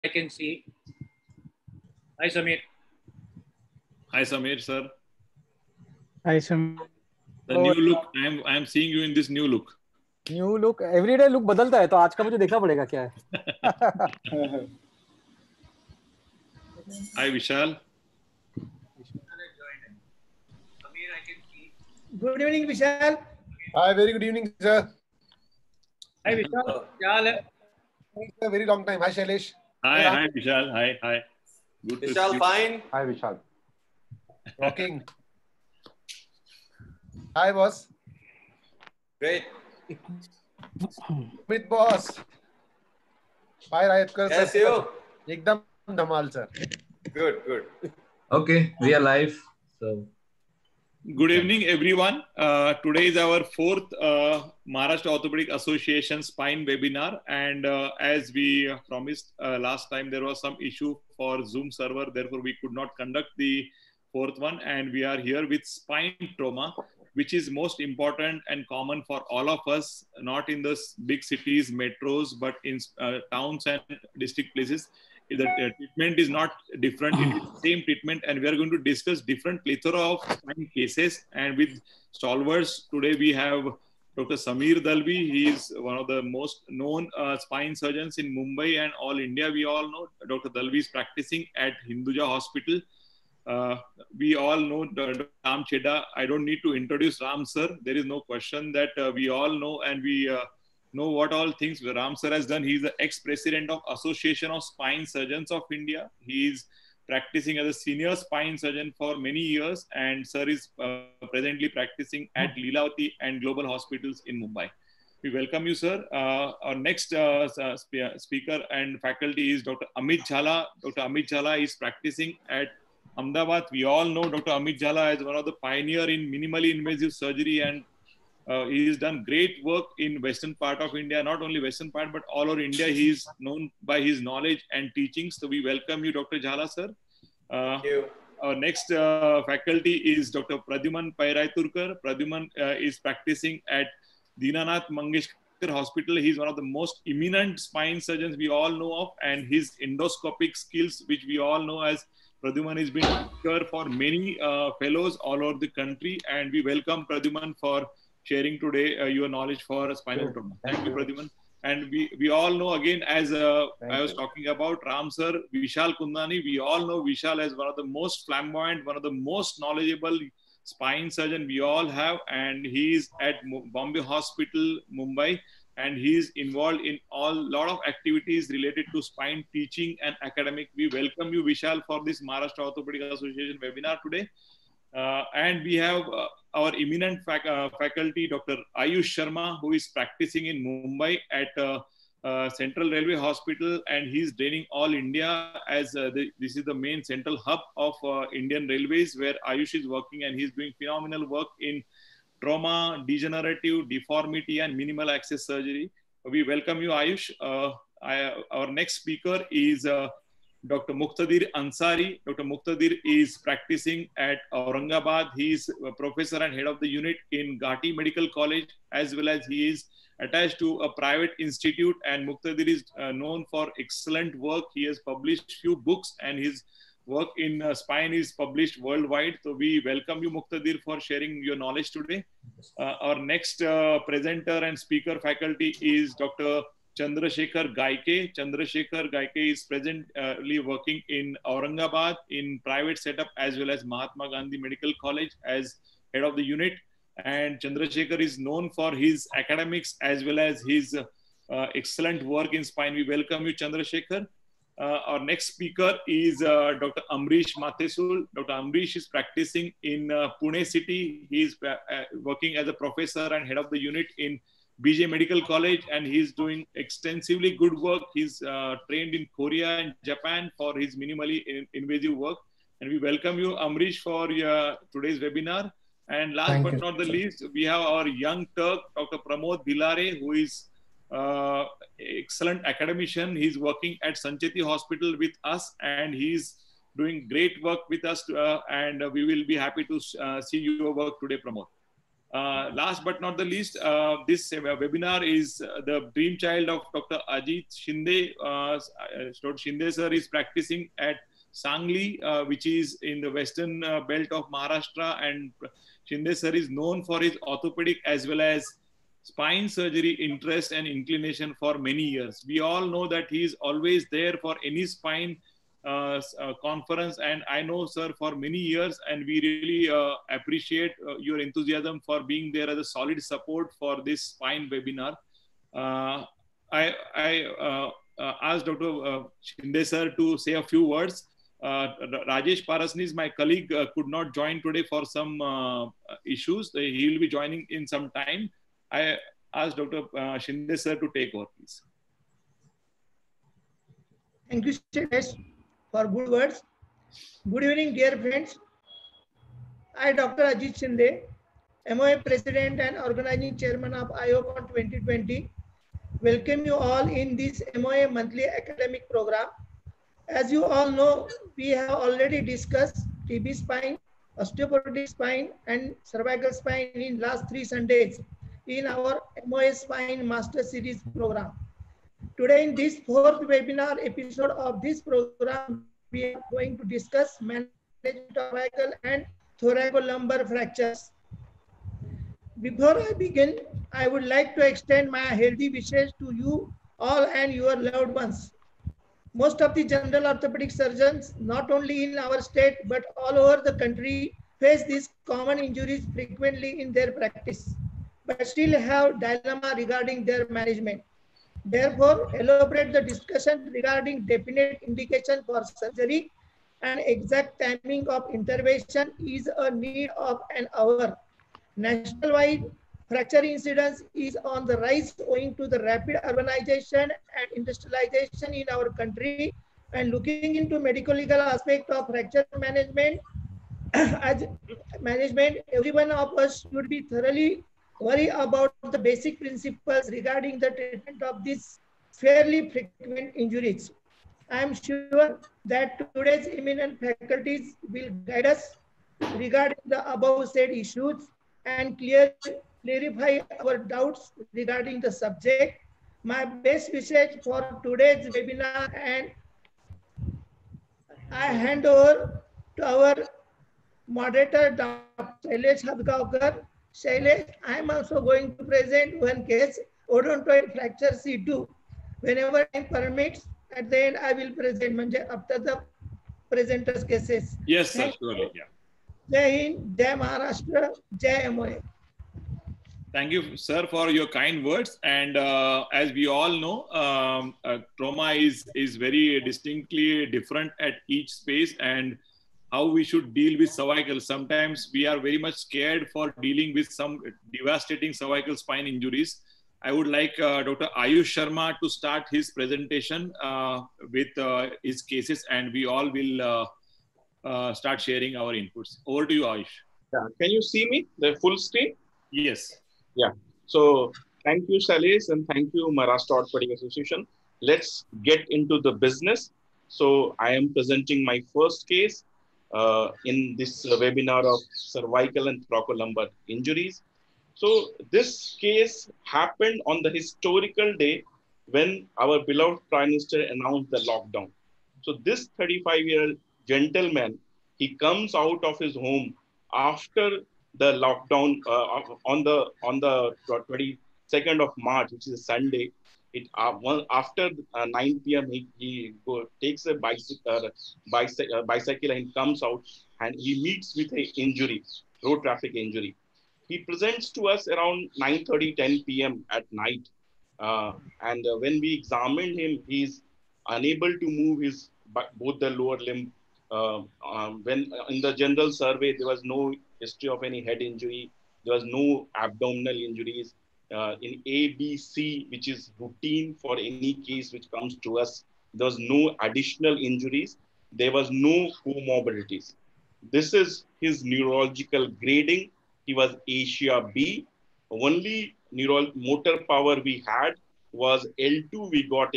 I can see. Hi, Samir. Hi, Samir, sir. Hi, Samir. The new look. I am seeing you in this new look. New look. Everyday look बदलता है, तो आज का मुझे देखना पड़ेगा क्या है. Hi, Vishal. Good evening, Vishal. Hi, very good evening, sir. Hi, Vishal. क्या हाल है? A very long time. Hi, Shailesh. Hi, Vishal. Hi. Good Vishal, to see you. fine. Hi, Vishal. Rocking. Hi, boss. Great. With boss. Hi, Rayatkar sir. कैसे हो? एकदम धमाल sir. Good. Okay, we are live. So, Good evening, everyone. Today is our fourth Maharashtra Orthopedic Association Spine webinar, and as we promised last time, there was some issue for Zoom server, therefore we could not conduct the fourth one, and we are here with spine trauma, which is most important and common for all of us, not in the big cities, metros, but in towns and district places. The treatment is not different, it is the same treatment, and we are going to discuss different plethora of spine cases. And with stalwarts, today we have Dr. Samir Dalvi. He is one of the most known spine surgeons in Mumbai and all India. We all know Dr. Dalvi is practicing at Hinduja Hospital. We all know Ram Chedda. I don't need to introduce Ram sir. There is no question that we all know, and we know what all things Ram sir has done. He is the ex-president of Association of Spine Surgeons of India. He is practicing as a senior spine surgeon for many years, and sir is presently practicing at Leelavati and Global Hospitals in Mumbai. We welcome you, sir. Our next speaker and faculty is Dr. Amit Jhala. Dr. Amit Jhala is practicing at Ahmedabad. We all know Dr. Amit Jhala as one of the pioneer in minimally invasive surgery, and he has done great work in western part of India, not only western part, but all over India. He is known by his knowledge and teachings. So we welcome you, Dr. Jhala, sir. Thank you. Our next faculty is Dr. Pradyuman Pairaiturkar. Pradyuman is practicing at Dinanath Mangeshkar Hospital. He is one of the most eminent spine surgeons we all know of, and his endoscopic skills, which we all know as Pradyuman, has been here for many fellows all over the country, and we welcome Pradyuman for sharing today your knowledge for spinal trauma. Thank you, Pradyuman. And we all know, again, as I was talking about Ram sir, Vishal Kundani, we all know Vishal as one of the most flamboyant, one of the most knowledgeable spine surgeon we all have, and he is at Bombay Hospital, Mumbai, and he is involved in lot of activities related to spine teaching and academic. We welcome you, Vishal, for this Maharashtra Orthopedic Association webinar today. And we have our eminent faculty, Dr. Ayush Sharma, who is practicing in Mumbai at Central Railway Hospital, and he's training all India as this is the main central hub of Indian Railways, where Ayush is working, and he's doing phenomenal work in trauma, degenerative, deformity, and minimal access surgery. We welcome you, Ayush. Our next speaker is Dr. Muqtadir Ansari. Dr. Muqtadir is practicing at Aurangabad. He is a professor and head of the unit in Ghati Medical College, as well as he is attached to a private institute. And Muqtadir is known for excellent work. He has published few books, and his work in spine is published worldwide. So we welcome you, Muqtadir, for sharing your knowledge today. Our next presenter and speaker faculty is Dr. Chandrasekhar Gaike. Chandrasekhar Gaike is presently working in Aurangabad in private setup, as well as Mahatma Gandhi Medical College as head of the unit. And Chandrasekhar is known for his academics as well as his excellent work in spine. We welcome you, Chandrasekhar. Our next speaker is Dr. Amrish Mathesul. Dr. Amrish is practicing in Pune city. He is working as a professor and head of the unit in BJ Medical College, and he's doing extensively good work. He's trained in Korea and Japan for his minimally invasive work. And we welcome you, Amrish, for today's webinar. And last but not the least, we have our young Turk, Dr. Pramod Dilare, who is excellent academician. He's working at Sancheti Hospital with us, and he's doing great work with us. And we will be happy to see your work today, Pramod. Last but not the least, this webinar is the brainchild of Dr. Ajit Shinde. Dr. Shinde sir is practicing at Sangli, which is in the western belt of Maharashtra, and Shinde sir is known for his orthopedic as well as spine surgery interest and inclination for many years. We all know that he is always there for any spine conference, and I know sir for many years, and we really appreciate your enthusiasm for being there as a solid support for this spine webinar. I asked Dr. Shinde sir to say a few words. Rajesh Parasnis, my colleague, could not join today for some issues. He will be joining in some time. I asked Dr. Shinde sir to take over, please. Thank you, Shailesh, for good words. Good evening, dear friends. I, Dr. Ajit Shinde, MOA President and Organizing Chairman of IOCON 2020, welcome you all in this MOA monthly academic program. As you all know, we have already discussed TB spine, osteoporotic spine, and cervical spine in last 3 Sundays in our MOA Spine Master Series program. Today, in this 4th webinar episode of this program, we are going to discuss management of cervical and thoracolumbar fractures. Before I begin, I would like to extend my healthy wishes to you all and your loved ones. Most of the general orthopedic surgeons, not only in our state, but all over the country, face these common injuries frequently in their practice, but still have dilemma regarding their management. Therefore, elaborate the discussion regarding definite indication for surgery and exact timing of intervention is a need of an hour. Nationwide, fracture incidence is on the rise owing to the rapid urbanization and industrialization in our country. And looking into medical legal aspect of fracture management, every one of us should be thoroughly worry about the basic principles regarding the treatment of these fairly frequent injuries. I am sure that today's eminent faculties will guide us regarding the above said issues and clarify our doubts regarding the subject. My best wishes for today's webinar, and I hand over to our moderator, Dr. Shailesh Hadgaonkar. Shailesh, I am also going to present one case, odontoid fracture C2. Whenever time permits, at the end I will present after the presenters' cases. Yes, sir. Surely, yeah. Jai Hind, Jai Maharashtra, Jai MOA. Thank you, sir, for your kind words. And as we all know, trauma is very distinctly different at each space, and how we should deal with cervical. Sometimes we are very much scared for dealing with some devastating cervical spine injuries. I would like Dr. Ayush Sharma to start his presentation with his cases, and we all will start sharing our inputs. Over to you, Ayush. Yeah. Can you see me, the full screen? Yes. Yeah. So thank you, Shailesh, and thank you, Maharashtra Orthopedic Association. Let's get into the business. So I am presenting my first case in this webinar of cervical and thoracolumbar injuries. So this case happened on the historical day when our beloved Prime Minister announced the lockdown. So this 35-year-old gentleman, he comes out of his home after the lockdown on the 22nd of March, which is a Sunday. After 9 p.m. he takes a bicycle and comes out, and he meets with an injury, road traffic injury. He presents to us around 9:30, 10 p.m. at night. And when we examined him, he's unable to move his both the lower limb. When in the general survey, there was no history of any head injury. There was no abdominal injuries. In ABC, which is routine for any case which comes to us, there was no additional injuries. There was no comorbidities. This is his neurological grading. He was Asia B. Only motor power we had was L2. We got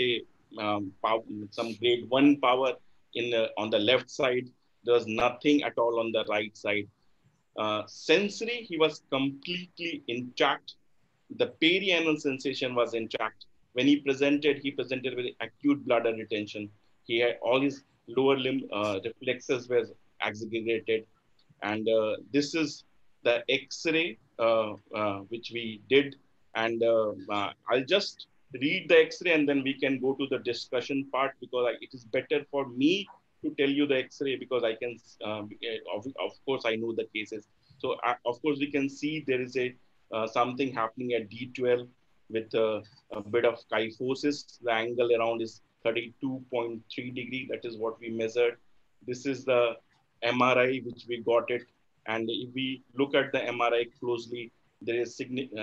some grade 1 power on the left side. There was nothing at all on the right side. Sensory, he was completely intact. The perianal sensation was intact. When he presented with acute bladder retention. He had all his lower limb reflexes were exaggerated. And this is the X-ray which we did. And I'll just read the X-ray and then we can go to the discussion part, because it is better for me to tell you the X-ray, because I can, of course, I know the cases. So of course, we can see there is a something happening at D12 with a bit of kyphosis. The angle around is 32.3 degree. That is what we measured. This is the MRI which we got it. And if we look at the MRI closely, there is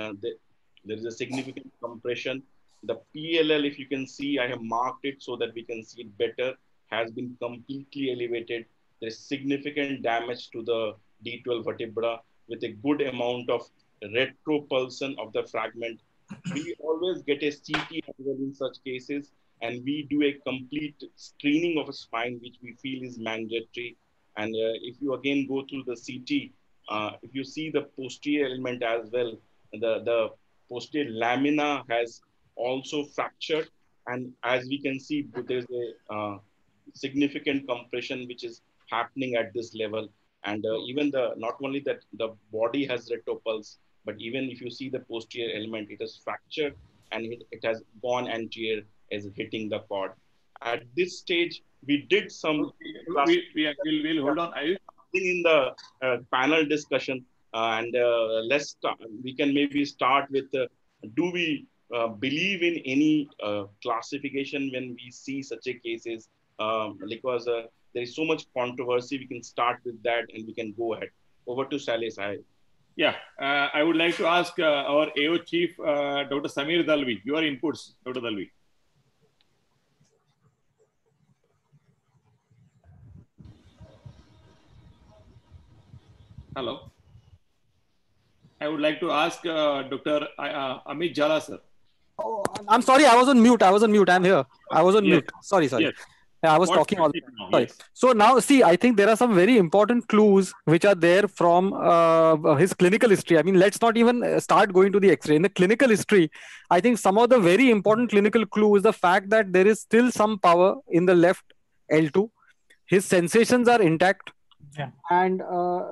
a significant compression. The PLL, if you can see, I have marked it so that we can see it better, has been completely elevated. There is significant damage to the D12 vertebra with a good amount of retropulsion of the fragment. We always get a CT as well in such cases, and we do a complete screening of a spine, which we feel is mandatory. And if you again go through the CT, if you see the posterior element as well, the posterior lamina has also fractured. And as we can see, there's a significant compression which is happening at this level. And even not only that the body has retropulse, but even if you see the posterior element, it is fractured and it has gone anterior as hitting the cord. At this stage, we did some... We'll hold on. In the panel discussion, and we can maybe start with, do we believe in any classification when we see such a cases? Because there is so much controversy, we can start with that and we can go ahead. Over to Shailesh. Yeah, I would like to ask our AO Chief, Dr. Samir Dalvi, your inputs, Dr. Dalvi. Hello. I would like to ask Dr. Amit Jhala, sir. Oh, I'm sorry, I was on mute. I'm here. I was on mute. Sorry. Yes. I was talking all the time. Sorry. Yes. So now, see, I think there are some very important clues which are there from his clinical history. I mean, let's not even start going to the X-ray. In the clinical history, I think some of the very important clinical clue is the fact that there is still some power in the left L2. His sensations are intact. Yeah. And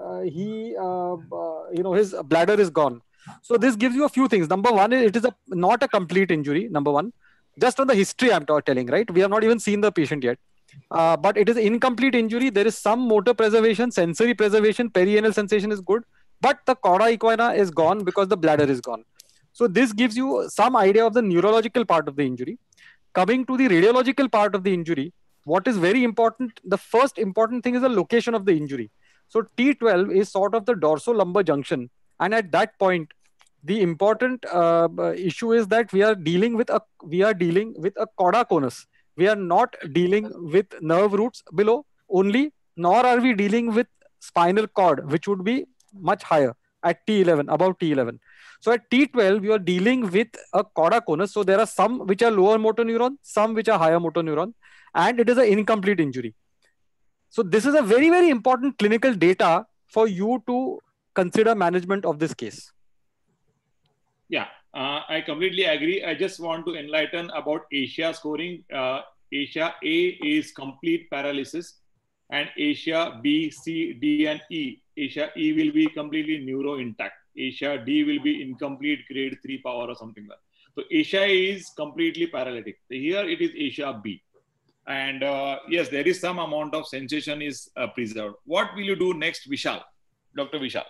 his bladder is gone. So this gives you a few things. Number one, it is not a complete injury. Number one, just on the history I'm telling, right? We have not even seen the patient yet. But it is incomplete injury. There is some motor preservation, sensory preservation, perianal sensation is good. But the cauda equina is gone because the bladder is gone. So this gives you some idea of the neurological part of the injury. Coming to the radiological part of the injury, what is very important, the first important thing is the location of the injury. So T12 is sort of the dorsolumbar junction. And at that point, the important issue is that we are dealing with a cauda conus. We are not dealing with nerve roots below only, nor are we dealing with spinal cord, which would be much higher at T11, above T11. So at T12, you are dealing with a cauda conus. So there are some which are lower motor neuron, some which are higher motor neuron, and it is an incomplete injury. So this is a very, very important clinical data for you to consider management of this case. Yeah, I completely agree. I just want to enlighten about Asia scoring. Asia A is complete paralysis, and Asia B, C, D, and E. Asia E will be completely neuro intact. Asia D will be incomplete grade 3 power or something like that. So Asia A is completely paralytic. Here it is Asia B. And yes, there is some amount of sensation is preserved. What will you do next, Vishal? Dr. Vishal.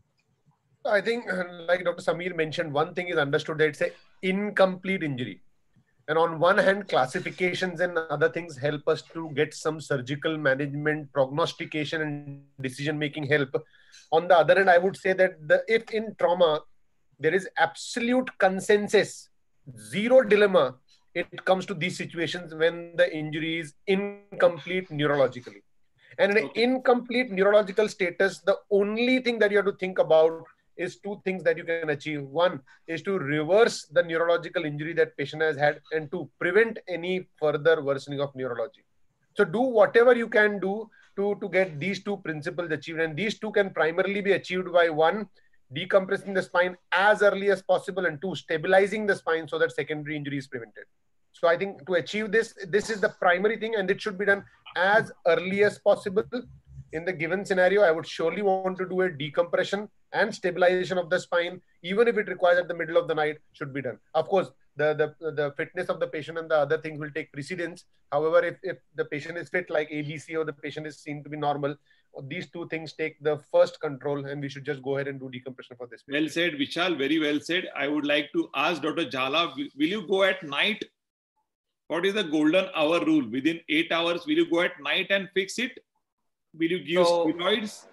I think, like Dr. Samir mentioned, one thing is understood that it's an incomplete injury. And on one hand, classifications and other things help us to get some surgical management, prognostication, and decision-making help. On the other hand, I would say that if in trauma, there is absolute consensus, zero dilemma, it comes to these situations when the injury is incomplete neurologically. And in an incomplete neurological status, the only thing that you have to think about is two things that you can achieve. One is to reverse the neurological injury that patient has had, and to prevent any further worsening of neurology. So do whatever you can do to get these two principles achieved. And these two can primarily be achieved by one, decompressing the spine as early as possible, and two, stabilizing the spine so that secondary injury is prevented. So I think to achieve this, this is the primary thing, and it should be done as early as possible. In the given scenario, I would surely want to do a decompression and stabilization of the spine, even if it requires at the middle of the night, should be done. Of course, the fitness of the patient and the other things will take precedence. However, if the patient is fit like ABC, or the patient is seen to be normal, these two things take the first control, and we should just go ahead and do decompression for this patient. Well said, Vishal. Very well said. I would like to ask Dr. Jhala, will you go at night? What is the golden hour rule? Within 8 hours, will you go at night and fix it? Will you give steroids?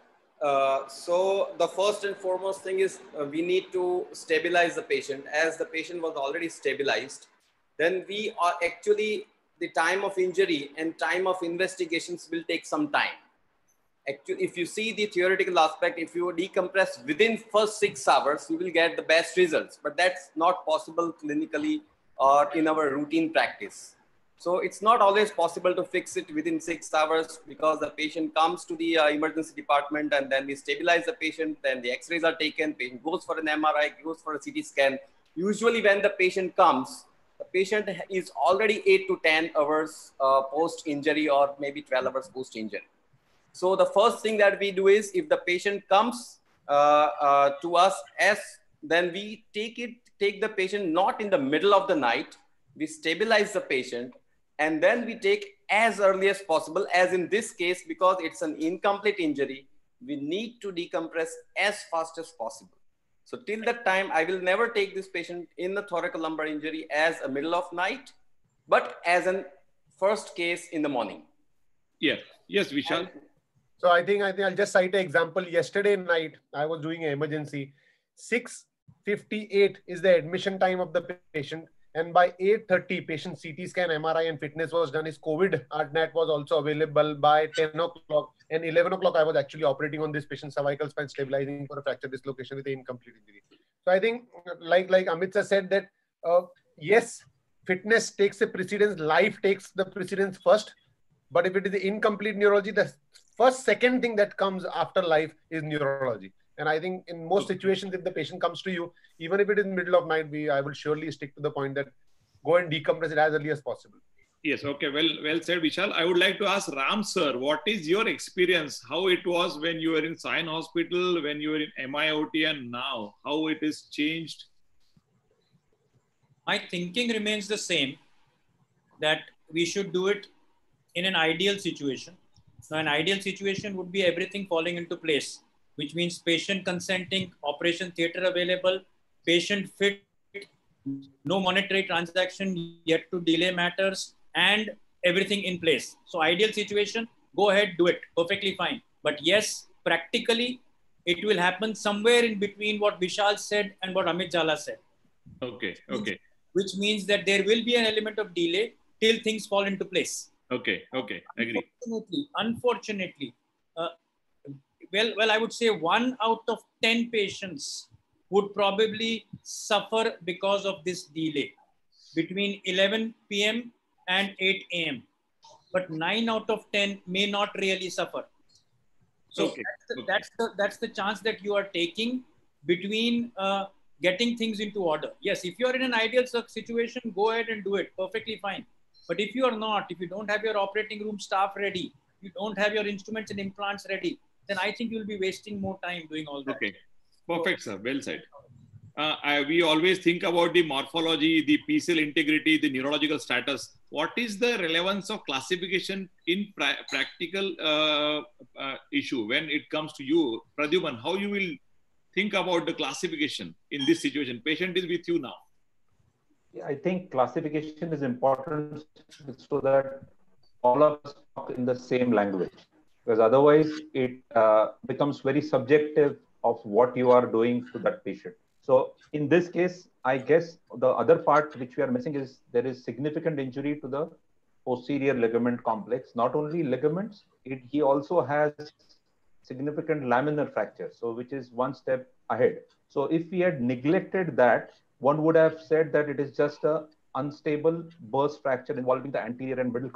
So the first and foremost thing is we need to stabilize the patient. As the patient was already stabilized, then we are actually, the time of injury and time of investigations will take some time. Actually, if you see the theoretical aspect, if you decompress within first 6 hours, you will get the best results. But that's not possible clinically or in our routine practice. So it's not always possible to fix it within 6 hours, because the patient comes to the emergency department, and then we stabilize the patient, then the x-rays are taken, patient goes for an MRI, goes for a CT scan. Usually when the patient comes, the patient is already 8 to 10 hours post-injury, or maybe 12 hours post-injury. So the first thing that we do is, if the patient comes to us, then we take the patient not in the middle of the night, we stabilize the patient, and then we take as early as possible, as in this case, because it's an incomplete injury, we need to decompress as fast as possible. So till that time, I will never take this patient in the thoracolumbar injury as a middle of night, but as an first case in the morning. Yeah. Yes, Vishal. So I think I'll just cite an example. Yesterday night, I was doing an emergency. 6:58 is the admission time of the patient. And by 8:30, patient CT scan, MRI, and fitness was done. His COVID ARTNAT was also available by 10 o'clock. And 11 o'clock, I was actually operating on this patient's cervical spine, stabilizing for a fracture dislocation with an incomplete injury. So I think, like Amit sir said, that yes, fitness takes the precedence, life takes the precedence first. But if it is the incomplete neurology, the second thing that comes after life is neurology. And I think in most situations, if the patient comes to you, even if it is middle of night, I will surely stick to the point that go and decompress it as early as possible. Yes. Okay. Well said, Vishal. I would like to ask Ram sir, what is your experience? How it was when you were in Sion Hospital, when you were in MIOT, and now how it is changed? My thinking remains the same, that we should do it in an ideal situation. Now, an ideal situation would be everything falling into place, which means patient consenting, operation theater available, patient fit, no monetary transaction yet to delay matters, and everything in place. So ideal situation, go ahead, do it, perfectly fine. But yes, practically, it will happen somewhere in between what Vishal said and what Amit Jhala said. Okay, okay. Which means that there will be an element of delay till things fall into place. Okay, okay, agree. Unfortunately, well, I would say 1 out of 10 patients would probably suffer because of this delay between 11 p.m. and 8 a.m. But 9 out of 10 may not really suffer. So okay. That's the chance that you are taking between getting things into order. Yes, if you are in an ideal situation, go ahead and do it, perfectly fine. But if you are not, if you don't have your operating room staff ready, you don't have your instruments and implants ready, then I think you'll be wasting more time doing all that. Okay, perfect, sir. Well said. We always think about the morphology, the PCL integrity, the neurological status. What is the relevance of classification in practical issue when it comes to you? Pradyuman, how you will think about the classification in this situation? Patient is with you now. Yeah, I think classification is important so that all of us talk in the same language, because otherwise it becomes very subjective of what you are doing to that patient. So in this case, I guess the other part which we are missing is there is significant injury to the posterior ligament complex. Not only ligaments, he also has significant laminar fracture, so which is one step ahead. So if we had neglected that, one would have said that it is just a unstable burst fracture involving the anterior and middle column.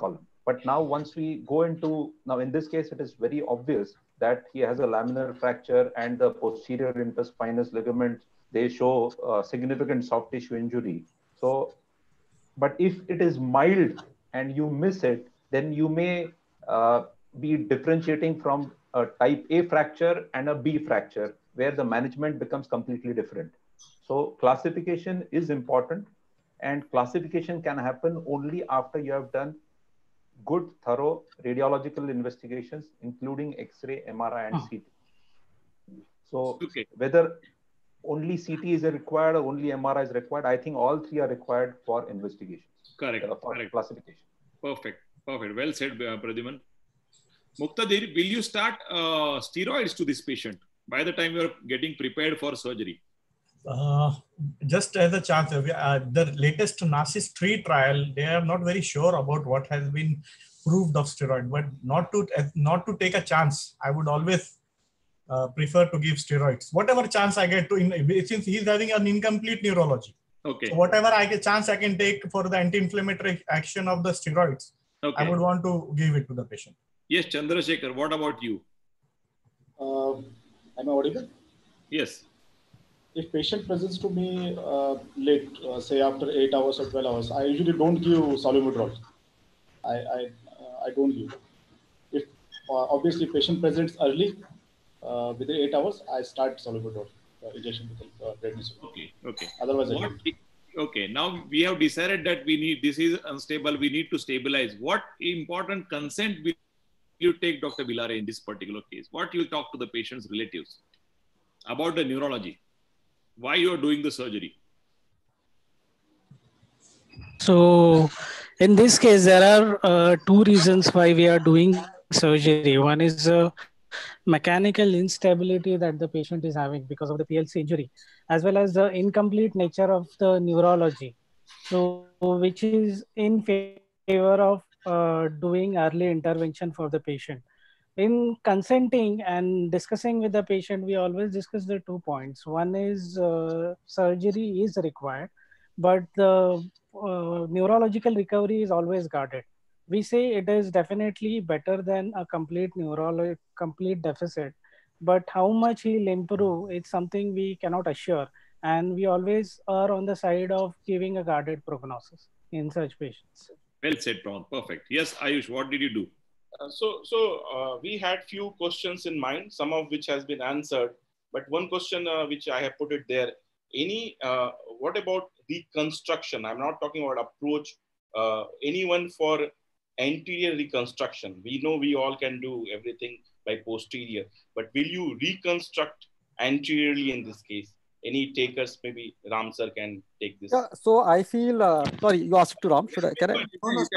But now once we go into, now in this case, it is very obvious that he has a laminar fracture and the posterior interspinous ligaments, they show significant soft tissue injury. So, but if it is mild and you miss it, then you may be differentiating from a type A fracture and a B fracture, where the management becomes completely different. So classification is important, and classification can happen only after you have done good, thorough radiological investigations, including X-ray, MRI, and CT. So whether only CT is required or only MRI is required, I think all three are required for investigations. Correct. For classification. Perfect. Perfect. Well said, Pradyuman. Muktadhir, will you start steroids to this patient by the time you are getting prepared for surgery? Just as a chance, the latest NASIS 3 trial, they are not very sure about what has been proved of steroid, but not to take a chance. I would always prefer to give steroids. Whatever chance I get to, since he's having an incomplete neurology. Okay. So whatever chance I can take for the anti-inflammatory action of the steroids, I would want to give it to the patient. Yes, Chandrasekhar, what about you? Am I audible? Yes. If patient presents to me late, say after 8 hours or 12 hours, I usually don't give salmeterol. I don't give. If obviously patient presents early, within 8 hours, I start salmeterol injection with prednisone. Okay. Otherwise, okay. Now we have decided that this is unstable. We need to stabilize. What important consent will you take, Dr. Billare, in this particular case? What you will talk to the patient's relatives about the neurology? Why you are doing the surgery? So in this case, there are two reasons why we are doing surgery. One is mechanical instability that the patient is having because of the PLC injury, as well as the incomplete nature of the neurology. So which is in favor of doing early intervention for the patient. In consenting and discussing with the patient, we always discuss the 2 points. One is surgery is required, but the neurological recovery is always guarded. We say it is definitely better than a complete complete deficit, but how much he'll improve, it's something we cannot assure. And we always are on the side of giving a guarded prognosis in such patients. Well said, Prawn. Perfect. Yes, Ayush, what did you do? So we had few questions in mind, some of which has been answered, but one question which I have put it there, what about reconstruction? I'm not talking about approach, anyone for anterior reconstruction. We know we all can do everything by posterior, but will you reconstruct anteriorly in this case? Any takers, maybe Ram sir can take this. Yeah, so I feel, sorry, you asked to Ram, can I?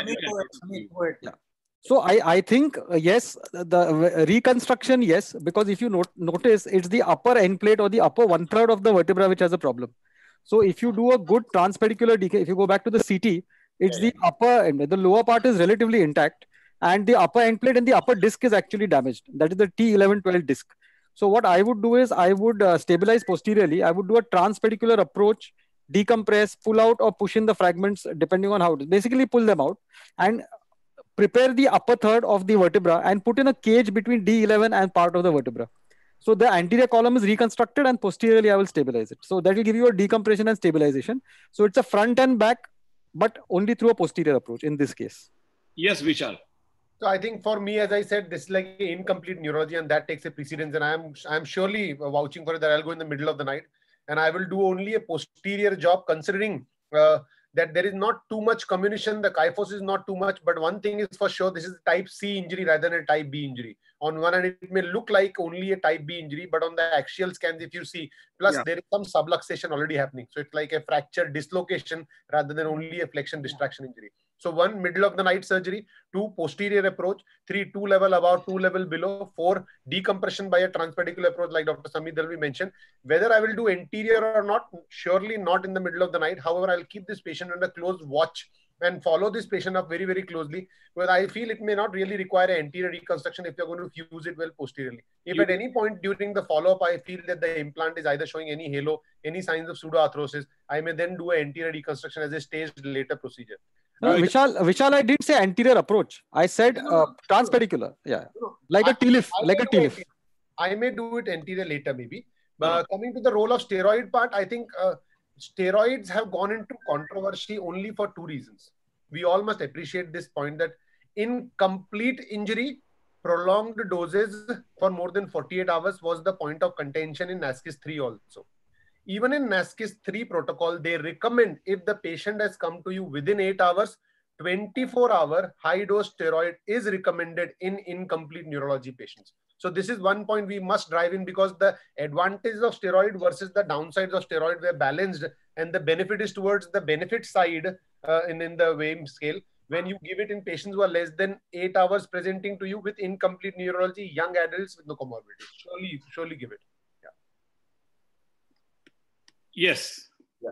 Yeah. So I think, yes, the reconstruction, yes, because if you notice, it's the upper end plate or the upper 1/3 of the vertebra which has a problem. So if you do a good transpedicular decay, if you go back to the CT, it's the upper end, the lower part is relatively intact, and the upper end plate and the upper disc is actually damaged. That is the T11-12 disc. So what I would do is I would stabilize posteriorly. I would do a transpedicular approach, decompress, pull out or push in the fragments depending on how it is. Basically pull them out and prepare the upper third of the vertebra and put in a cage between D11 and part of the vertebra. So the anterior column is reconstructed and posteriorly I will stabilize it. So that will give you a decompression and stabilization. So it's a front and back, but only through a posterior approach in this case. Yes, Vishal. So I think for me, as I said, this is like incomplete neurology and that takes a precedence. And I'm surely vouching for it that I'll go in the middle of the night and I will do only a posterior job considering that there is not too much comminution. The kyphosis is not too much, but one thing is for sure, this is a type C injury rather than a type B injury. On one hand, it may look like only a type B injury, but on the axial scans, if you see, plus there is some subluxation already happening. So it's like a fracture dislocation rather than only a flexion distraction injury. So 1, middle of the night surgery, 2, posterior approach, 3, 2 level above, 2 level below, 4, decompression by a transpedicular approach like Dr. Samir Dalvi mentioned. Whether I will do anterior or not, surely not in the middle of the night. However, I'll keep this patient under close watch and follow this patient up very, very closely. But I feel it may not really require an anterior reconstruction if you're going to fuse it well posteriorly. If at any point during the follow-up, I feel that the implant is either showing any halo, any signs of pseudoarthrosis, I may then do an anterior reconstruction as a staged later procedure. Vishal, I didn't say anterior approach. I said transpedicular. Yeah, like a T-lift, like a T-lift. I may do it anterior later, maybe. But coming to the role of steroid part, I think steroids have gone into controversy only for two reasons. We all must appreciate this point that in complete injury, prolonged doses for more than 48 hours was the point of contention in NASCIS 3 also. Even in NASCIS 3 protocol, they recommend if the patient has come to you within 8 hours, 24-hour high-dose steroid is recommended in incomplete neurology patients. So this is one point we must drive in, because the advantages of steroid versus the downsides of steroid were balanced, and the benefit is towards the benefit side in the WAIM scale. When you give it in patients who are less than 8 hours presenting to you with incomplete neurology, young adults with no comorbidity, surely give it. Yes. Yeah.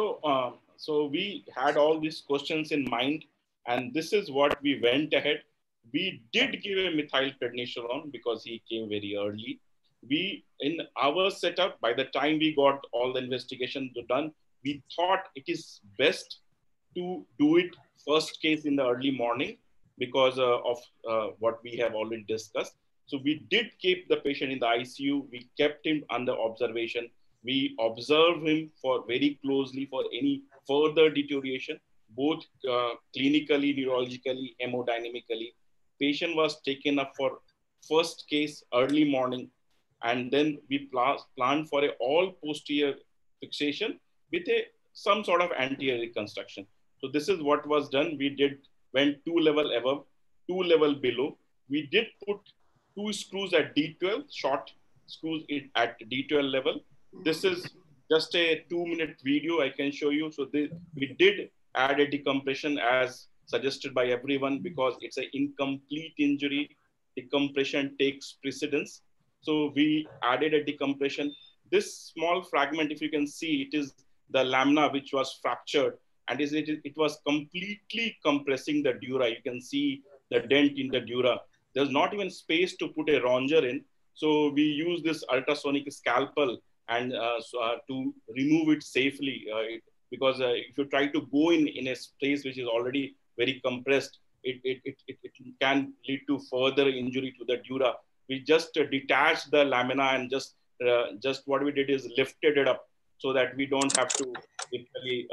So we had all these questions in mind, and this is what we went ahead. We did give a methylprednisolone because he came very early. We, in our setup, by the time we got all the investigations done, we thought it is best to do it first case in the early morning because of what we have already discussed. So we did keep the patient in the ICU. We kept him under observation. We observe him for very closely for any further deterioration, both clinically, neurologically, hemodynamically. Patient was taken up for first case early morning, and then we planned for a all posterior fixation with some sort of anterior reconstruction. So this is what was done. We went 2 level above, 2 level below. We did put 2 screws at D12, short screws at D12 level. This is just a 2-minute video I can show you. So we did add a decompression as suggested by everyone, because it's an incomplete injury. Decompression takes precedence. So we added a decompression. This small fragment, if you can see, it is the lamina which was fractured, and it was completely compressing the dura. You can see the dent in the dura. There's not even space to put a ronger in. So we use this ultrasonic scalpel and to remove it safely, because if you try to go in a space which is already very compressed, it can lead to further injury to the dura. We just detached the lamina and just what we did is lifted it up so that we don't have to literally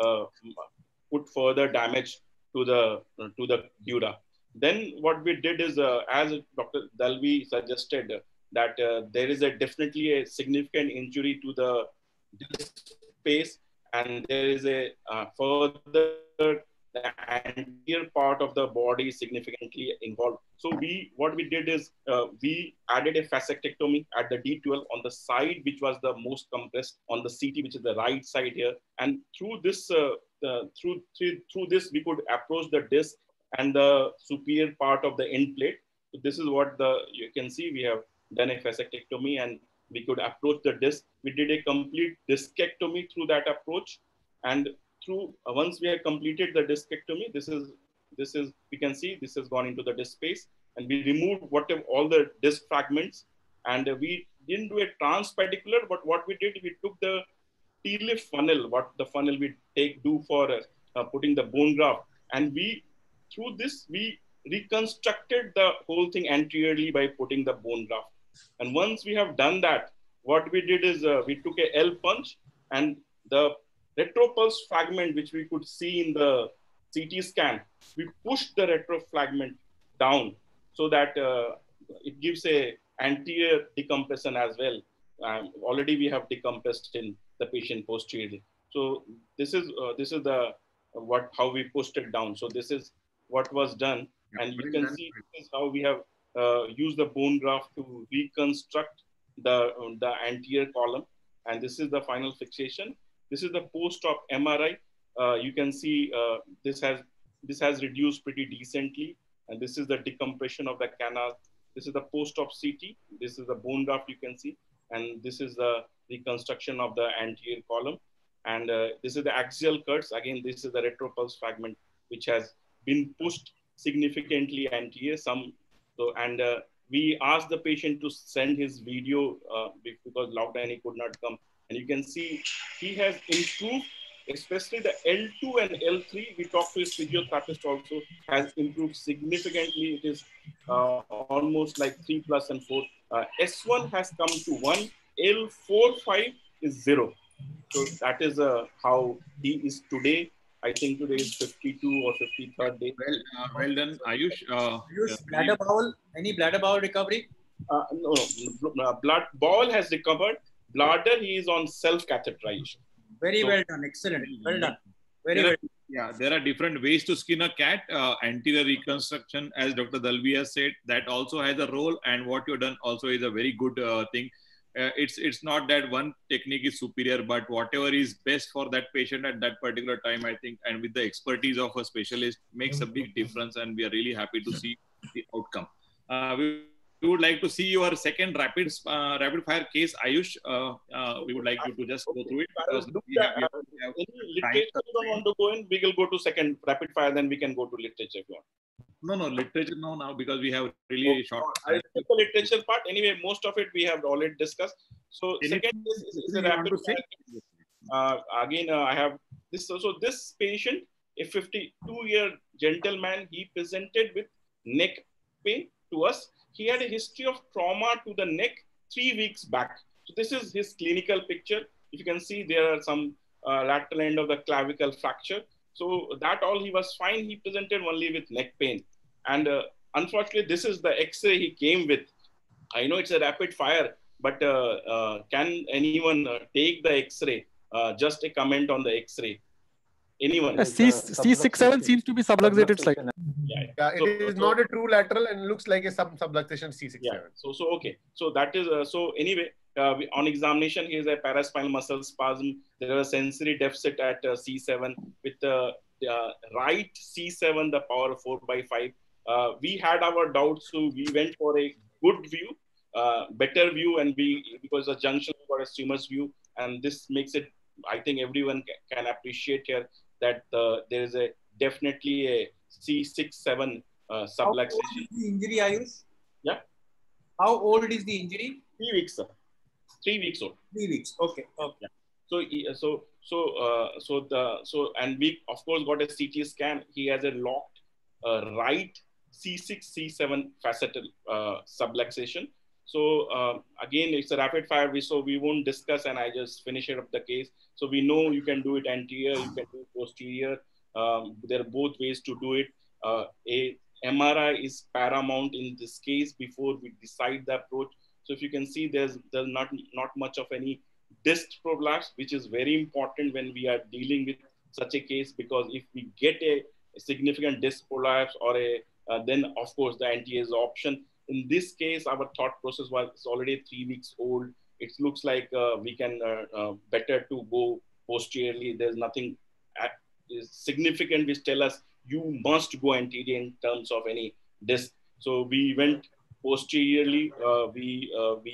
put further damage to the dura. Then what we did is, as Dr. Dalvi suggested, that there is definitely a significant injury to the disc space, and there is a further the anterior part of the body is significantly involved. So what we did is we added a fasciectomy at the D12 on the side which was the most compressed, on the CT, which is the right side here, and through this through this we could approach the disc and the superior part of the end plate. So this is what you can see. We have done a fasciectomy and we could approach the disc. We did a complete discectomy through that approach, and once we have completed the discectomy, this is we can see this has gone into the disc space, and we removed all the disc fragments, and we didn't do a transpedicular, but what we did, we took the T-lift funnel, what the funnel we do for putting the bone graft, and through this we reconstructed the whole thing anteriorly by putting the bone graft. And once we have done that, what we did is we took a L punch, and the retropulse fragment which we could see in the CT scan, we pushed the retrofragment down so that it gives a anterior decompression as well. Already we have decompressed in the patient posteriorly. So this is how we pushed it down. So this is what was done, and you can see this is how we have used the bone graft to reconstruct the anterior column, and this is the final fixation. This is the post-op MRI. You can see this has reduced pretty decently, and this is the decompression of the canal. This is the post-op CT. This is the bone graft you can see, and this is the reconstruction of the anterior column. And this is the axial cuts. Again, this is the retropulse fragment which has been pushed significantly anterior. We asked the patient to send his video because lockdown he could not come. And you can see he has improved especially the L2 and L3, we talked to his physiotherapist also, has improved significantly. It is almost like 3 plus and 4. S1 has come to 1, L4, 5 is 0. So that is how he is today. I think today is 52 or 53rd day. Well done, Ayush. Ayush, bladder bowel, any bladder bowel recovery? No, blood bowel has recovered. Bladder, he is on self-catheterization. Very well done. Excellent. Well done. Very well. Yeah, there are different ways to skin a cat. Anterior reconstruction, as Dr. Dalvi has said, that also has a role, and what you've done also is a very good thing. It's not that one technique is superior, but whatever is best for that patient at that particular time, I think, and with the expertise of a specialist, makes a big difference, and we are really happy to see the outcome. We would like to see your second rapid fire case, Ayush. We would like you to just go through it. Because any literature you don't want to go in, we will go to second rapid fire, then we can go to literature if you want. No, literature now because we have really short. I'll skip the literature part. Anyway, most of it we have already discussed. So second is a rapid fire. Again, I have this. So this patient, a 52-year gentleman, he presented with neck pain to us. He had a history of trauma to the neck 3 weeks back. So this is his clinical picture. If you can see, there are some lateral end of the clavicle fracture. So that all, he was fine. He presented only with neck pain. And unfortunately, this is the X-ray he came with. I know it's a rapid fire, but can anyone take the X-ray? Just a comment on the X-ray. Anyone? C67 seems to be subluxated slightly. Yeah, it is not a true lateral and looks like a subluxation C67. Yeah. So okay. So that is so anyway. On examination, he has a paraspinal muscle spasm. There was sensory deficit at C7 with the right C7, the power of 4/5. We had our doubts, so we went for a good view, better view, and because the junction got a Seumas view, and this makes it. I think everyone can appreciate here that there is definitely a C6-7 subluxation. How old is the injury, Ayush? Yeah. How old is the injury? 3 weeks, sir. 3 weeks old. 3 weeks. Okay. Yeah. So and we of course got a CT scan. He has a locked right C6 C7 facetal subluxation. So again, it's a rapid fire. So we won't discuss, and I just finish it up the case. So we know you can do it anterior, you can do it posterior. There are both ways to do it. A MRI is paramount in this case before we decide the approach. So if you can see, there's not much of any disc prolapse, which is very important when we are dealing with such a case, because if we get a significant disc prolapse or then of course the anterior is the option. In this case, our thought process was it's already 3 weeks old. It looks like we can better to go posteriorly. There's nothing significant which tell us you must go anterior in terms of any disc. So we went posteriorly. We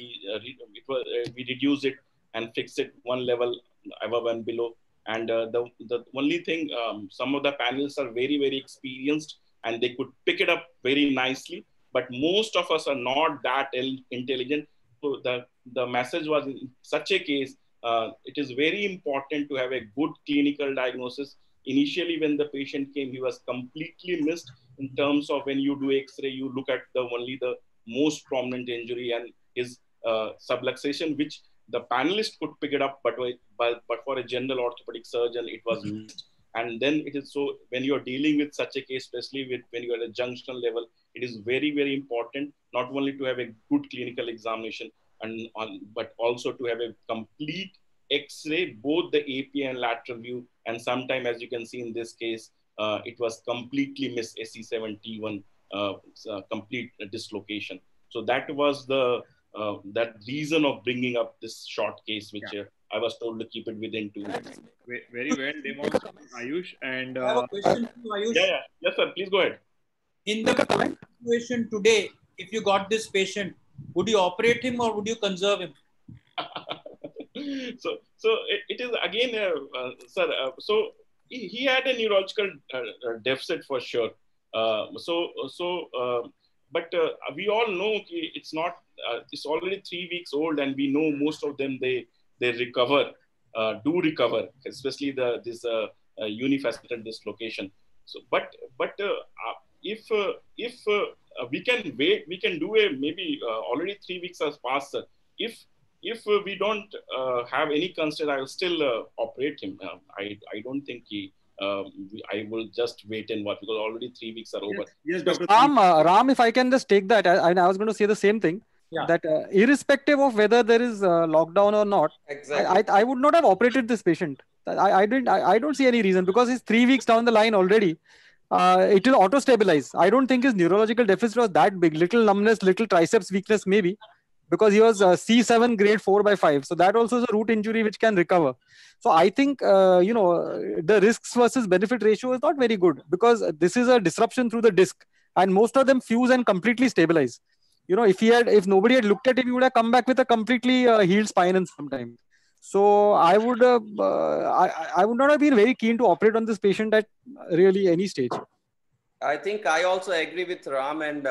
reduced it and fixed it one level above and below. And the only thing, some of the panels are very, very experienced and they could pick it up very nicely. But most of us are not that intelligent. So the message was, in such a case, it is very important to have a good clinical diagnosis. Initially, when the patient came, he was completely missed in terms of when you do X-ray, you look at only the most prominent injury and his subluxation, which the panelist could pick it up, but for a general orthopedic surgeon, it was missed. And then it is so, when you're dealing with such a case, especially when you're at a junctional level, it is very, very important not only to have a good clinical examination, but also to have a complete X-ray, both the AP and lateral view. And sometimes, as you can see in this case, it was completely missed, SC7T1, complete dislocation. So that was that reason of bringing up this short case, which I was told to keep it within 2 minutes. Very well demonstrated, Ayush. And I have a question to you, Ayush. Yeah. Yes, sir. Please go ahead. In the situation today, if you got this patient, would you operate him or would you conserve him? So it is again, sir. So he had a neurological deficit for sure. But we all know it's not. It's already 3 weeks old, and we know most of them they recover. do recover, especially this unifaceted dislocation. So, but if we can wait, we can do a maybe already 3 weeks has passed. If we don't have any constraint, I will still operate him. I don't think I will just wait and watch because already 3 weeks are over. Yes, Dr. Ram, if I can just take that, I was going to say the same thing. Yeah. That irrespective of whether there is lockdown or not, Exactly. I would not have operated this patient. I don't see any reason because he's 3 weeks down the line already. It will auto stabilize. I don't think his neurological deficit was that big. Little numbness, little triceps weakness maybe, because he was C7 grade 4/5. So that also is a root injury which can recover. So I think the risks versus benefit ratio is not very good because this is a disruption through the disc, and most of them fuse and completely stabilize. If nobody had looked at it, he would have come back with a completely healed spine in some time. So I would not have been very keen to operate on this patient at really any stage. I think I also agree with Ram and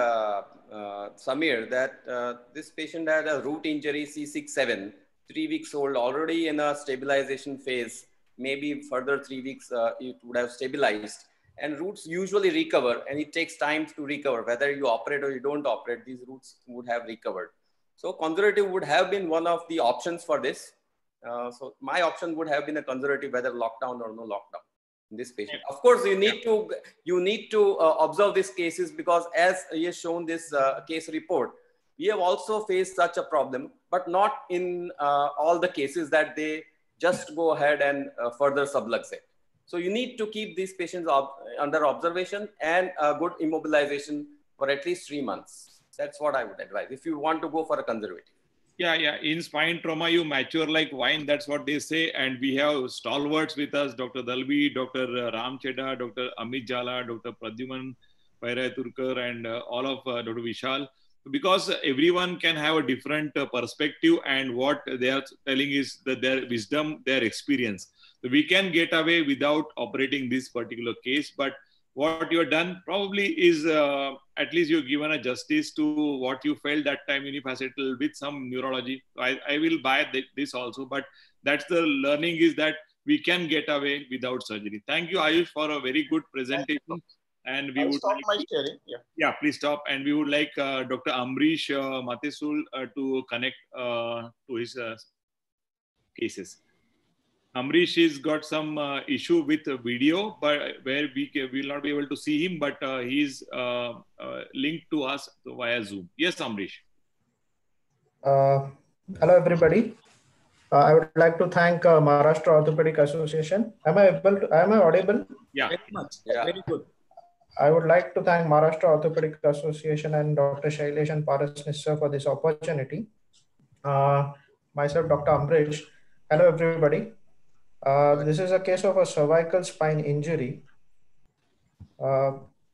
Samir that this patient had a root injury C6-7, 3 weeks old, already in a stabilization phase. Maybe further 3 weeks it would have stabilized. And roots usually recover, and it takes time to recover. Whether you operate or you don't operate, these roots would have recovered. So conservative would have been one of the options for this. So my option would have been a conservative, whether lockdown or no lockdown in this patient. Of course, you need to observe these cases because as he has shown this case report, we have also faced such a problem, but not in all the cases that they just go ahead and further subluxate. So you need to keep these patients under observation and good immobilization for at least 3 months. That's what I would advise if you want to go for a conservative. Yeah. In spine trauma, you mature like wine. That's what they say. And we have stalwarts with us, Dr. Dalvi, Dr. Ram Chedda, Dr. Amit Jala, Dr. Pradyuman Pairaiturkar, and all of Dr. Vishal. Because everyone can have a different perspective, and what they are telling is that their wisdom, their experience. So we can get away without operating this particular case, but what you have done probably is at least you've given a justice to what you felt that time unifacetal with some neurology. I will buy this also, but that's the learning is that we can get away without surgery. Thank you, Ayush, for a very good presentation. And we would stop my sharing. Yeah, please stop. And we would like Dr. Amrish Matesul to connect to his cases. Amrish has got some issue with video, but where we will not be able to see him, but he's linked to us via Zoom. Yes, Amrish. Hello, everybody. I would like to thank Maharashtra Orthopedic Association. Am I audible? Yeah. Very much. Yeah. Very good. I would like to thank Maharashtra Orthopedic Association and Dr. Shailesh and Paras Nissa for this opportunity. Myself, Dr. Amrish. Hello, everybody. This is a case of a cervical spine injury. A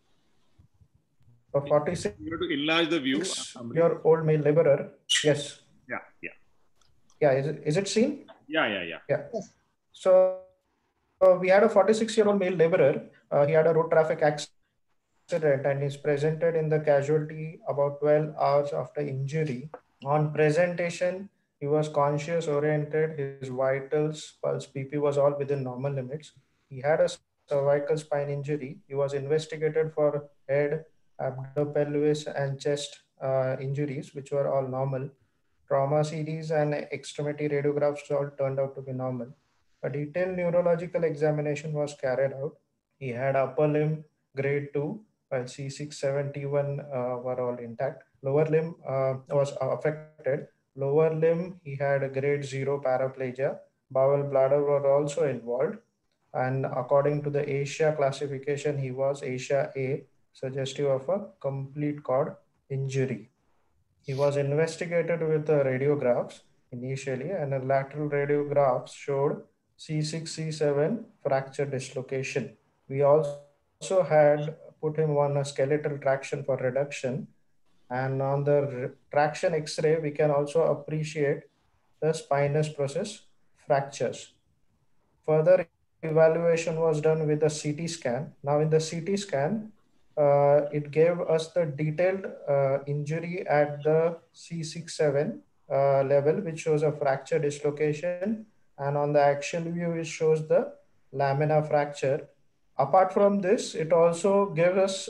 46 You have to enlarge the view. year old male laborer. Yes. Yeah. Is it seen? Yeah. So we had a 46-year-old male laborer. He had a road traffic accident and is presented in the casualty about 12 hours after injury. On presentation, he was conscious, oriented, his vitals, pulse, BP was all within normal limits. He had a cervical spine injury. He was investigated for head, abdo-pelvis, and chest injuries, which were all normal. Trauma series and extremity radiographs all turned out to be normal. A detailed neurological examination was carried out. He had upper limb grade 2, while C6, 7, T1 were all intact. Lower limb was affected. Lower limb, he had a grade 0 paraplegia. Bowel, bladder were also involved. And according to the Asia classification, he was Asia A, suggestive of a complete cord injury. He was investigated with radiographs initially, and the lateral radiographs showed C6, C7 fracture dislocation. We also had put him on a skeletal traction for reduction. And on the traction X-ray, we can also appreciate the spinous process fractures. Further evaluation was done with a CT scan. Now in the CT scan, it gave us the detailed injury at the C6-7 level, which shows a fracture dislocation And on the axial view, it shows the lamina fracture. Apart from this, it also gives us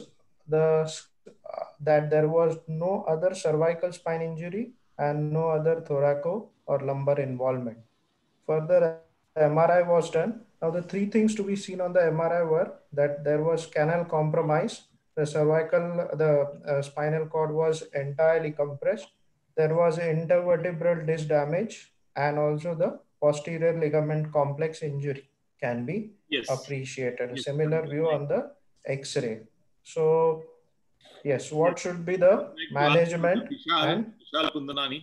that there was no other cervical spine injury and no other thoraco or lumbar involvement. Further, MRI was done. Now, the three things to be seen on the MRI were that there was canal compromise, the spinal cord was entirely compressed, there was intervertebral disc damage, and also the posterior ligament complex injury can be appreciated. A similar view on the X-ray. So, yes, what should be the management? And Vishal Kundanani.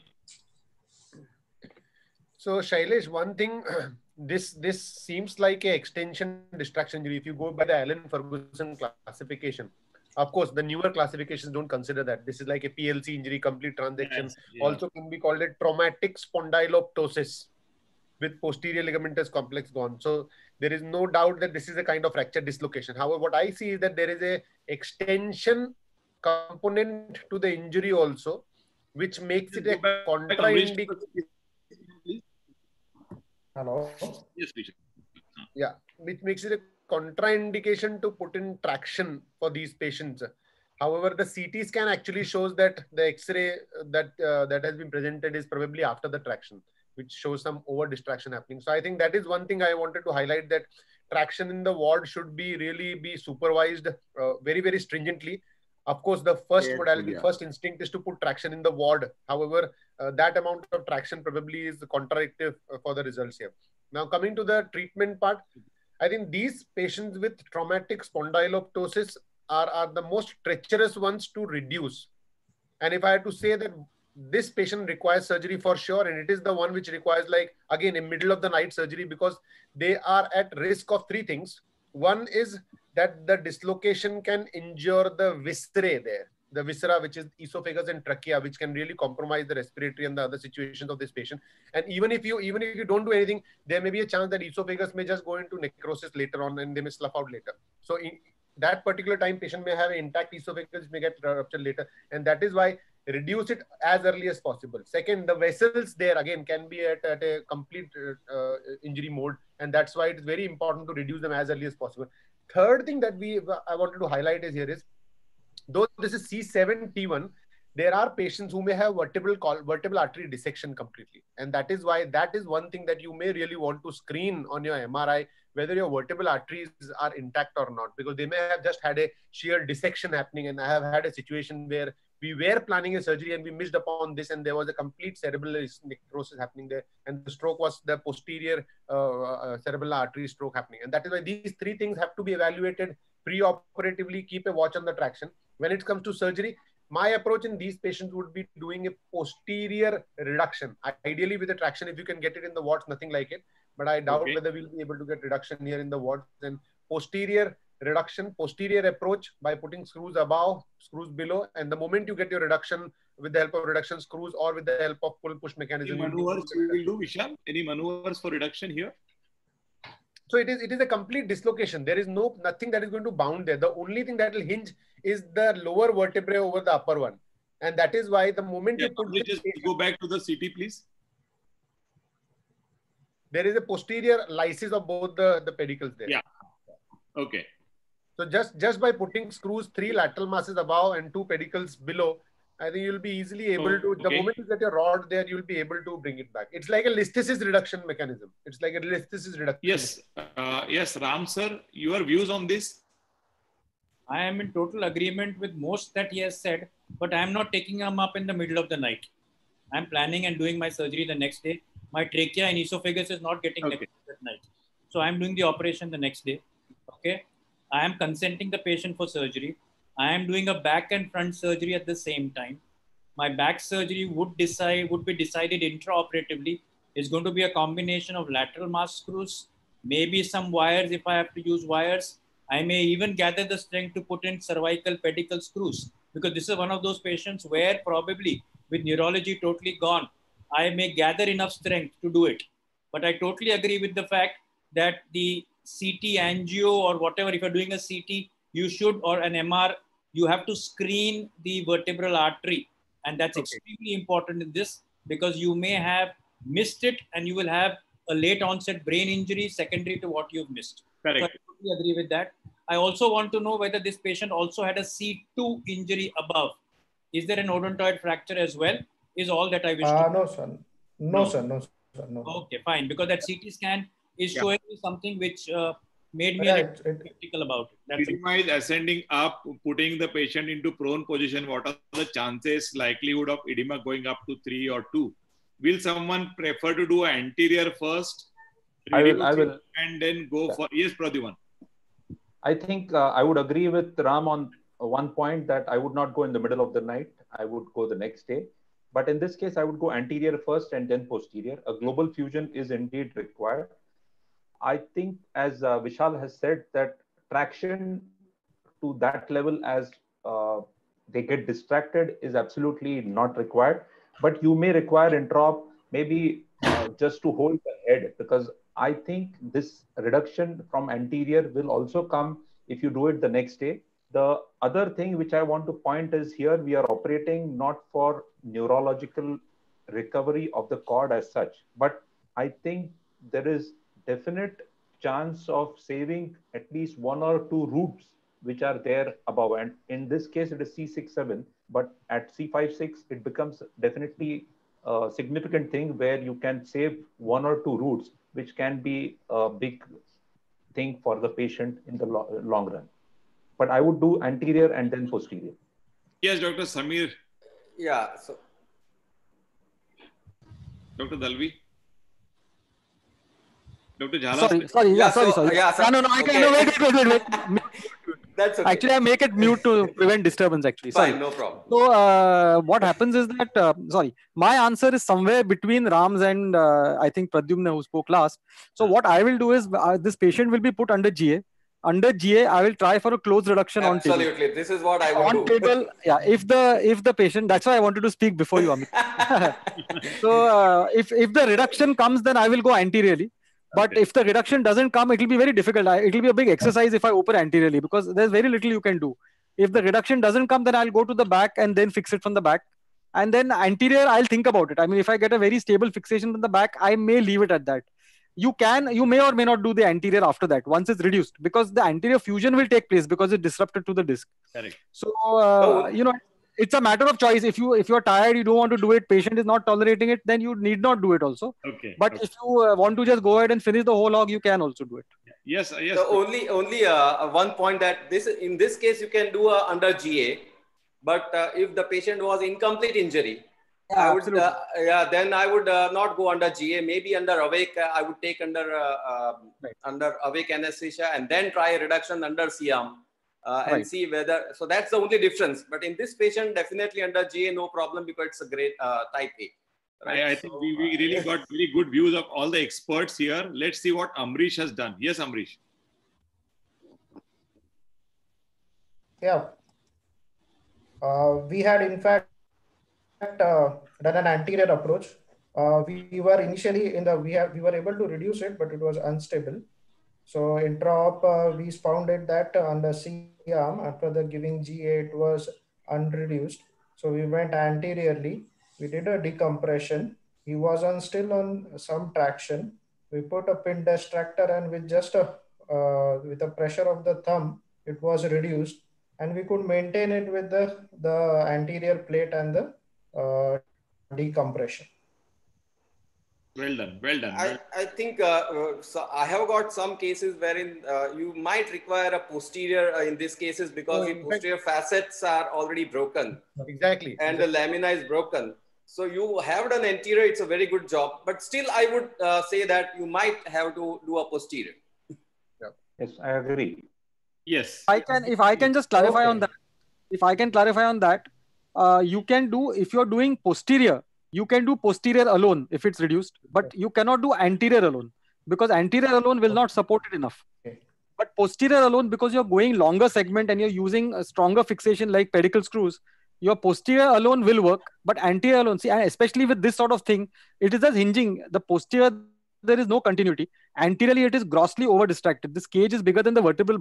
So Shailesh, one thing, this seems like a extension distraction injury. If you go by the Allen Ferguson classification, of course, the newer classifications don't consider that. This is like a PLC injury, complete transaction. Yes, yeah. Also can be called a traumatic spondyloptosis with posterior ligamentous complex gone. So there is no doubt that this is a kind of fracture dislocation. However, what I see is that there is a extension component to the injury also, which makes it a contraindication. Hello. Yes, Vishal. Yeah, which makes it a contraindication to put in traction for these patients. However, the CT scan actually shows that the X-ray that has been presented is probably after the traction, which shows some over distraction happening. So I think that is one thing I wanted to highlight, that traction in the ward should be really supervised very, very stringently. Of course, the first modality, first instinct is to put traction in the ward. However, that amount of traction probably is contradictory for the results here. Now, coming to the treatment part, I think these patients with traumatic spondyloptosis are the most treacherous ones to reduce. And if I had to say that this patient requires surgery for sure, and it is the one which requires, like, again, a middle of the night surgery, because they are at risk of three things. One is that the dislocation can injure the viscerae there, the viscera, which is esophagus and trachea, which can really compromise the respiratory and the other situations of this patient. And even if you don't do anything, there may be a chance that esophagus may just go into necrosis later on and they may slough out later. So in that particular time, patient may have an intact esophagus, may get ruptured later. And that is why reduce it as early as possible. Second, the vessels there again can be at a complete injury mode. And that's why it is very important to reduce them as early as possible. Third thing that I wanted to highlight is though this is C7T1, there are patients who may have vertebral artery dissection completely. And that is why that is one thing that you may really want to screen on your MRI, whether your vertebral arteries are intact or not, because they may have just had a sheer dissection happening. And I have had a situation where we were planning a surgery and we missed upon this, and there was a complete cerebral necrosis happening there. And the stroke was the posterior cerebral artery stroke happening. And that is why these three things have to be evaluated pre-operatively. Keep a watch on the traction. When it comes to surgery, my approach in these patients would be doing a posterior reduction. Ideally with a traction, if you can get it in the wards, nothing like it. But I doubt whether we'll be able to get reduction here in the wards. And posterior reduction, posterior approach by putting screws above, screws below. And the moment you get your reduction with the help of reduction screws or with the help of pull-push mechanism. Any maneuvers we will do, Vishal? Any maneuvers for reduction here? So it is a complete dislocation. There is nothing that is going to bound there. The only thing that will hinge is the lower vertebrae over the upper one. And that is why the moment you put... Just go back to the CT, please. There is a posterior lysis of both the pedicles there. Yeah. Okay. So just by putting screws, 3 lateral masses above and 2 pedicles below, I think you'll be easily able to, the moment you get your rod there, you'll be able to bring it back. It's like a listhesis reduction mechanism. It's like a listhesis reduction. Yes. Yes, Ram sir, your views on this? I am in total agreement with most that he has said, but I am not taking him up in the middle of the night. I am planning and doing my surgery the next day. My trachea and esophagus is not getting necrosis at night. So I am doing the operation the next day. Okay. I am consenting the patient for surgery. I am doing a back and front surgery at the same time. My back surgery would be decided intraoperatively. It's going to be a combination of lateral mass screws, maybe some wires if I have to use wires. I may even gather the strength to put in cervical pedicle screws, because this is one of those patients where probably with neurology totally gone, I may gather enough strength to do it. But I totally agree with the fact that the CT angio or whatever, if you're doing a CT, you should, or an MR, you have to screen the vertebral artery. And that's extremely important in this, because you may have missed it and you will have a late onset brain injury secondary to what you've missed. Correct. So I totally agree with that. I also want to know whether this patient also had a C2 injury above. Is there an odontoid fracture as well? Is all that I wish to know. No, sir. No, sir. No, sir. No. Okay, fine. Because that CT scan is showing me something which made me skeptical about it. That's edema is ascending up, putting the patient into prone position. What are the chances, likelihood of edema going up to 3 or 2? Will someone prefer to do anterior first? I will. And then go for, yes, Pradyuman. I think I would agree with Ram on one point that I would not go in the middle of the night. I would go the next day. But in this case, I would go anterior first and then posterior. A global fusion is indeed required. I think, as Vishal has said, that traction to that level as they get distracted is absolutely not required. But you may require intraop maybe just to hold the head, because I think this reduction from anterior will also come if you do it the next day. The other thing which I want to point is here we are operating not for neurological recovery of the cord as such, but I think there is definite chance of saving at least 1 or 2 roots which are there above. And in this case, it is C6-7, but at C5-6, it becomes definitely a significant thing where you can save 1 or 2 roots, which can be a big thing for the patient in the long run. But I would do anterior and then posterior. Yes, Dr. Samir. Yeah. So, Dr. Dalvi. Dr. Jhala. Sorry. Yeah, sorry. Yeah, No, I can, wait. That's okay. Actually, I make it mute to prevent disturbance, actually. Fine, no problem. So, what happens is that, my answer is somewhere between Ram's and I think Pradyumna, who spoke last. So, what I will do is this patient will be put under GA. Under GA, I will try for a close reduction on table. Absolutely. This is what I will do. On table, yeah. If the patient, that's why I wanted to speak before you, Amit. So, if the reduction comes, then I will go anteriorly. But if the reduction doesn't come, it will be very difficult. It will be a big exercise if I open anteriorly, because there's very little you can do. If the reduction doesn't come, then I'll go to the back and then fix it from the back. And then anterior, I'll think about it. I mean, if I get a very stable fixation from the back, I may leave it at that. You may or may not do the anterior after that once it's reduced, because the anterior fusion will take place because it's disrupted to the disc. Correct. So, it's a matter of choice. If you're tired, you don't want to do it, patient is not tolerating it, then you need not do it also. Okay. But if you want to just go ahead and finish the whole log, you can also do it. Yes. So only one point that in this case you can do under GA, but if the patient was incomplete injury, I would then I would not go under GA. Maybe under awake, I would take under awake anesthesia and then try a reduction under CM. And see whether, so that's the only difference. But in this patient, definitely under GA, no problem, because it's a great type A. Right? I think we really got very good views of all the experts here. Let's see what Amrish has done. Yes, Amrish. Yeah. We had in fact done an anterior approach. We were initially we were able to reduce it, but it was unstable. So intraop, we found it that under C-arm, after the giving GA, it was unreduced. So we went anteriorly. We did a decompression. He was still on some traction. We put a pin distractor, and with just with the pressure of the thumb, it was reduced, and we could maintain it with the anterior plate and the decompression. Well done. I think so I have got some cases wherein you might require a posterior in these cases, because the posterior facets are already broken. Exactly. And the lamina is broken. So you have done anterior, it's a very good job. But still, I would say that you might have to do a posterior. Yes, I agree. Yes. If I can just clarify on that. If I can clarify on that, you can do, if you're doing posterior, you can do posterior alone if it's reduced, but you cannot do anterior alone, because anterior alone will not support it enough. But posterior alone, because you're going longer segment and you're using a stronger fixation like pedicle screws, your posterior alone will work, but anterior alone, see, especially with this sort of thing, it is just hinging. The posterior, there is no continuity. Anteriorly, it is grossly over distracted. This cage is bigger than the vertebral body.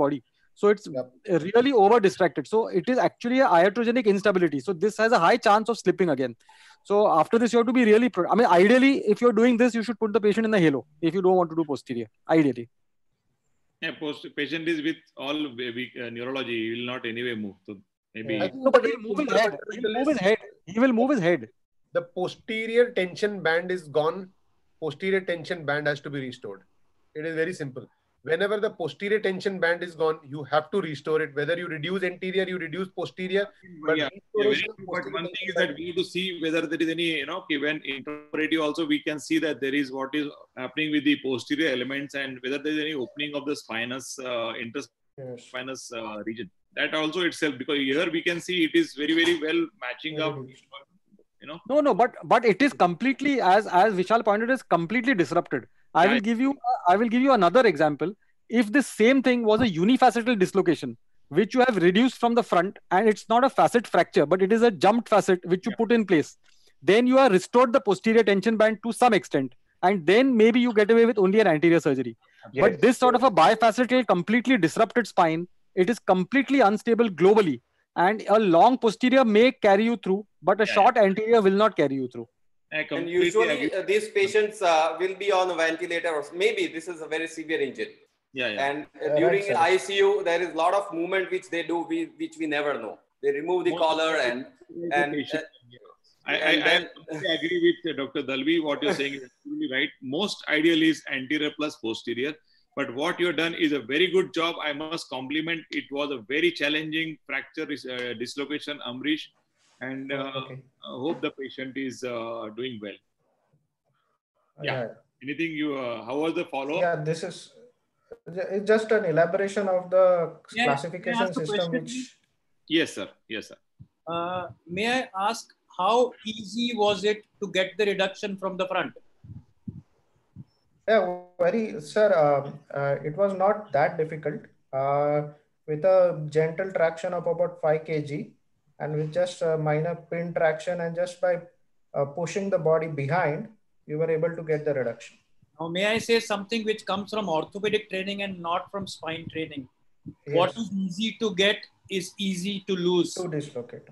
So it's really over distracted. So it is actually a iatrogenic instability. So this has a high chance of slipping again. So after this, you have to be really, I mean, ideally, if you're doing this, you should put the patient in the halo if you don't want to do posterior, ideally. Yeah, patient is with all neurology, he will not anyway move. So maybe. No, but he'll move his head. He'll move his head. He will move his head. The posterior tension band is gone. Posterior tension band has to be restored. It is very simple. Whenever the posterior tension band is gone, you have to restore it. Whether you reduce anterior, you reduce posterior. But One thing is that we need to see whether there is any, when intraoperative also we can see that there is what is happening with the posterior elements and whether there is any opening of the spinous, interspinous region. That also itself, because here we can see it is very, very well matching up. No, but it is completely, as Vishal pointed, is completely disrupted. I will give you another example. If this same thing was a unifacetal dislocation, which you have reduced from the front, and it's not a facet fracture, but it is a jumped facet which you put in place, then you have restored the posterior tension band to some extent, and then maybe you get away with only an anterior surgery. Yes. But this sort of a bifacetal, completely disrupted spine, it is completely unstable globally, and a long posterior may carry you through, but a short anterior will not carry you through. And usually these patients will be on a ventilator, or maybe this is a very severe injury. And during ICU, there is a lot of movement which they do, which we never know. They remove the collar and I agree with Dr. Dalvi. What you're saying is absolutely right. Most ideal is anterior plus posterior. But what you've done is a very good job. I must compliment. It was a very challenging fracture dislocation, Amrish. And hope the patient is doing well. Anything how was the follow-up? Yeah, this is just an elaboration of the classification system. Which... Yes, sir. Yes, sir. May I ask, how easy was it to get the reduction from the front? Yeah, sir, it was not that difficult. With a gentle traction of about 5 kg, and with just a minor pin traction, and just by pushing the body behind, you were able to get the reduction. Now, may I say something which comes from orthopedic training and not from spine training? Yes. What is easy to get is easy to lose. To dislocate.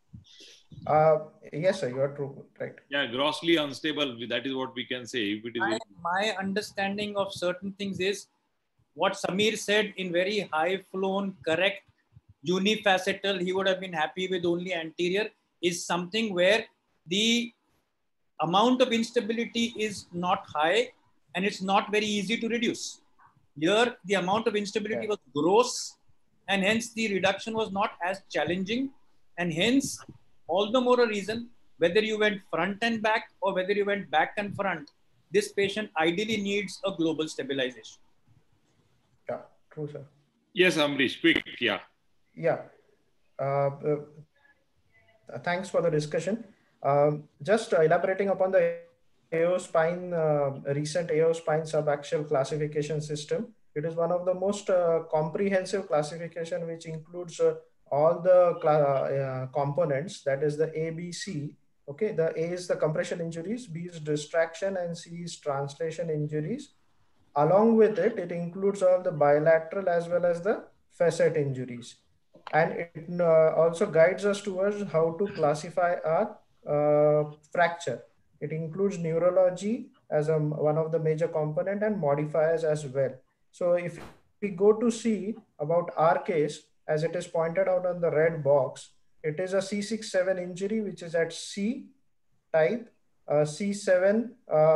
Yes, sir, you are true. Right. Yeah, grossly unstable. That is what we can say. If it is my understanding of certain things is what Samir said in very high flown, correct, unifacetal, he would have been happy with only anterior, is something where the amount of instability is not high and it's not very easy to reduce. Here, the amount of instability was gross, and hence the reduction was not as challenging, and hence all the more a reason, whether you went front and back or whether you went back and front, this patient ideally needs a global stabilization. Yeah, true, sir. Yes, Amrish, quick, yeah. Yeah. Thanks for the discussion. Just elaborating upon the AO spine, recent AO spine subaxial classification system. It is one of the most comprehensive classification, which includes all the components, that is the A, B, C. Okay, the A is the compression injuries, B is distraction, and C is translation injuries. Along with it, it includes all the bilateral as well as the facet injuries. And it also guides us towards how to classify a fracture. It includes neurology as one of the major component and modifiers as well. So if we go to see about our case, as it is pointed out on the red box, it is a C6-7 injury, which is at C type. C7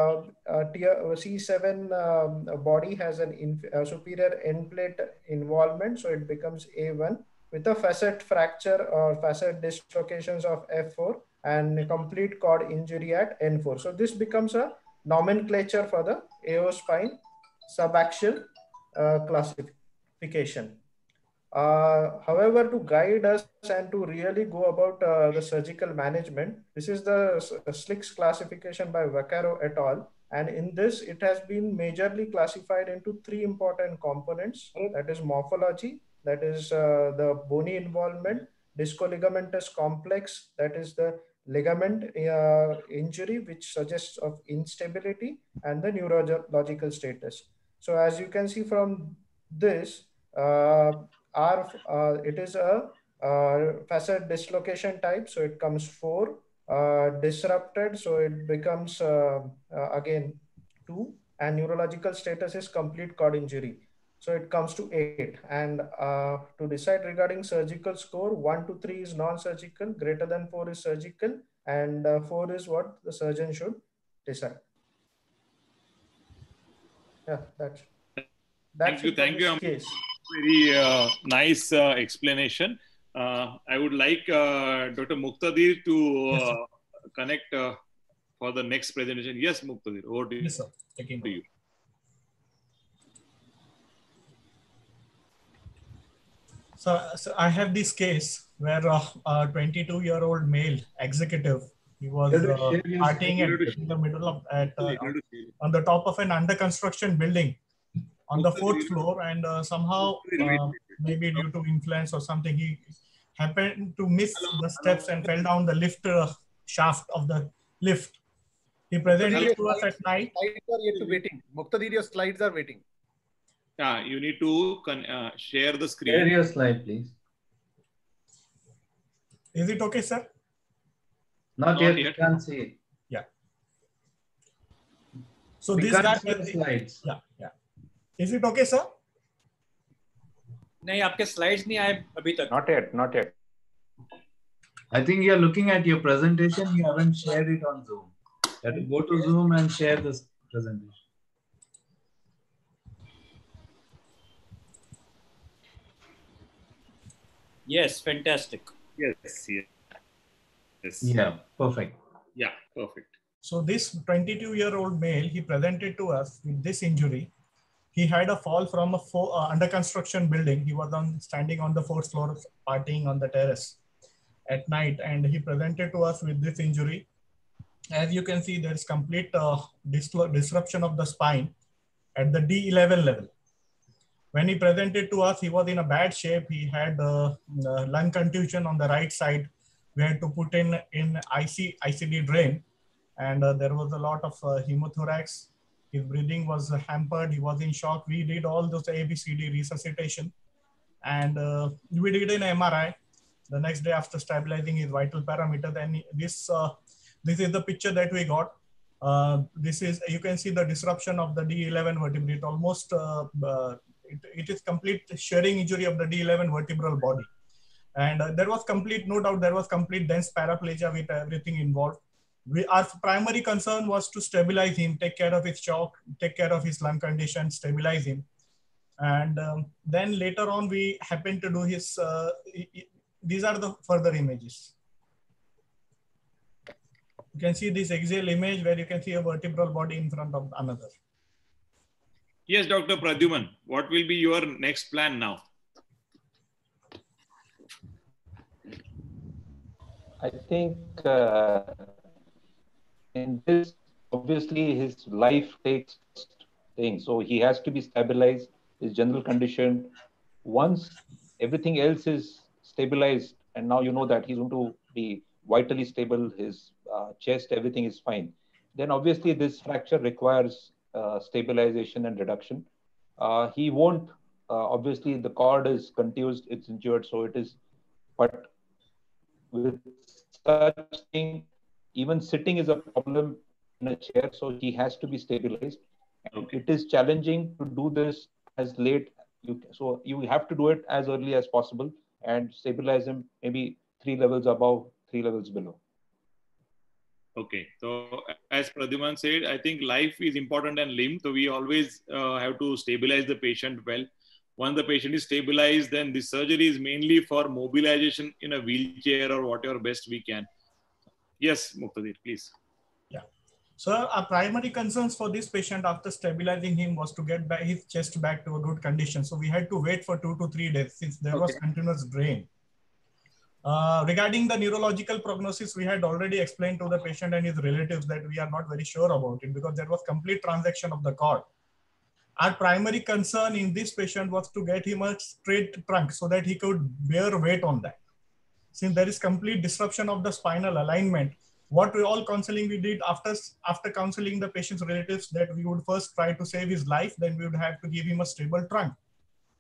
body has a superior end plate involvement, so it becomes A1 with a facet fracture or facet dislocations of F4 and a complete cord injury at N4. So this becomes a nomenclature for the AO spine subaxial classification. However, to guide us and to really go about the surgical management, this is the SLICS classification by Vaccaro et al. And in this, it has been majorly classified into 3 important components. That is morphology, that is the bony involvement, discoligamentous complex, that is the ligament injury, which suggests of instability, and the neurological status. So as you can see from this, it is a facet dislocation type, so it comes 4. Disrupted, so it becomes again 2, and neurological status is complete cord injury, so it comes to 8. And to decide regarding surgical score, 1 to 3 is non-surgical, greater than 4 is surgical, and 4 is what the surgeon should decide. Yeah, that's Thank you. Case. Very nice explanation. I would like Dr. Muqtadir to connect for the next presentation. Yes, Muqtadir, over to you. Yes, sir. Taking to you. So I have this case where a 22-year-old male executive, he was partying in the middle of on the top of an under construction building on the 4th floor, and somehow maybe due to influence or something, he happened to miss the steps and fell down the lift shaft of the lift. He presented to us at night. Slides are yet to waiting. Muqtadir, your slides are waiting. Yeah, you need to share the screen. Share your slide, please. Is it okay, sir? Not yet. You can't see it. Yeah. So we this can't guy see the slides. Yeah. Is it okay, sir? नहीं, आपके slides नहीं आए अभी तक. Not yet. I think you're looking at your presentation. You haven't shared it on Zoom. You have to go to Zoom and share this presentation. Yes, fantastic. Yes. Yeah, perfect. Yeah, perfect. So this 22-year-old male, he presented to us with this injury. He had a fall from a under construction building. He was standing on the 4th floor, partying on the terrace at night, and he presented to us with this injury. As you can see, there is complete disruption of the spine at the D11 level. When he presented to us, he was in a bad shape. He had lung contusion on the right side. We had to put in ICD drain, and there was a lot of hemothorax. His breathing was hampered. He was in shock. We did all those ABCD resuscitation, and we did an MRI the next day after stabilizing his vital parameter. Then this is the picture that we got. This is, you can see the disruption of the D11 vertebrae. It almost it is complete shearing injury of the D11 vertebral body, and there was complete, no doubt, there was complete dense paraplegia with everything involved. Our primary concern was to stabilize him, take care of his shock, take care of his lung condition, stabilize him. And then later on, we happened to do his, these are the further images. You can see this axial image where you can see a vertebral body in front of another. Yes, Dr. Pradyuman, what will be your next plan now? I think in this, obviously his life takes things. So he has to be stabilized, his general condition. Once everything else is stabilized, and now you know that he's going to be vitally stable, his chest, everything is fine. Then obviously this fracture requires stabilization and reduction. He won't, obviously the cord is contused, it's injured, so it is, but with such thing, even sitting is a problem in a chair, so he has to be stabilized. And it is challenging to do this as late, so you have to do it as early as possible and stabilize him maybe 3 levels above, 3 levels below. Okay, so as Pradyuman said, I think life is important and limb. So we always have to stabilize the patient well. Once the patient is stabilized, then the surgery is mainly for mobilization in a wheelchair or whatever best we can. Yes, Muqtadir, please. Yeah. So our primary concerns for this patient after stabilizing him was to get back his chest back to a good condition. So we had to wait for 2 to 3 days since there was continuous drain. Regarding the neurological prognosis, we had already explained to the patient and his relatives that we are not very sure about it because there was complete transaction of the cord. Our primary concern in this patient was to get him a straight trunk so that he could bear weight on that. Since there is complete disruption of the spinal alignment, what all counseling we did after counseling the patient's relatives, that we would first try to save his life, then we would have to give him a stable trunk.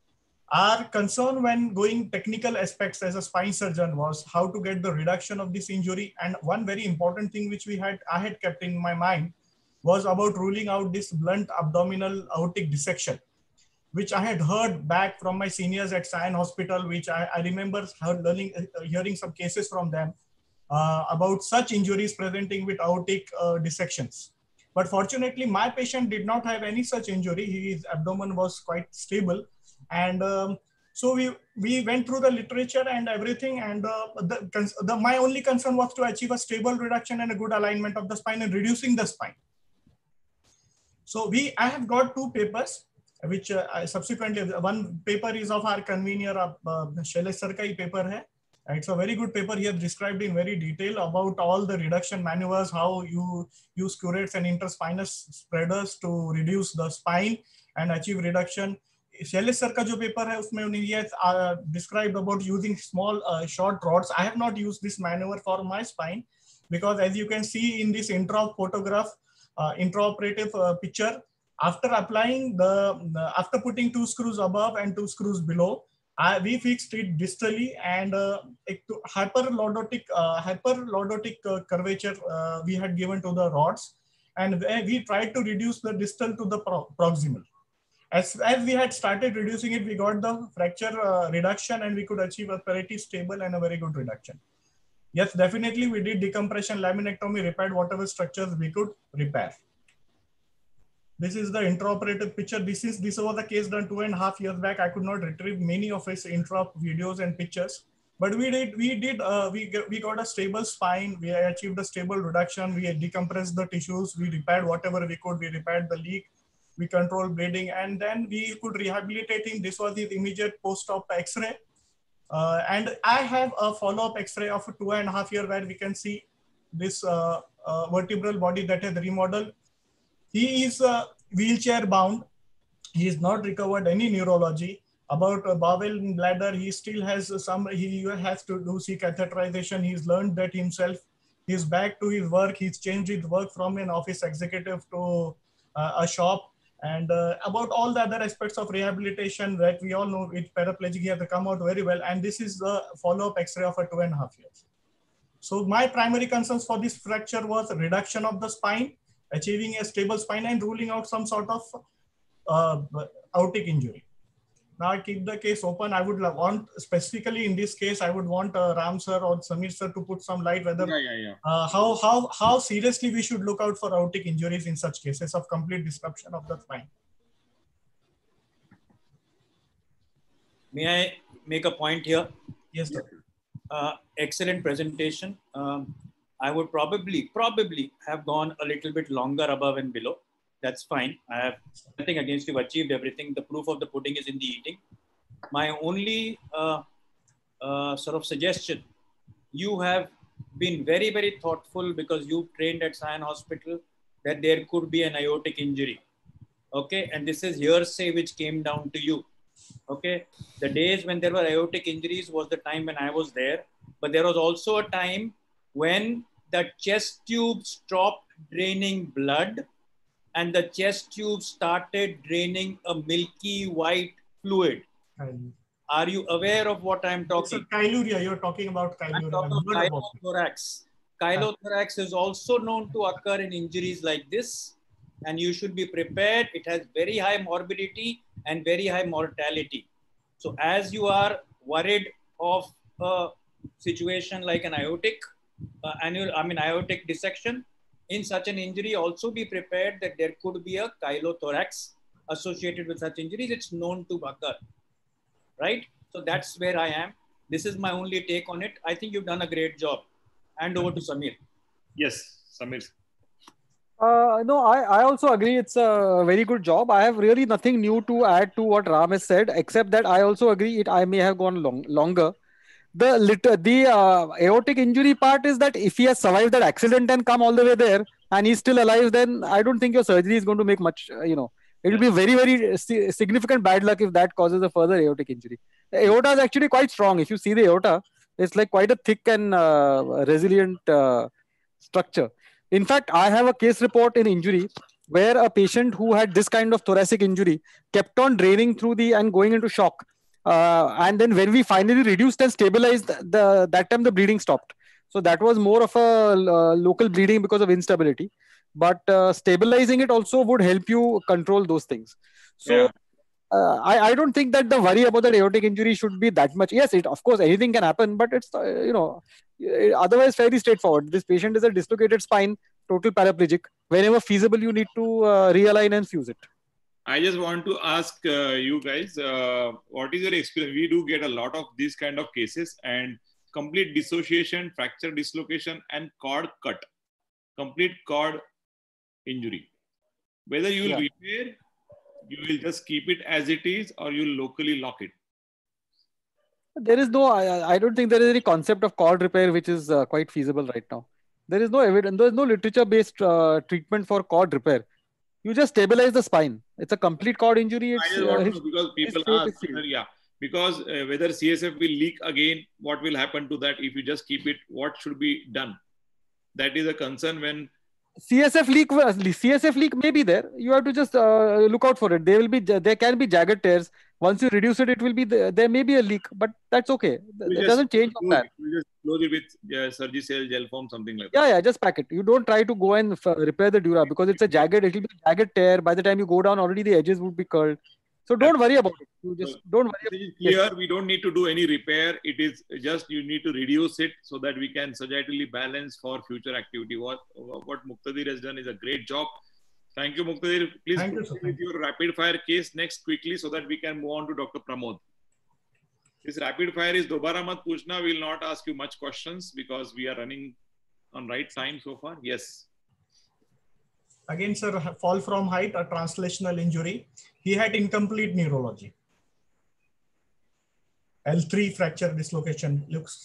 Our concern when going technical aspects as a spine surgeon was how to get the reduction of this injury. And one very important thing which I had kept in my mind was about ruling out this blunt abdominal aortic dissection, which I had heard back from my seniors at Sion Hospital, which I remember hearing some cases from them about such injuries presenting with aortic dissections. But fortunately, my patient did not have any such injury. His abdomen was quite stable. And so we went through the literature and everything. And my only concern was to achieve a stable reduction and a good alignment of the spine and reducing the spine. So I have got 2 papers, which subsequently, one paper is of our convener, Shailesh Sarkai paper hai. It's a very good paper. He has described in very detail about all the reduction maneuvers, how you use curettes and interspinous spreaders to reduce the spine and achieve reduction. Shailesh sir ka jo paper hai, usme he has described about using small short rods. I have not used this maneuver for my spine because, as you can see in this intraoperative picture, after applying after putting 2 screws above and 2 screws below, we fixed it distally, and hyperlordotic curvature we had given to the rods, and we tried to reduce the distal to the proximal. As we had started reducing it, we got the fracture reduction, and we could achieve a pretty stable and a very good reduction. Yes, definitely we did decompression, laminectomy, repaired whatever structures we could repair. This is the intraoperative picture. This was a case done 2.5 years back. I could not retrieve many of his intraop videos and pictures, but we got a stable spine. We achieved a stable reduction. We decompressed the tissues. We repaired whatever we could. We repaired the leak. We controlled bleeding, and then we could rehabilitate him. This was his immediate post-op X-ray. And I have a follow-up X-ray of 2.5 years where we can see this vertebral body that has remodeled. He is wheelchair bound. He has not recovered any neurology. About bowel and bladder, he still has he has to do C catheterization. He's learned that himself. He's back to his work. He's changed his work from an office executive to a shop. And about all the other aspects of rehabilitation that we all know with paraplegic, he has come out very well. And this is the follow-up X-ray of 2.5 years. So my primary concerns for this fracture was reduction of the spine, achieving a stable spine, and ruling out some sort of aortic injury. Now I keep the case open. I would want, specifically in this case, I would want Ram sir or Samir sir to put some light whether how seriously we should look out for aortic injuries in such cases of complete disruption of the spine. May I make a point here? Yes, doctor. Excellent presentation. I would probably have gone a little bit longer above and below. That's fine. I have nothing against you've achieved everything. The proof of the pudding is in the eating. My only sort of suggestion, you have been very, very thoughtful because you trained at Sion Hospital that there could be an aortic injury. Okay. And this is hearsay which came down to you. Okay. The days when there were aortic injuries was the time when I was there. But there was also a time when the chest tube stopped draining blood and the chest tube started draining a milky white fluid. Are you aware of what I'm talking? It's chyluria. You're talking about chyluria. I'm talking about chylothorax. Chylothorax is also known to occur in injuries like this, and you should be prepared. It has very high morbidity and very high mortality. So as you are worried of a situation like an aortic aortic dissection, in such an injury, also be prepared that there could be a chylothorax associated with such injuries. It's known to occur, right? So that's where I am. This is my only take on it. I think you've done a great job. Hand over to Samir. Yes, Samir. No, I also agree. It's a very good job. I have really nothing new to add to what Ram has said, except that I also agree I may have gone longer. The aortic injury part is that if he has survived that accident and come all the way there and he's still alive, then I don't think your surgery is going to make much, it will be very, very significant bad luck if that causes a further aortic injury. The aorta is actually quite strong. If you see the aorta, it's like quite a thick and resilient structure. In fact, I have a case report in injury where a patient who had this kind of thoracic injury kept on draining through and going into shock. And then when we finally reduced and stabilized, that time the bleeding stopped. So that was more of a local bleeding because of instability. But stabilizing it also would help you control those things. So I don't think that the worry about the aortic injury should be that much. Yes, of course anything can happen, but it's otherwise fairly straightforward. This patient is a dislocated spine, total paraplegic. Whenever feasible, you need to realign and fuse it. I just want to ask you guys, what is your experience? We do get a lot of these kind of cases, and complete dissociation, fracture dislocation, and cord cut, complete cord injury. Whether you will repair, you will just keep it as it is, or you will locally lock it. There is no, I don't think there is any concept of cord repair which is quite feasible right now. There is no evidence, there is no literature-based treatment for cord repair. You just stabilize the spine. It's a complete cord injury. I just want to know, because people ask, because whether CSF will leak again, what will happen to that if you just keep it? What should be done? That is a concern when CSF leak may be there. You have to just look out for it. There can be jagged tears. Once you reduce it, it will be there may be a leak, but that's okay. It doesn't change from that. You just close it with Surgicel, gel foam, something like that. Yeah, just pack it. You don't try to go and repair the dura because it's a jagged. It will be a jagged tear. By the time you go down, already the edges would be curled. So don't worry about it. You just don't worry. Here we don't need to do any repair. It is just you need to reduce it so that we can sagittally balance for future activity. What Muqtadir has done is a great job. Thank you, Muqtadir. Please proceed with your rapid fire case next quickly so that we can move on to Dr. Pramod. This rapid fire is Dobara Mat Puchna. We will not ask you much questions because we are running on right time so far. Yes. Again, sir, fall from height, a translational injury. He had incomplete neurology. L3 fracture dislocation looks.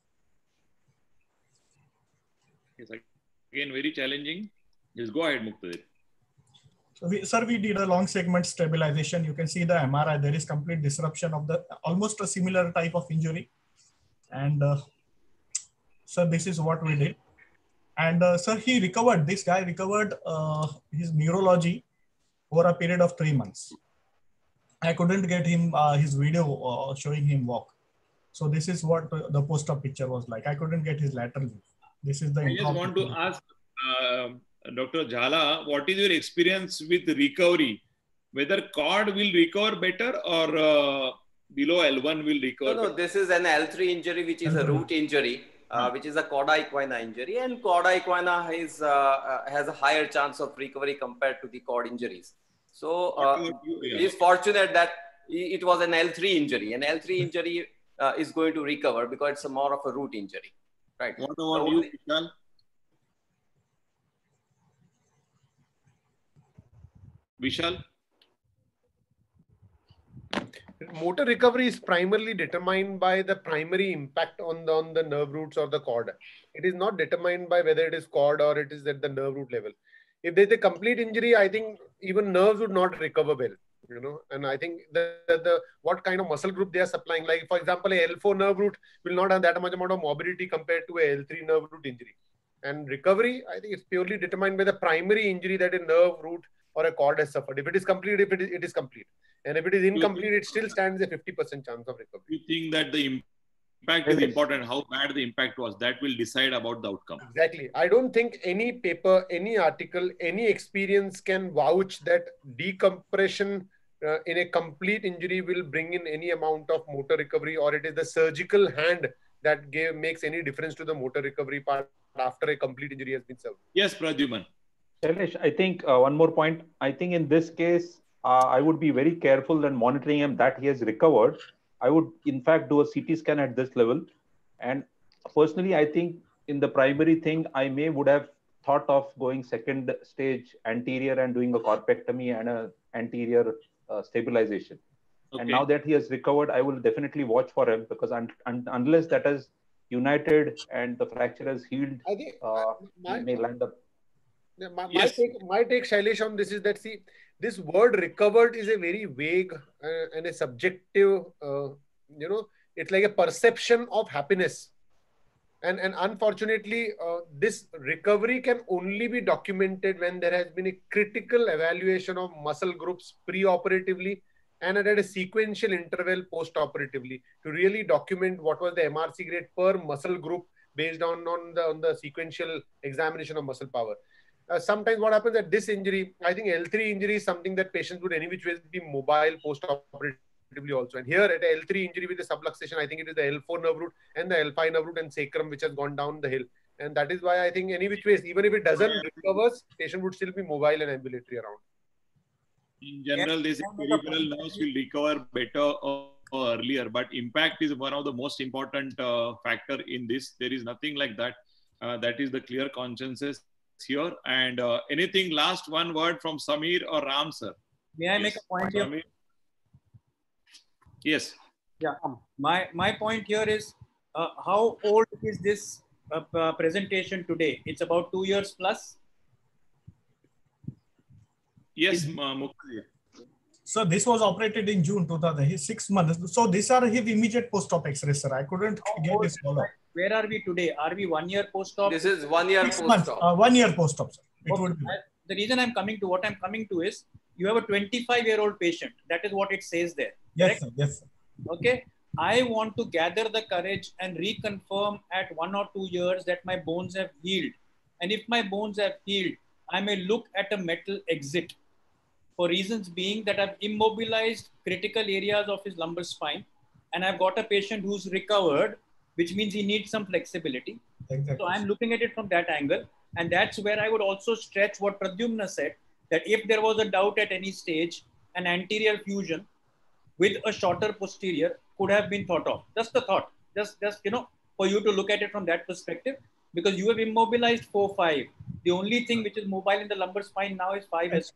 Yes, again, very challenging. Just go ahead, Muqtadir. So we did a long segment stabilization. You can see the MRI. There is complete disruption of the almost a similar type of injury. And so this is what we did. And sir, he recovered. This guy recovered his neurology over a period of 3 months. I couldn't get him his video showing him walk. So this is what the post-op picture was like. I couldn't get his lateral view. This is the. I just want to ask Dr. Jhala, what is your experience with recovery? Whether cord will recover better or below L1 will recover? No, this is an L3 injury, which is a root injury. Which is a cauda equina injury, and cauda equina is, has a higher chance of recovery compared to the cord injuries. So he is fortunate that it was an L3 injury. An L3 injury is going to recover because it's more of a root injury, right? What about you, Vishal? Vishal? Motor recovery is primarily determined by the primary impact on the nerve roots or the cord. It is not determined by whether it is cord or it is at the nerve root level. If there's a complete injury, I think even nerves would not recover well, you know. And I think what kind of muscle group they are supplying, like for example, a L4 nerve root will not have that much amount of mobility compared to a L3 nerve root injury. And recovery, I think it's purely determined by the primary injury that a nerve root or a cord has suffered. If it is complete, it is complete. And if it is incomplete, it still stands a 50% chance of recovery. You think that the impact is important, how bad the impact was, that will decide about the outcome. Exactly. I don't think any paper, any article, any experience can vouch that decompression in a complete injury will bring in any amount of motor recovery, or it is the surgical hand that makes any difference to the motor recovery part after a complete injury has been served. Yes, Pradyuman. Shailesh, I think one more point. I think in this case, I would be very careful and monitoring him that he has recovered. I would, in fact, do a CT scan at this level. And personally, I think in the primary thing, I would have thought of going second stage anterior and doing a corpectomy and an anterior stabilization. Okay. And now that he has recovered, I will definitely watch for him, because unless that is united and the fracture has healed, I think he may land up. Yeah, my take, Shailesh, on this is that, see, this word recovered is a very vague and a subjective, it's like a perception of happiness. And unfortunately, this recovery can only be documented when there has been a critical evaluation of muscle groups pre-operatively and at a sequential interval post-operatively to really document what was the MRC grade per muscle group based on the sequential examination of muscle power. Sometimes what happens at this injury, I think L3 injury is something that patients would any which ways be mobile post-operatively also. And here at a L3 injury with the subluxation, I think it is the L4 nerve root and the L5 nerve root and sacrum which has gone down the hill. And that is why I think any which ways, even if it doesn't recover, patient would still be mobile and ambulatory around. In general, they say peripheral nerves will recover better earlier, but impact is one of the most important factor in this. There is nothing like that. That is the clear consensus here. And anything last one word from Samir or Ram, sir? May I make a point here? Samir? Yes. Yeah. My point here is how old is this presentation today? It's about 2 years plus. Yes, Mukti. So this was operated in June 2000. He's 6 months. So these are his immediate post-op X-rays, sir. I couldn't get this follow-up. Where are we today? Are we 1 year post-op? This is 1 year 6 months. post-op. 1 year post-op, sir. Okay. The reason I'm coming to what I'm coming to is you have a 25-year-old patient. That is what it says there. Yes, sir. Yes, sir. Okay. I want to gather the courage and reconfirm at 1 or 2 years that my bones have healed. And if my bones have healed, I may look at a metal exit, for reasons being that I've immobilized critical areas of his lumbar spine and I've got a patient who's recovered, which means he needs some flexibility. Exactly. So I'm looking at it from that angle. And that's where I would also stretch what Pradyumna said, that if there was a doubt at any stage, an anterior fusion with a shorter posterior could have been thought of. Just a thought, just for you to look at it from that perspective, because you have immobilized 4-5. The only thing which is mobile in the lumbar spine now is 5S1.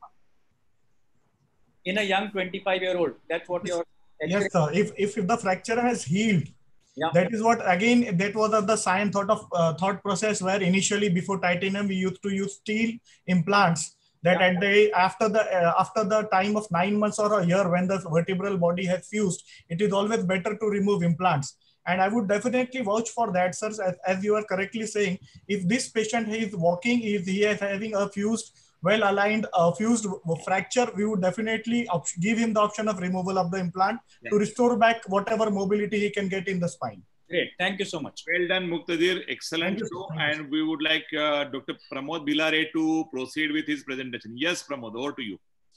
In a young 25-year-old, that's what you're. Yes, sir. If the fracture has healed, yeah. That is what, again, that was the science thought process where initially before titanium we used to use steel implants. That after the time of 9 months or a year when the vertebral body has fused, it is always better to remove implants. And I would definitely vouch for that, sir. As you are correctly saying, if this patient is walking, if he is having a fused, well-aligned fused fracture, we would definitely give him the option of removal of the implant to restore back whatever mobility he can get in the spine. Great. Thank you so much. Well done, Muktadir. Excellent show. And we would like Dr. Pramod Bilare to proceed with his presentation. Yes, Pramod, over to you.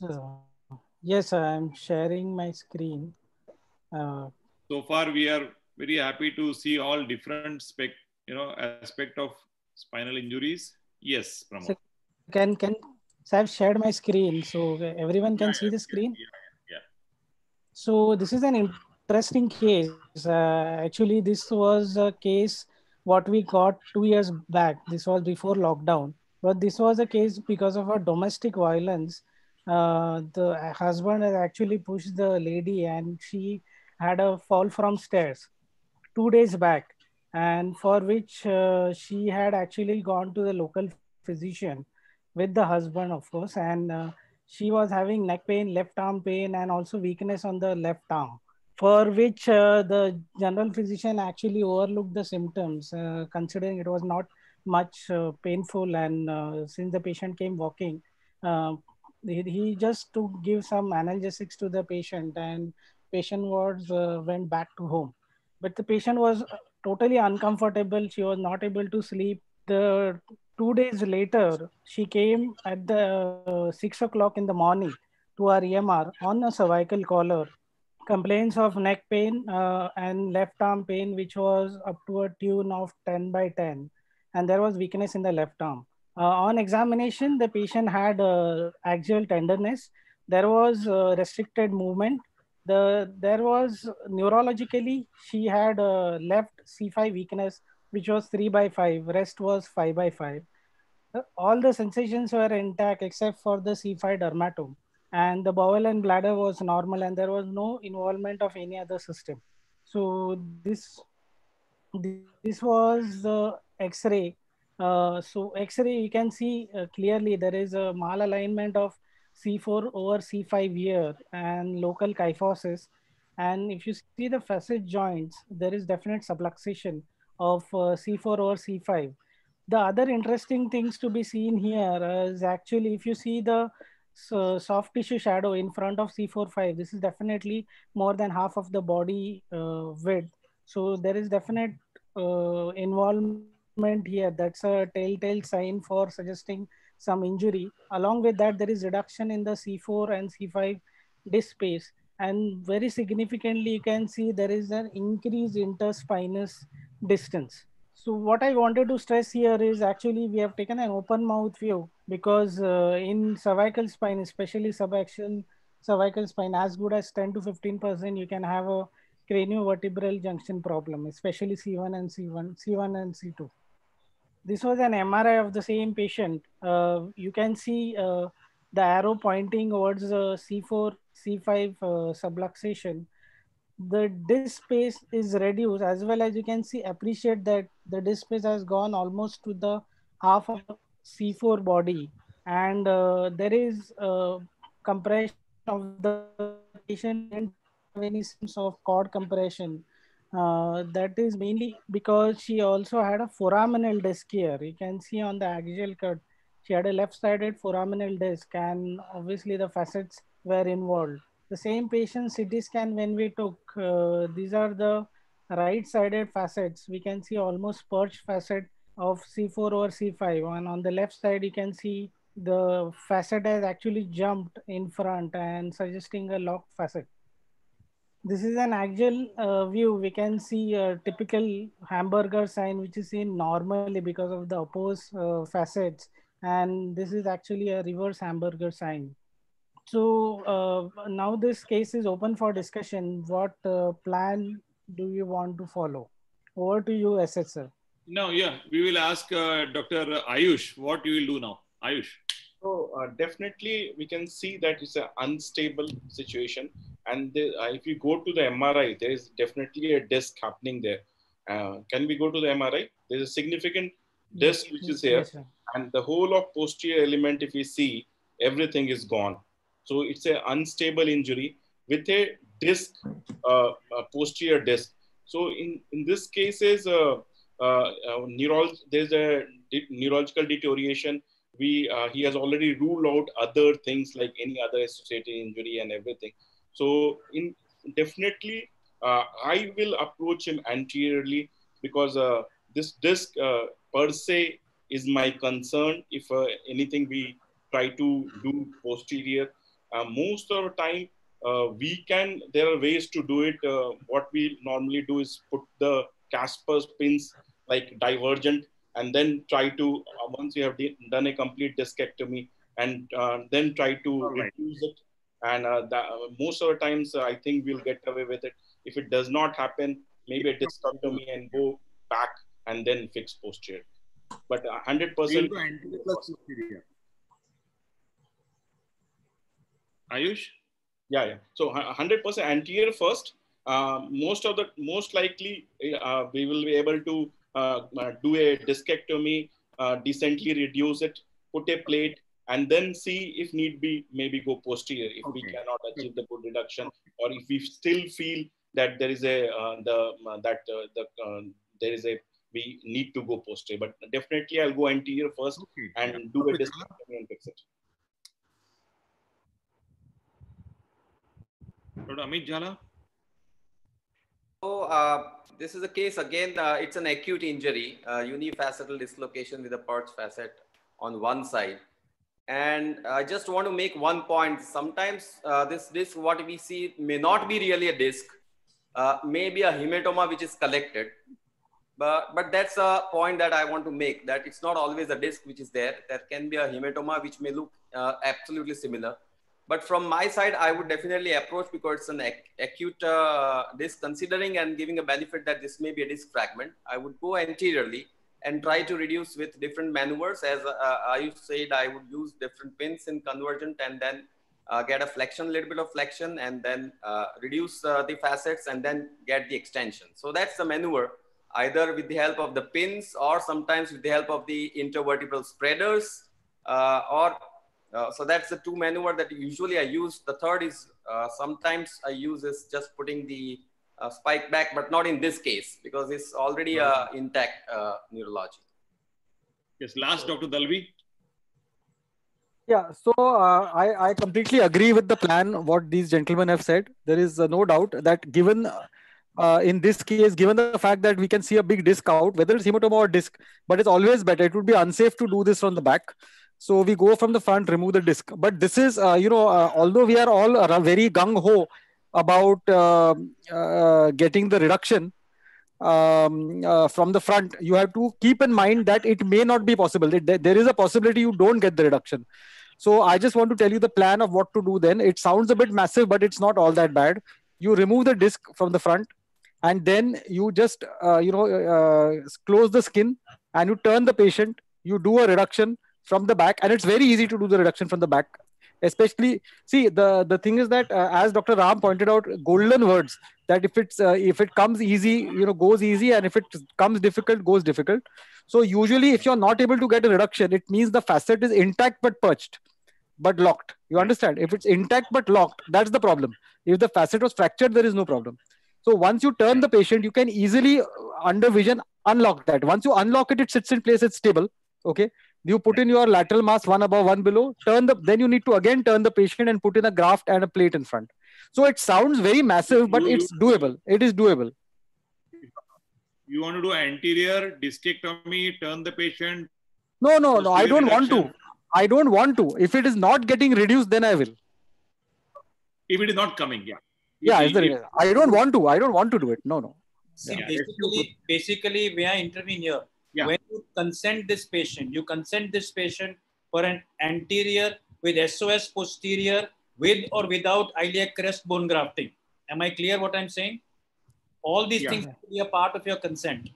Yes, I'm sharing my screen. So far, we are very happy to see all different aspect of spinal injuries. Yes, Pramod. So I've shared my screen, so everyone can see the screen. Yeah. So this is an interesting case. Actually, this was a case what we got 2 years back. This was before lockdown, but this was a case because of a domestic violence. The husband had actually pushed the lady, and she had a fall from stairs 2 days back, and for which she had actually gone to the local physician with the husband, of course, and she was having neck pain, left arm pain, and also weakness on the left arm, for which the general physician actually overlooked the symptoms, considering it was not much painful. And since the patient came walking, he just to give some analgesics to the patient, and patient went back to home. But the patient was totally uncomfortable. She was not able to sleep. The 2 days later, she came at the 6 o'clock in the morning to our EMR on a cervical collar, complaints of neck pain and left arm pain, which was up to a tune of 10/10. And there was weakness in the left arm. On examination, the patient had axial tenderness. There was restricted movement. There was neurologically, she had left C5 weakness, which was 3/5, rest was 5/5. All the sensations were intact except for the C5 dermatome, and the bowel and bladder was normal, and there was no involvement of any other system. So this was the X-ray. So X-ray, you can see clearly there is a malalignment of C4 over C5 here and local kyphosis. And if you see the facet joints, there is definite subluxation of C4 over C5. The other interesting things to be seen here is actually, if you see the soft tissue shadow in front of C4-5. This is definitely more than half of the body width. So there is definite involvement here. That's a telltale sign for suggesting some injury. Along with that, there is reduction in the C4 and C5 disc space. And very significantly, you can see there is an increased interspinous distance. So what I wanted to stress here is actually we have taken an open mouth view because in cervical spine, especially subaxial cervical spine, as good as 10 to 15%, you can have a craniovertebral junction problem, especially C1 and C1 and C2. This was an MRI of the same patient. You can see the arrow pointing towards the C4, C5 subluxation. The disc space is reduced, as well as you can see, appreciate that the disc space has gone almost to the half of the C4 body. And there is compression of the patient didn't have any sense of cord compression. That is mainly because she also had a foraminal disc here. You can see on the axial cut, she had a left-sided foraminal disc, and obviously the facets were involved. The same patient CT scan when we took, these are the right-sided facets. We can see almost perched facet of C4 over C5. And on the left side, you can see the facet has actually jumped in front and suggesting a locked facet. This is an axial view. We can see a typical hamburger sign, which is seen normally because of the opposed facets. And this is actually a reverse hamburger sign. So now this case is open for discussion. What plan do you want to follow? Over to you, SS sir. No, yeah, we will ask Dr. Ayush what you will do now. Ayush. So definitely we can see that it's an unstable situation. And if you go to the MRI, there is definitely a disc happening there. Can we go to the MRI? There's a significant disc which is here. Yes, and the whole of posterior element, if we see, everything is gone. So it's an unstable injury with a disc, posterior disc. So in this cases, there's a neurological deterioration. He has already ruled out other things like any other associated injury and everything. So definitely, I will approach him anteriorly because this disc per se is my concern. If anything we try to do posterior, most of the time there are ways to do it. What we normally do is put the Casper's pins like divergent, and then try to once you have done a complete discectomy, and then try to reduce it. And most of the times, I think we'll get away with it. If it does not happen, maybe a discectomy and go back and then fix posterior. But 100%. Ayush? Yeah. So 100% anterior first. Most likely, we will be able to do a discectomy, decently reduce it, put a plate, and then see if need be, maybe go posterior if we cannot achieve the good reduction, or if we still feel that there is we need to go posterior. But definitely, I'll go anterior first and do a discectomy and fix it. Dr. Amit Jhala? So this is a case again, it's an acute injury, unifacetal dislocation with a perch facet on one side. And I just want to make one point. Sometimes this disc, what we see may not be really a disc, maybe a hematoma which is collected. But that's a point that I want to make, that it's not always a disc which is there. There can be a hematoma which may look absolutely similar. But from my side, I would definitely approach, because it's an acute disc, considering and giving a benefit that this may be a disc fragment. I would go anteriorly and try to reduce with different maneuvers. As I said, I would use different pins in convergent and then get a flexion, little bit of flexion, and then reduce the facets and then get the extension. So that's the maneuver, either with the help of the pins or sometimes with the help of the intervertebral spreaders so that's the two maneuver that usually I use. The third is sometimes I use is just putting the spike back, but not in this case because it's already intact neurology. Yes, last Dr. Dalvi. Yeah, so I completely agree with the plan, what these gentlemen have said. There is no doubt that given in this case, given the fact that we can see a big disc out, whether it's hematoma or disc, but it's always better. It would be unsafe to do this from the back. So we go from the front, remove the disc. But this is, although we are all very gung-ho about getting the reduction from the front, you have to keep in mind that it may not be possible. There is a possibility you don't get the reduction. So I just want to tell you the plan of what to do then. It sounds a bit massive, but it's not all that bad. You remove the disc from the front, and then you just, close the skin and you turn the patient. You do a reduction from the back, and it's very easy to do the reduction from the back. Especially, see, the thing is that as Dr. Ram pointed out, golden words, that if it comes easy, goes easy, and if it comes difficult, goes difficult. So usually, if you're not able to get a reduction, it means the facet is intact but perched, but locked. You understand? If it's intact but locked, that's the problem. If the facet was fractured, there is no problem. So once you turn the patient, you can easily under vision unlock that. Once you unlock it, it sits in place. It's stable. Okay. You put in your lateral mass, one above, one below. Then you need to again turn the patient and put in a graft and a plate in front. So it sounds very massive, but it's doable. It is doable. You want to do anterior discectomy, turn the patient? No. I don't want to. I don't want to. If it is not getting reduced, then I will. If it is not coming, yeah. I don't want to. I don't want to do it. No. See, basically, may I intervene here? Yeah. When you consent this patient for an anterior with SOS posterior with or without iliac crest bone grafting. Am I clear what I'm saying? All these things have to be a part of your consent.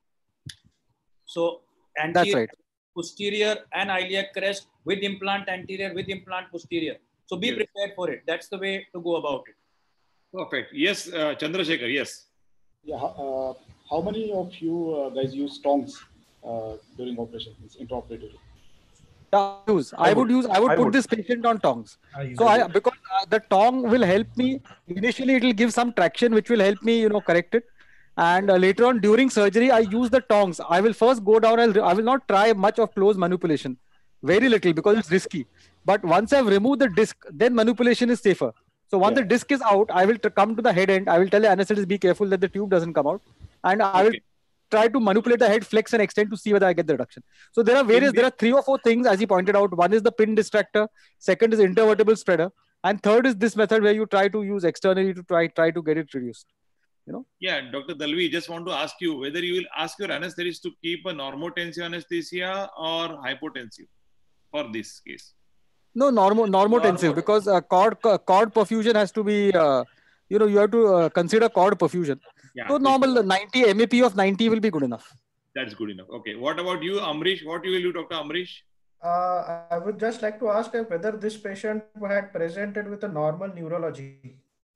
So anterior, posterior and iliac crest with implant anterior, with implant posterior. So be prepared for it. That's the way to go about it. Perfect. Yes, Chandrasekhar, yes. Yeah. How many of you guys use tongs during operation, intraoperatively? I would put this patient on tongs. Because the tong will help me. Initially, it will give some traction, which will help me, correct it. And later on, during surgery, I use the tongs. I will first go down. I will not try much of close manipulation. Very little, because it's risky. But once I've removed the disc, then manipulation is safer. So once the disc is out, I will come to the head end. I will tell the anesthetist, be careful that the tube doesn't come out. And I will try to manipulate the head, flex and extend to see whether I get the reduction. So there are 3 or 4 things, as he pointed out. One is the pin distractor. Second is intervertebral spreader. And third is this method where you try to use externally to try to get it reduced. Yeah, Dr. Dalvi, just want to ask you whether you will ask your anesthetist to keep a normotensive anesthesia or hypotensive for this case. No, normotensive, because cord perfusion has to be, you have to consider cord perfusion. Yeah, so normal 90 MAP of 90 will be good enough. That's good enough. Okay. What about you, Amrish? What you will do, Dr. Amrish? I would just like to ask whether this patient had presented with a normal neurology.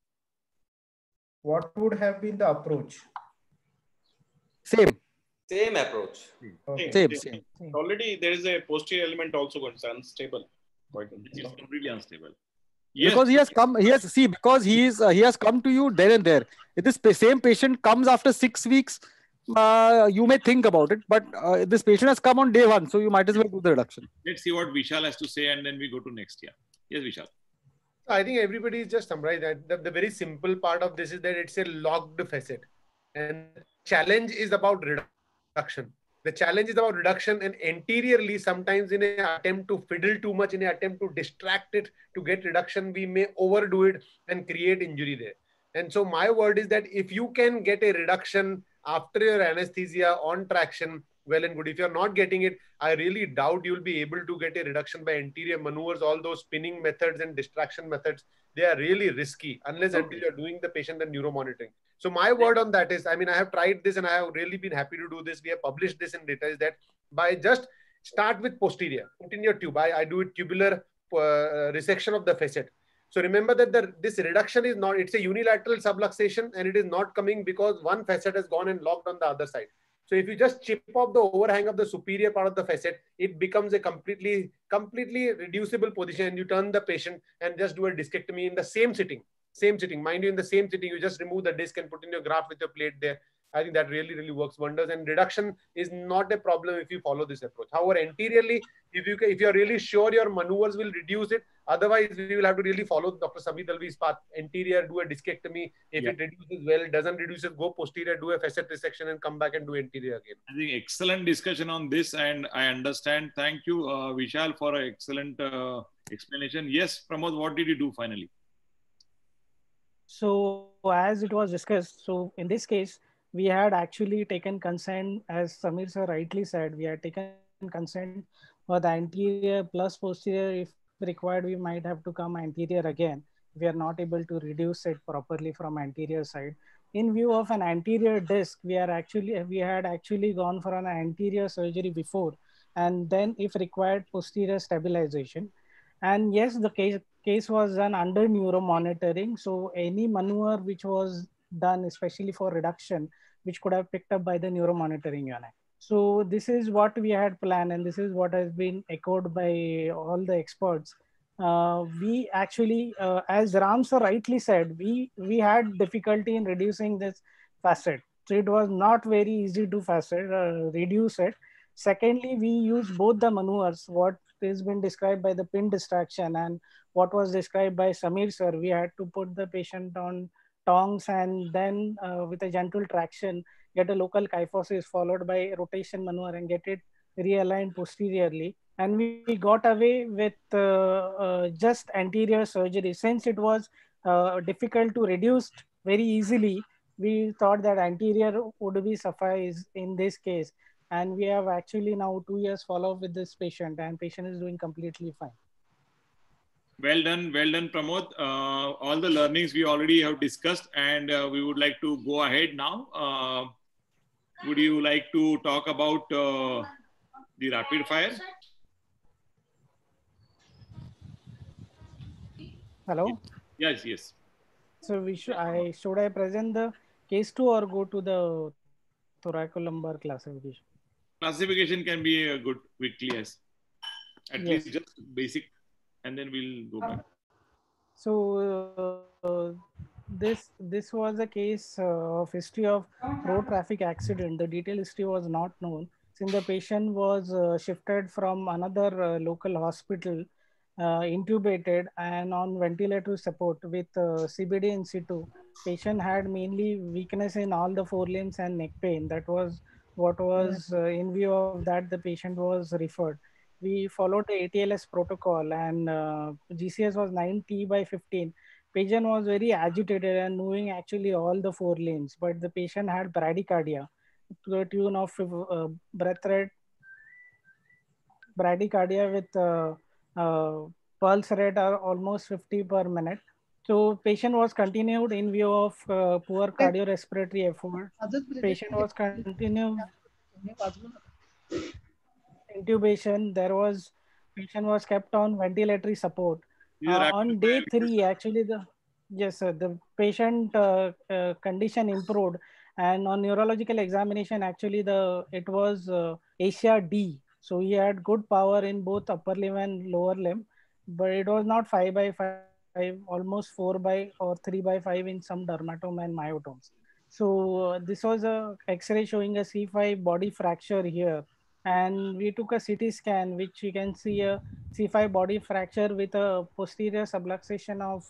What would have been the approach? Same approach. Same. Already there is a posterior element also going to unstable. It's completely unstable. Yes. Because he has come to you there and there. If this same patient comes after 6 weeks, you may think about it, but this patient has come on day 1, so you might as well do the reduction. Let's see what Vishal has to say, and then we go to next year. Yes, Vishal. I think everybody is just summarized that the very simple part of this is that it's a locked facet, and the challenge is about reduction. The challenge is about reduction, and anteriorly, sometimes in an attempt to fiddle too much, in an attempt to distract it to get reduction, we may overdo it and create injury there. And so my word is that if you can get a reduction after your anesthesia on traction, well and good. If you're not getting it, I really doubt you'll be able to get a reduction by anterior maneuvers. All those spinning methods and distraction methods, they are really risky unless until you're doing the patient and neuromonitoring. So my word on that is, I have tried this and I have really been happy to do this. We have published this in data, is that by just start with posterior, put in your tube. I do it tubular resection of the facet. So remember that this reduction is not, it's a unilateral subluxation, and it is not coming because one facet has gone and locked on the other side. So if you just chip off the overhang of the superior part of the facet, it becomes a completely reducible position, and you turn the patient and just do a discectomy in the same sitting. Mind you, in the same sitting, you just remove the disc and put in your graft with your plate there. I think that really, really works wonders. And reduction is not a problem if you follow this approach. However, anteriorly, if you're really sure your maneuvers will reduce it, otherwise we will have to really follow Dr. Sameer Dalvi's path. Anterior, do a discectomy. If it reduces well, doesn't reduce it, go posterior, do a facet resection and come back and do anterior again. I think excellent discussion on this, and I understand. Thank you, Vishal, for an excellent explanation. Yes, Pramod, what did you do finally? So as it was discussed, so in this case, we had actually taken consent, as Sameer sir rightly said, we had taken consent for the anterior plus posterior. If required, we might have to come anterior again. We are not able to reduce it properly from anterior side. In view of an anterior disc, we had actually gone for an anterior surgery before, and then if required, posterior stabilization. And yes, the case was done under neuromonitoring. So any maneuver which was done, especially for reduction, which could have picked up by the neuromonitoring unit. So this is what we had planned, and this is what has been echoed by all the experts. We actually, as Ram sir rightly said, we had difficulty in reducing this facet. So it was not very easy to reduce it. Secondly, we used both the maneuvers, what has been described by the pin distraction and what was described by Sameer sir. We had to put the patient on tongs and then with a gentle traction, get a local kyphosis followed by rotation maneuver and get it realigned posteriorly. And we got away with just anterior surgery. Since it was difficult to reduce very easily, we thought that anterior would be suffice in this case. And we have actually now 2 years follow-up with this patient, and patient is doing completely fine. Well done, Pramod. All the learnings we already have discussed, and we would like to go ahead now. Would you like to talk about the rapid fire? Hello? Yes, yes. So should I present the case 2 or go to the thoracolumbar classification? Classification can be a good quickly, yes. At Yes. least just basic, and then we'll go back. So this was a case of history of road traffic accident. The detailed history was not known since the patient was shifted from another local hospital, intubated and on ventilator support with CBD in situ. Patient had mainly weakness in all the forelimbs and neck pain. That was what was in view of that the patient was referred. We followed the ATLS protocol, and GCS was 9T/15. Patient was very agitated and moving actually all the 4 lanes, but the patient had bradycardia to the tune of breath rate, bradycardia with pulse rate are almost 50 per minute. So patient was continued in view of poor cardiorespiratory effort. Patient was continued intubation. Patient was kept on ventilatory support. On day 3, actually the patient condition improved, and on neurological examination, actually it was Asia D. So he had good power in both upper limb and lower limb, but it was not 5/5, almost 4 or 3/5 in some dermatome and myotomes. So this was a X-ray showing a C5 body fracture here. And we took a CT scan, which you can see a C5 body fracture with a posterior subluxation of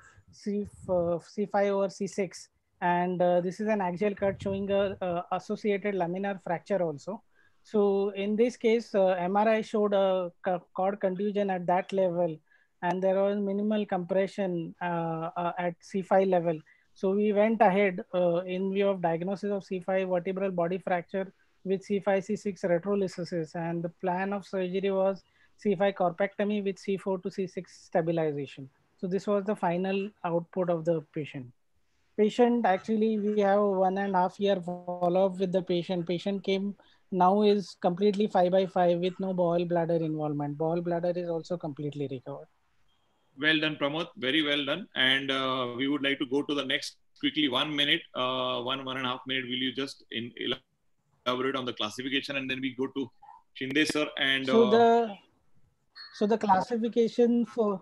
C5 over C6. And this is an axial cut showing a associated laminar fracture also. So in this case, MRI showed a cord contusion at that level, and there was minimal compression at C5 level. So we went ahead in view of diagnosis of C5 vertebral body fracture with C5, C6 retrolysis, and the plan of surgery was C5 corpectomy with C4 to C6 stabilization. So this was the final output of the patient. Patient, actually, we have 1.5 year follow-up with the patient. Patient came, now is completely 5/5 with no bowel bladder involvement. Bowel bladder is also completely recovered. Well done, Pramod. Very well done. And we would like to go to the next quickly. 1 minute, 1.5 minute. Will you just elaborate on the classification, and then we go to Shinde sir and so the classification for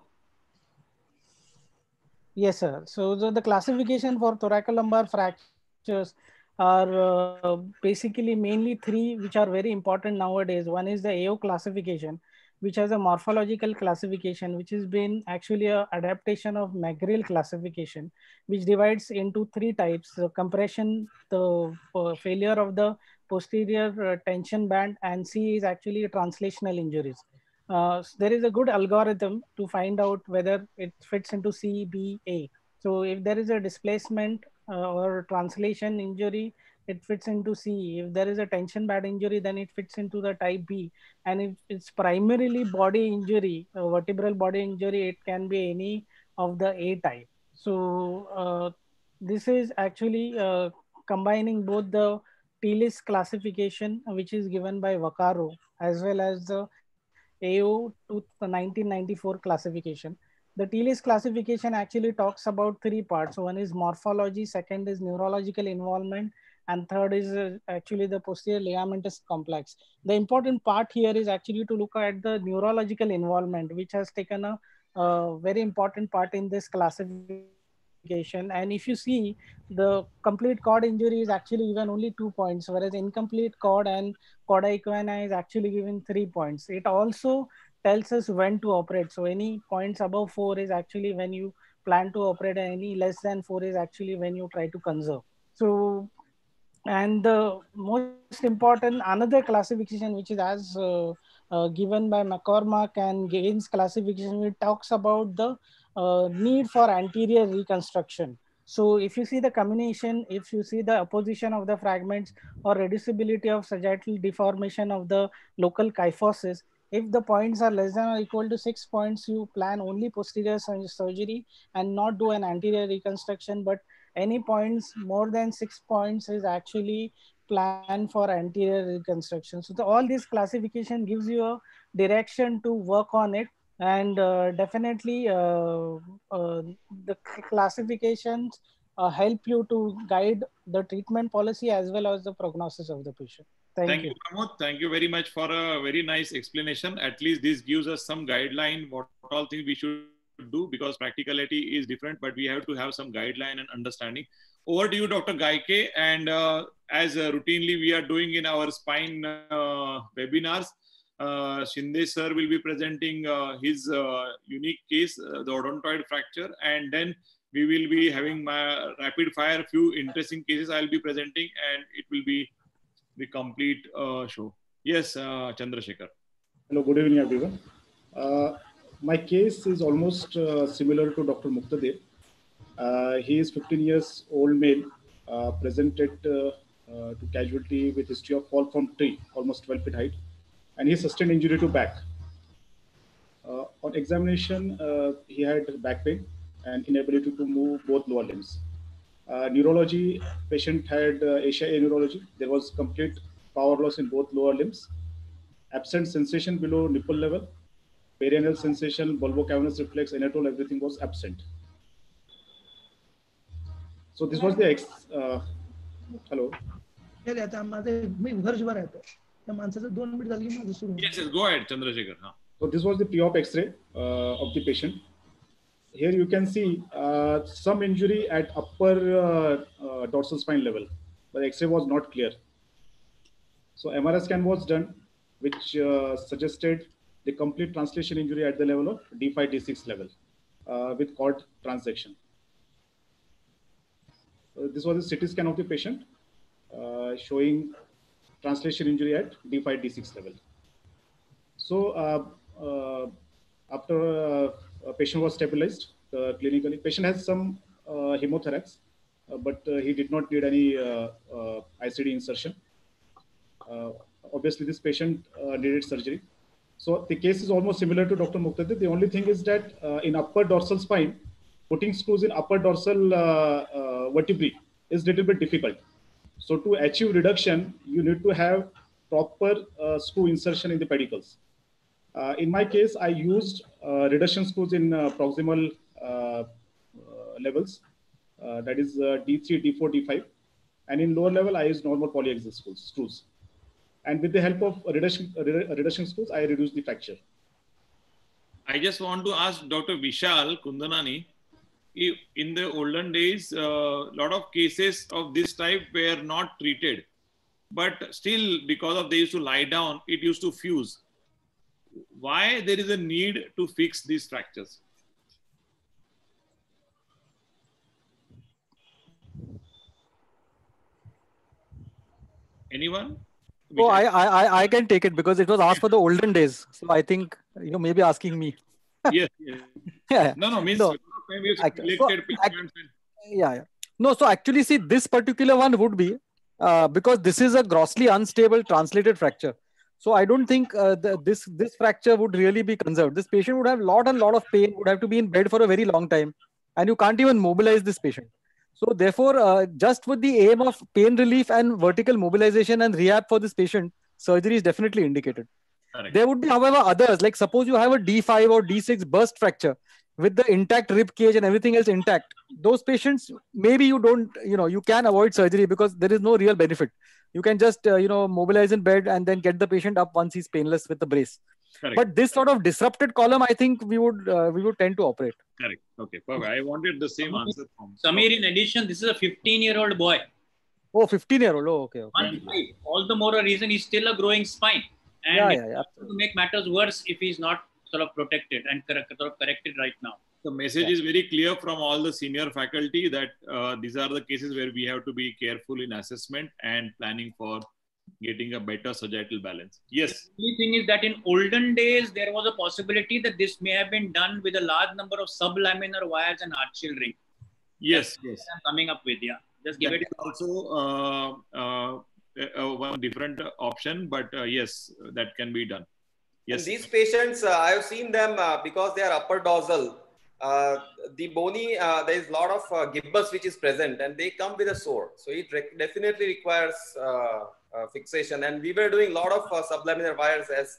yes sir. So the classification for thoracolumbar fractures are basically mainly three, which are very important nowadays. One is the AO classification, which has a morphological classification, which has been actually an adaptation of McGrill classification, which divides into three types: the compression, the failure of the posterior tension band, and C is actually translational injuries. There is a good algorithm to find out whether it fits into C, B, A. So if there is a displacement or translation injury, it fits into C. If there is a tension band injury, then it fits into the type B. And if it's primarily body injury, vertebral body injury, it can be any of the A type. So this is actually combining both the TLIS classification, which is given by Vaccaro, as well as the AO to the 1994 classification. The TLIS classification actually talks about three parts. One is morphology, second is neurological involvement, and third is actually the posterior ligamentous complex. The important part here is actually to look at the neurological involvement, which has taken a very important part in this classification. And if you see, the complete cord injury is actually given only 2 points, whereas incomplete cord and cauda equina is actually given 3 points. It also tells us when to operate. So any points above 4 is actually when you plan to operate, and any less than 4 is actually when you try to conserve. So, and the most important, another classification, which is as given by McCormack and Gaines classification, it talks about the need for anterior reconstruction. So if you see the combination, if you see the opposition of the fragments or reducibility of sagittal deformation of the local kyphosis, if the points are less than or equal to 6 points, you plan only posterior surgery and not do an anterior reconstruction. But any points more than 6 points is actually planned for anterior reconstruction. So all this classification gives you a direction to work on it. And definitely the classifications help you to guide the treatment policy as well as the prognosis of the patient. Thank you. Pramod. Thank you very much for a very nice explanation. At least this gives us some guideline what all things we should do, because practicality is different, but we have to have some guideline and understanding. Over to you, Dr. Gaike. And as routinely we are doing in our spine webinars, Shinde sir will be presenting his unique case, the odontoid fracture, and then we will be having my rapid fire few interesting cases I'll be presenting, and it will be the complete show. Yes, Chandrasekhar. Hello, good evening, everyone. My case is almost similar to Dr. Muktadeb. He is 15 years old male, presented to casualty with history of fall from tree, almost 12 feet height, and he sustained injury to back. On examination, he had back pain and inability to move both lower limbs. Neurology, patient had ASIA neurology. There was complete power loss in both lower limbs, absent sensation below nipple level, perineal sensation, bulbocavernous reflex, anatole, everything was absent. So this was the hello. Yes, go ahead, Chandrasekhar. So this was the pre-op X-ray of the patient. Here you can see some injury at upper dorsal spine level. The X-ray was not clear. So MRI scan was done, which suggested the complete translation injury at the level of D5, D6 level with cord transection. This was a CT scan of the patient showing translation injury at D5, D6 level. So after a patient was stabilized clinically, patient has some hemothorax, but he did not need any ICD insertion. Obviously, this patient needed surgery. So the case is almost similar to Dr. Muktadeb. The only thing is that in upper dorsal spine, putting screws in upper dorsal vertebrae is a little bit difficult. So to achieve reduction, you need to have proper screw insertion in the pedicles. In my case, I used reduction screws in proximal levels, that is D3, D4, D5. And in lower level, I used normal polyaxial screws. And with the help of reduction screws, I reduced the fracture. I just want to ask Dr. Vishal Kundanani, in the olden days, a lot of cases of this type were not treated, but still because of they used to lie down, it used to fuse. Why there is a need to fix these fractures? Anyone? Oh, I can take it because it was asked for the olden days. So I think you may be asking me. Yes. Yes. Yeah. No. Means No. Yeah. No. So actually, see, this particular one would be because this is a grossly unstable translated fracture. So I don't think this fracture would really be conserved. This patient would have lot of pain, would have to be in bed for a very long time, and you can't even mobilize this patient. So therefore, just with the aim of pain relief and vertical mobilization and rehab for this patient, surgery is definitely indicated. Correct. There would be, however, others, like suppose you have a D5 or D6 burst fracture with the intact rib cage and everything else intact. Those patients, maybe you don't, you can avoid surgery because there is no real benefit. You can just, mobilize in bed and then get the patient up once he's painless with the brace. Correct. But this sort of disrupted column, I think we would tend to operate. Correct. Okay. Perfect. I wanted the same answer from Samir. In addition, this is a 15-year-old boy. Oh, 15-year-old. Oh, okay. 1-5. All the more a reason he's still a growing spine. And to make matters worse if he's not sort of protected and corrected right now. The message is very clear from all the senior faculty that these are the cases where we have to be careful in assessment and planning for getting a better sagittal balance. Yes. The only thing is that in olden days, there was a possibility that this may have been done with a large number of sublaminar wires and archial ring. Yes. That's what I'm coming up with, Just give that it. Also, one different option, but yes, that can be done. Yes. And these patients, I have seen them because they are upper dorsal. The bony, there is a lot of gibbous which is present, and they come with a sore. So it definitely requires fixation. And we were doing a lot of sublaminar wires, as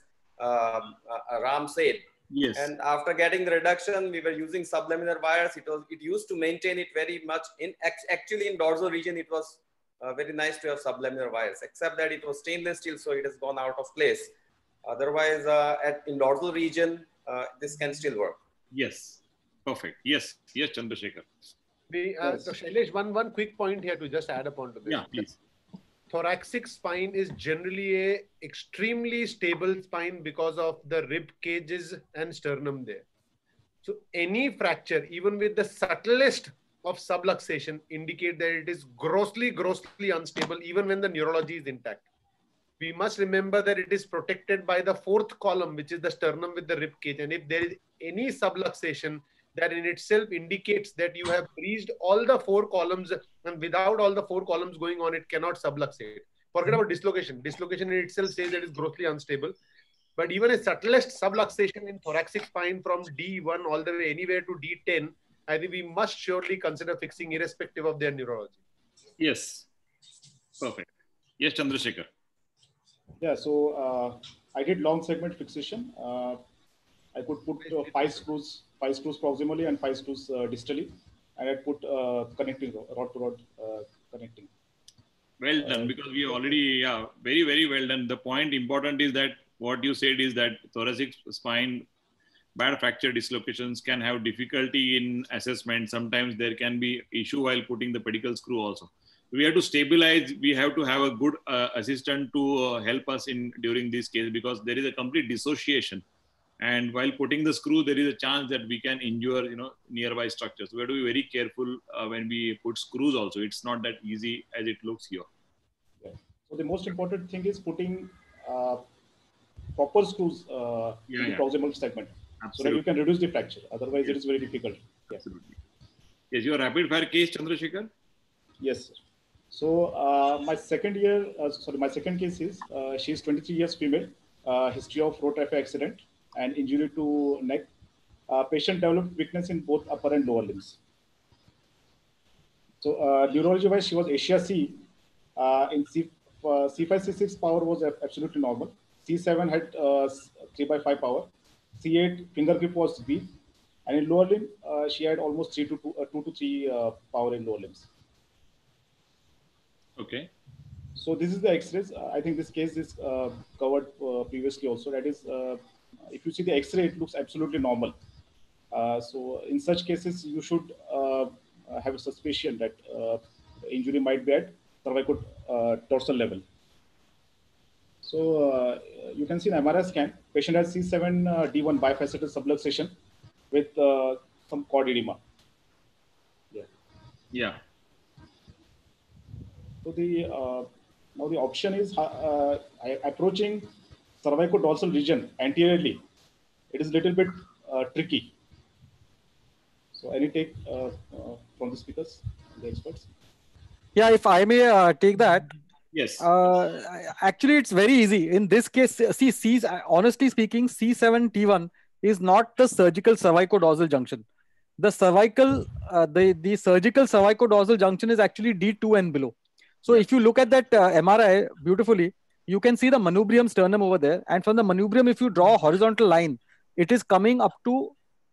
Ram said. Yes. And after getting the reduction, we were using sublaminar wires. It used to maintain it very much. Actually in dorsal region, it was very nice to have sublaminar wires, except that it was stainless steel, so it has gone out of place. Otherwise, in dorsal region, this can still work. Yes. Perfect. Yes. Yes, Chandrasekhar. So Shailesh, one quick point here to just add upon to this. Yeah, please. Thoracic spine is generally a extremely stable spine because of the rib cages and sternum there. So any fracture, even with the subtlest of subluxation, indicate that it is grossly unstable, even when the neurology is intact. We must remember that it is protected by the fourth column, which is the sternum with the rib cage. And if there is any subluxation, that in itself indicates that you have breached all the four columns, and without all the four columns going on, it cannot subluxate. Forget about dislocation. Dislocation in itself says that it is grossly unstable. But even a subtlest subluxation in thoracic spine from D1 all the way anywhere to D10, I think we must surely consider fixing irrespective of their neurology. Yes. Perfect. Yes, Chandrasekhar. Yeah, so I did long segment fixation. I could put 5 screws proximally and 5 screws distally, and I put connecting rod to rod connecting. Well done, because we already, very, very well done. The point important is that what you said is that thoracic spine, bad fracture dislocations can have difficulty in assessment. Sometimes there can be issue while putting the pedicle screw also. We have to stabilize. We have to have a good assistant to help us during this case, because there is a complete dissociation. And while putting the screw, there is a chance that we can injure, nearby structures. We have to be very careful when we put screws also. It's not that easy as it looks here. Yeah. So the most important thing is putting proper screws in the proximal segment. Absolutely. So that you can reduce the fracture. Otherwise, it is very difficult. Yeah. Absolutely. Yes, your rapid fire case, Chandrasekhar? Yes, sir. So my second case is, she is 23 years female, history of road traffic accident and injury to neck. Patient developed weakness in both upper and lower limbs. So neurology-wise, she was Asia C. In C5, C6 power was absolutely normal. C7 had 3/5 power. C8 finger grip was weak. And in lower limb, she had almost 2 to 3 power in lower limbs. Okay. So this is the X-rays. I think this case is covered previously also. That is, if you see the X-ray, it looks absolutely normal. So in such cases, you should have a suspicion that injury might be at cervicodorsal level. So you can see in MRI scan, patient has C7D1 bifacetal subluxation with some cord edema. Yeah. So the now the option is approaching cervicodorsal region anteriorly. It is a little bit tricky. So any take from the speakers, the experts? Yeah, if I may take that. Yes. Actually, it's very easy. In this case, see, honestly speaking, C7T1 is not the surgical cervicodorsal junction. The cervical, the surgical cervicodorsal junction is actually D2 and below. So if you look at that MRI beautifully, you can see the manubrium sternum over there. And from the manubrium, if you draw a horizontal line, it is coming up to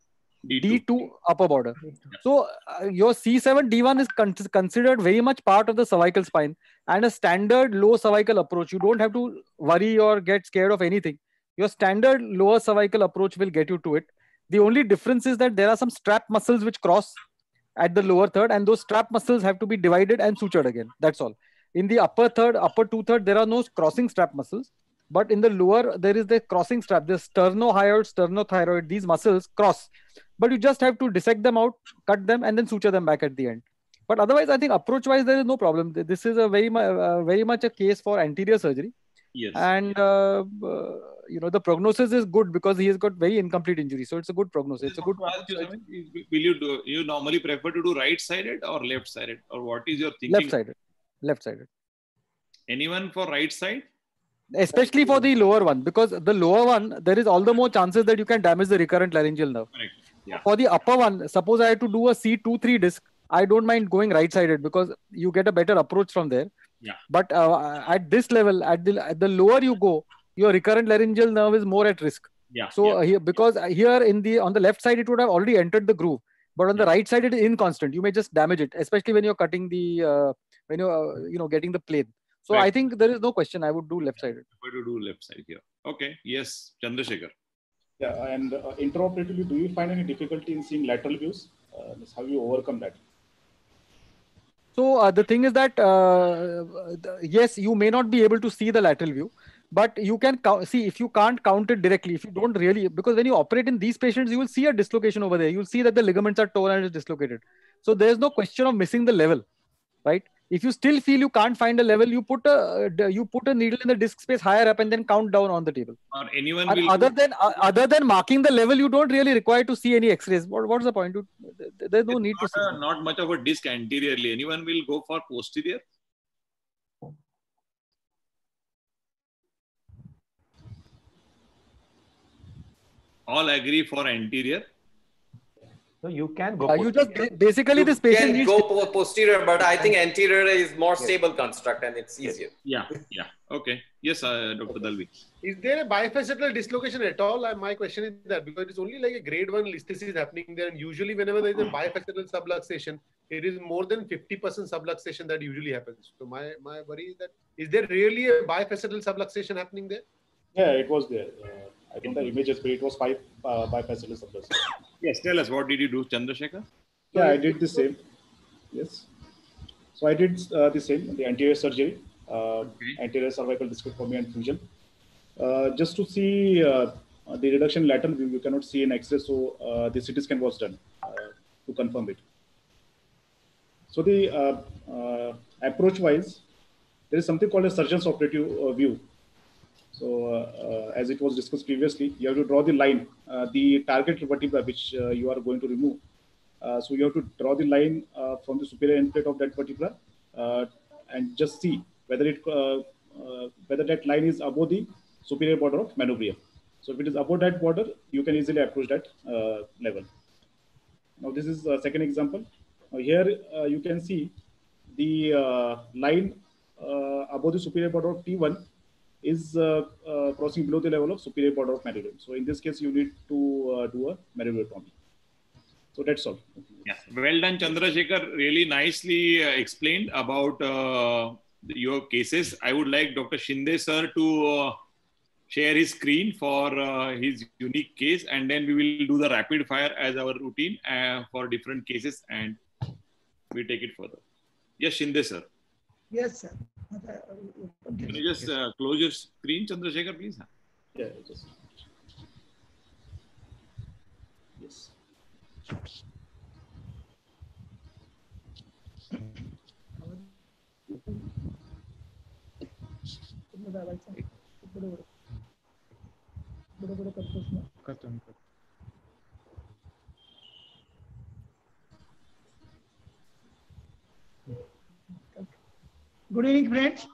D2 upper border. So your C7D1 is considered very much part of the cervical spine and a standard low cervical approach. You don't have to worry or get scared of anything. Your standard lower cervical approach will get you to it. The only difference is that there are some strap muscles which cross at the lower third, and those strap muscles have to be divided and sutured again. That's all. In the upper third, upper two-third, there are no crossing strap muscles. But in the lower, there is the crossing strap, the sternohyoid, sternothyroid, these muscles cross. But you just have to dissect them out, cut them, and then suture them back at the end. But otherwise, I think approach-wise, there is no problem. This is a very much a case for anterior surgery. Yes. And you know, the prognosis is good because he has got very incomplete injury. So it's a good prognosis. It's a good. Will you normally prefer to do right-sided or left-sided, or what is your thinking? Left-sided. Left-sided. Anyone for right side? Especially for the lower one, because the lower one, there is all the more chances that you can damage the recurrent laryngeal nerve. Correct. Yeah. For the upper one, suppose I had to do a C2-3 disc, I don't mind going right-sided because you get a better approach from there. Yeah. But at this level, at the lower you go, your recurrent laryngeal nerve is more at risk. Yeah. So here, because here on the left side, it would have already entered the groove, but on the right side, it is inconstant. You may just damage it, especially when you're cutting the when you're getting the plane. So Right. I think there is no question. I would do left-sided. Prefer to do left side here. Okay. Yes, Chandrasekhar. Yeah, and intraoperatively, do you find any difficulty in seeing lateral views? How you overcome that? So the thing is that yes, you may not be able to see the lateral view, but you can see if you can't count it directly. If you don't really, because when you operate in these patients, you will see a dislocation over there. You will see that the ligaments are torn and it's dislocated. So there is no question of missing the level, right? If you still feel you can't find a level, you put a needle in the disc space higher up and then count down on the table. Or anyone And will other than marking the level, you don't really require to see any X-rays. What's the point? There's no need to see. not much of a disc anteriorly. Anyone will go for posterior? All agree for anterior. So you can go. You just basically this patient can needs go posterior, but I think anterior is more stable construct and it's easier. Yeah. Okay. Yes, Dr. Dalvi. Is there a bifacetal dislocation at all? My question is that because it's only like a grade 1 listhesis happening there, and usually whenever there is a bifacetal subluxation, it is more than 50% subluxation that usually happens. So my worry is that is there really a bifacetal subluxation happening there? Yeah, it was there. I don't have images, but it was bifacetal subluxation. Yes, tell us, what did you do, Chandrasekhar? Yeah, I did the same. Yes. So I did the same, the anterior surgery, anterior cervical discectomy and fusion. Just to see the reduction in lateral view, you cannot see an X-ray, so the CT scan was done to confirm it. So the approach-wise, there is something called a surgeon's operative view. So as it was discussed previously, you have to draw the line, the target vertebra which you are going to remove. So you have to draw the line from the superior end plate of that vertebra and just see whether that line is above the superior border of manubrium. So if it is above that border, you can easily approach that level. Now this is a second example. Here you can see the line above the superior border of T1 is crossing below the level of superior border of manubrium. So in this case, you need to do a manubriotomy. So that's all. Yeah. Well done, Chandrasekhar. Really nicely explained about your cases. I would like Dr. Shinde sir to share his screen for his unique case, and then we will do the rapid fire as our routine for different cases. And we take it further. Yes, Shinde sir. Yes, sir. Can you just close your screen, Chandrasekhar, please? Yeah, just. Yes. Good evening, friends.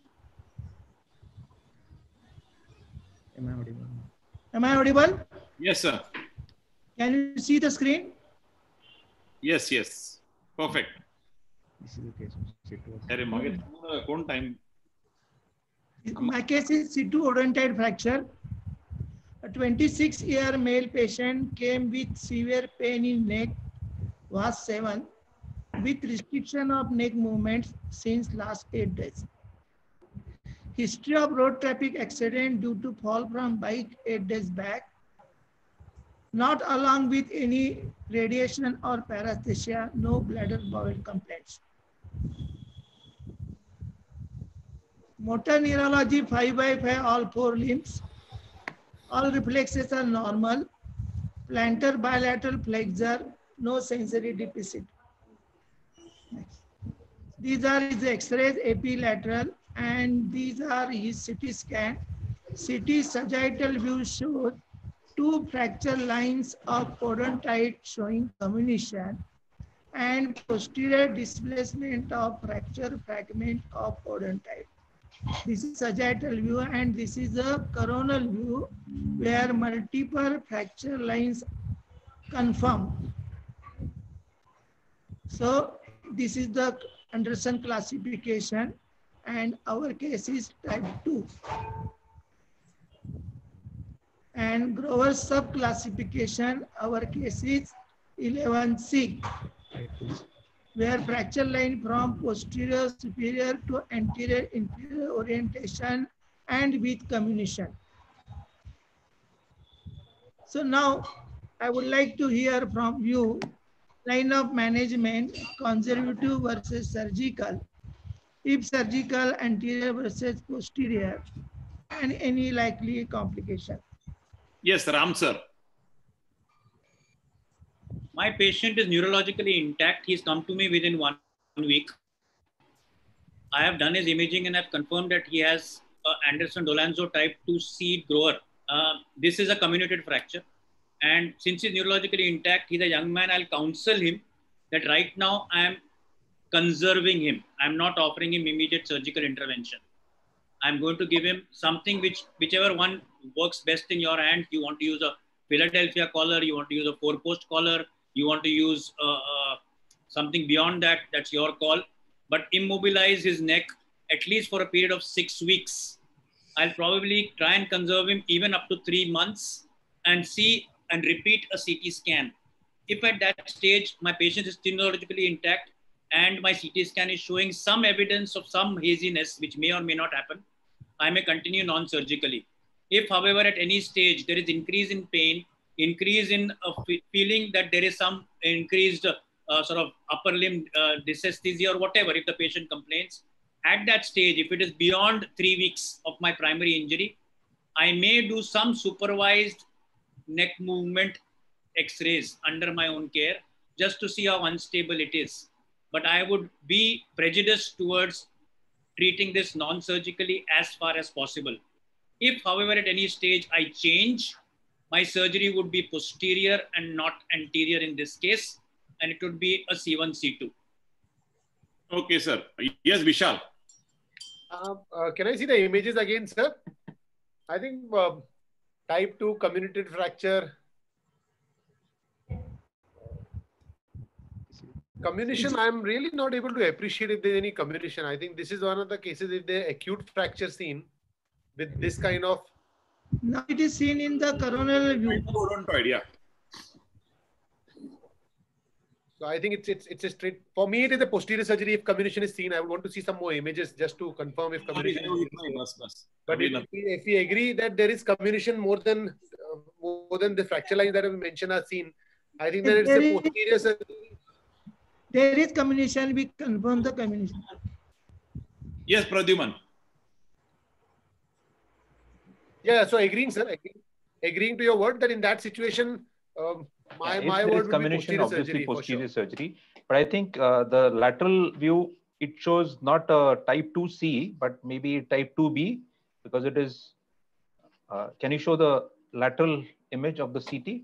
Am I audible? Am I audible? Yes, sir. Can you see the screen? Yes, yes. Perfect. This is the case of C2. time. My case is C2 odontite fracture. A 26-year male patient came with severe pain in neck, was 7, with restriction of neck movements since last 8 days. History of road traffic accident due to fall from bike 8 days back, not along with any radiation or paresthesia, no bladder bowel complaints. Motor neurology 5/5 all 4 limbs. All reflexes are normal. Plantar bilateral flexure, no sensory deficit. Next. These are his X-rays epilateral, and these are his CT scan. CT sagittal view shows 2 fracture lines of odontite showing comminution and posterior displacement of fracture fragment of odontite. This is sagittal view, and this is a coronal view where multiple fracture lines confirm. So this is the Anderson classification, and our case is type 2. And Grover subclassification, our case is 11C, where fracture line from posterior superior to anterior inferior orientation and with comminution. So now I would like to hear from you line of management, conservative versus surgical, if surgical, anterior versus posterior, and any likely complication. Yes, Ram sir. My patient is neurologically intact. He's come to me within 1 week. I have done his imaging and I've confirmed that he has Anderson-Dolanzo type 2C grower. This is a comminuted fracture. And since he's neurologically intact, he's a young man, I'll counsel him that right now I am conserving him. I'm not offering him immediate surgical intervention. I'm going to give him something whichever one works best in your hand. You want to use a Philadelphia collar, you want to use a 4-post collar, you want to use something beyond that, that's your call. But immobilize his neck at least for a period of 6 weeks. I'll probably try and conserve him even up to 3 months and see and repeat a CT scan. If at that stage my patient is still neurologically intact and my CT scan is showing some evidence of some haziness, which may or may not happen, I may continue non-surgically. If, however, at any stage there is increase in pain, increase in feeling that there is some increased sort of upper limb dysesthesia or whatever, if the patient complains, at that stage, if it is beyond 3 weeks of my primary injury, I may do some supervised neck movement X-rays under my own care just to see how unstable it is. But I would be prejudiced towards treating this non-surgically as far as possible. If, however, at any stage I change, my surgery would be posterior and not anterior in this case, and it would be a C1, C2. Okay, sir. Yes, Vishal. Can I see the images again, sir? I think type 2 comminuted fracture. Comminution, I'm really not able to appreciate if there's any comminution. I think this is one of the cases if the acute fracture seen with this kind of. Now it is seen in the coronal view. Yeah. So I think it's a straight. For me, it is a posterior surgery. If comminution is seen, I would want to see some more images just to confirm if comminution is seen. But if we agree that there is comminution more than the fracture lines that we mentioned are seen, I think that it's a posterior surgery. There is communication. We confirm the communication. Yes, Pradyuman. Yeah, so agreeing, sir. Agreeing to your word that in that situation, my word would be communication, posterior obviously surgery for posterior sure. surgery. But I think the lateral view, it shows not a type 2C, but maybe type 2B, because it is. Can you show the lateral image of the CT?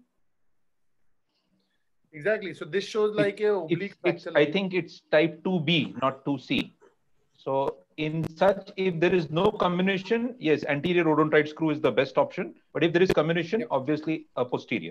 Exactly. So this shows like a oblique fracture. I think it's type 2B, not 2C. So in such, if there is no comminution, yes, anterior odontoid screw is the best option. But if there is comminution, obviously a posterior.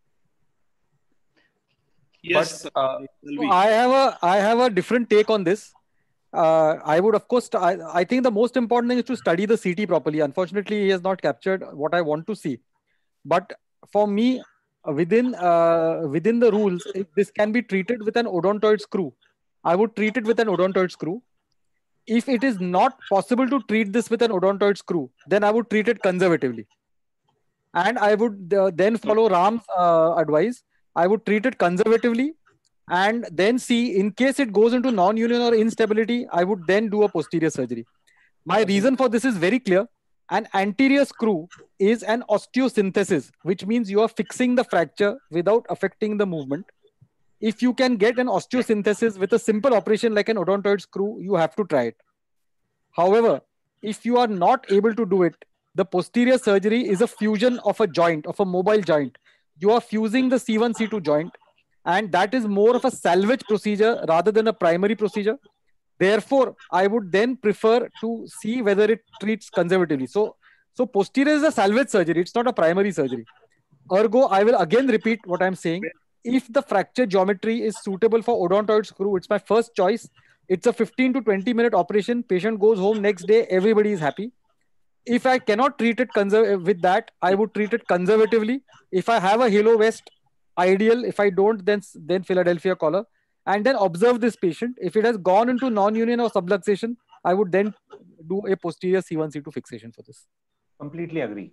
Yes, But, I have a different take on this. I would, of course, I think the most important thing is to study the CT properly. Unfortunately, he has not captured what I want to see. But for me, within the rules, if this can be treated with an odontoid screw, I would treat it with an odontoid screw. If it is not possible to treat this with an odontoid screw, then I would treat it conservatively. And I would then follow Ram's advice. I would treat it conservatively and then see, in case it goes into non-union or instability, I would then do a posterior surgery. My reason for this is very clear. An anterior screw is an osteosynthesis, which means you are fixing the fracture without affecting the movement. If you can get an osteosynthesis with a simple operation like an odontoid screw, you have to try it. However, if you are not able to do it, the posterior surgery is a fusion of a joint, of a mobile joint. You are fusing the C1, C2 joint, and that is more of a salvage procedure rather than a primary procedure. Therefore, I would then prefer to see whether it treats conservatively. So posterior is a salvage surgery. It's not a primary surgery. Ergo, I will again repeat what I'm saying. If the fracture geometry is suitable for odontoid screw, it's my first choice. It's a 15 to 20 minute operation. Patient goes home next day. Everybody is happy. If I cannot treat it with that, I would treat it conservatively. If I have a halo vest, ideal. If I don't, then Philadelphia collar. And then observe this patient. If it has gone into non-union or subluxation, I would then do a posterior C1, C2 fixation for this. Completely agree.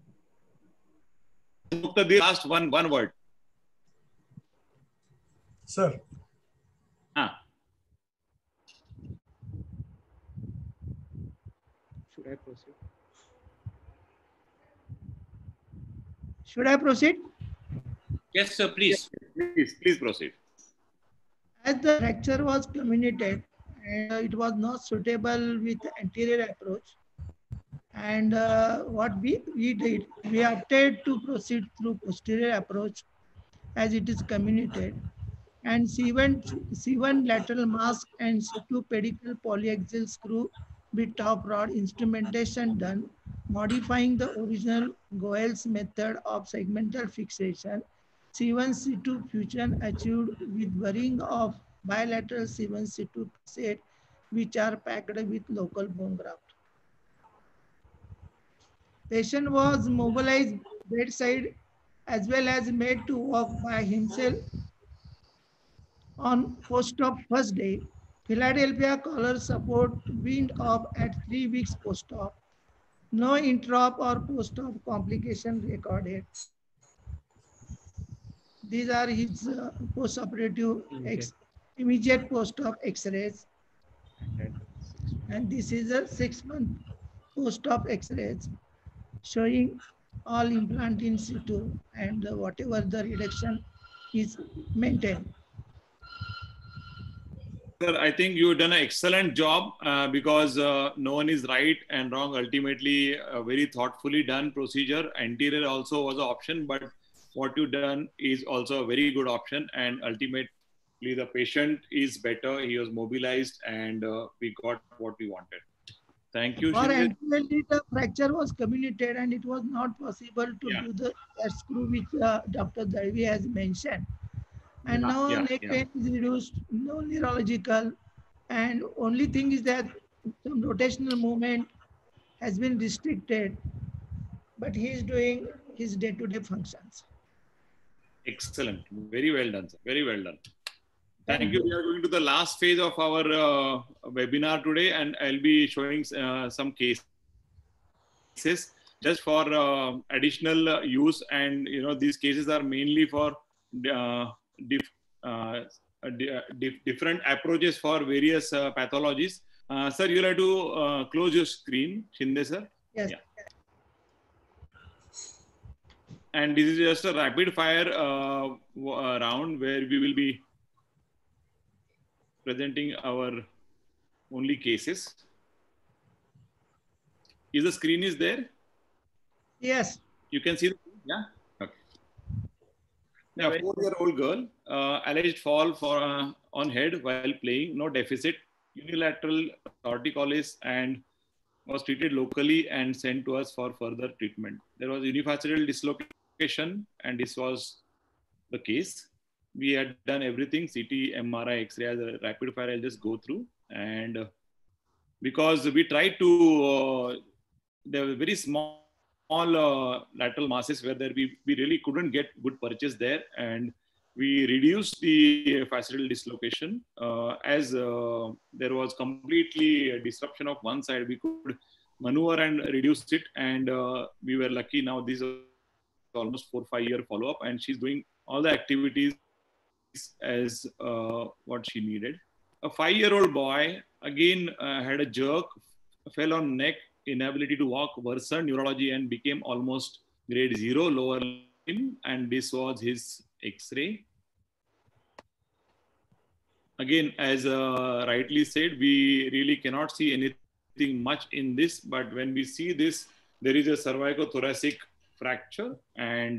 Doctor, the last one word. Sir. Should I proceed? Should I proceed? Yes, sir, please. Please proceed. As the fracture was communicated and it was not suitable with anterior approach, and what we did, we opted to proceed through posterior approach as it is communicated, and C1 lateral mask and C2 pedicle polyaxial screw with top rod instrumentation done, modifying the original Goel's method of segmental fixation. C1 C2 fusion achieved with burying of bilateral C1 C2 set, which are packed with local bone graft. Patient was mobilized bedside as well as made to walk by himself on post-op first day. Philadelphia collar support weaned off at 3 weeks post-op. No intra-op or post-op complication recorded. These are his post-operative immediate post-op X-rays. And this is a 6-month post-op X-rays showing all implant in situ and whatever the reduction is maintained. Sir, I think you've done an excellent job because no one is right and wrong. Ultimately, a very thoughtfully done procedure. Anterior also was an option, but what you've done is also a very good option. And ultimately, the patient is better. He was mobilized and we got what we wanted. Thank you. For anteriorly, the fracture was communicated and it was not possible to do the screw which Dr. Darvi has mentioned. And now neck pain is reduced, no neurological, and only thing is that some rotational movement has been restricted, but he is doing his day-to-day functions. Excellent. Very well done, sir. Very well done. Thank you. We are going to the last phase of our webinar today, and I'll be showing some cases just for additional use. And these cases are mainly for different approaches for various pathologies. Sir, you'll have to close your screen, Shinde sir. Yes. Yeah. And this is just a rapid fire round where we will be presenting our only cases. Is the screen is there? Yes. You can see the, yeah? Okay. Now, 4-year-old girl, alleged fall on head while playing, no deficit, unilateral torticollis, and was treated locally and sent to us for further treatment. There was unifacial dislocation, and this was the case. We had done everything, CT, MRI, X-ray, as a rapid fire, I'll just go through. And because we tried to, there were very small lateral masses where we really couldn't get good purchase there, and we reduced the fascial dislocation. As there was completely a disruption of one side, we could maneuver and reduce it, and we were lucky. Now this is almost 4 or 5 year follow-up, and she's doing all the activities as what she needed. A 5-year-old boy again had a jerk, fell on neck, inability to walk, worsened neurology, and became almost grade 0 lower limb, and this was his X-ray. Again, as rightly said, we really cannot see anything much in this, but when we see this, there is a cervicothoracic fracture and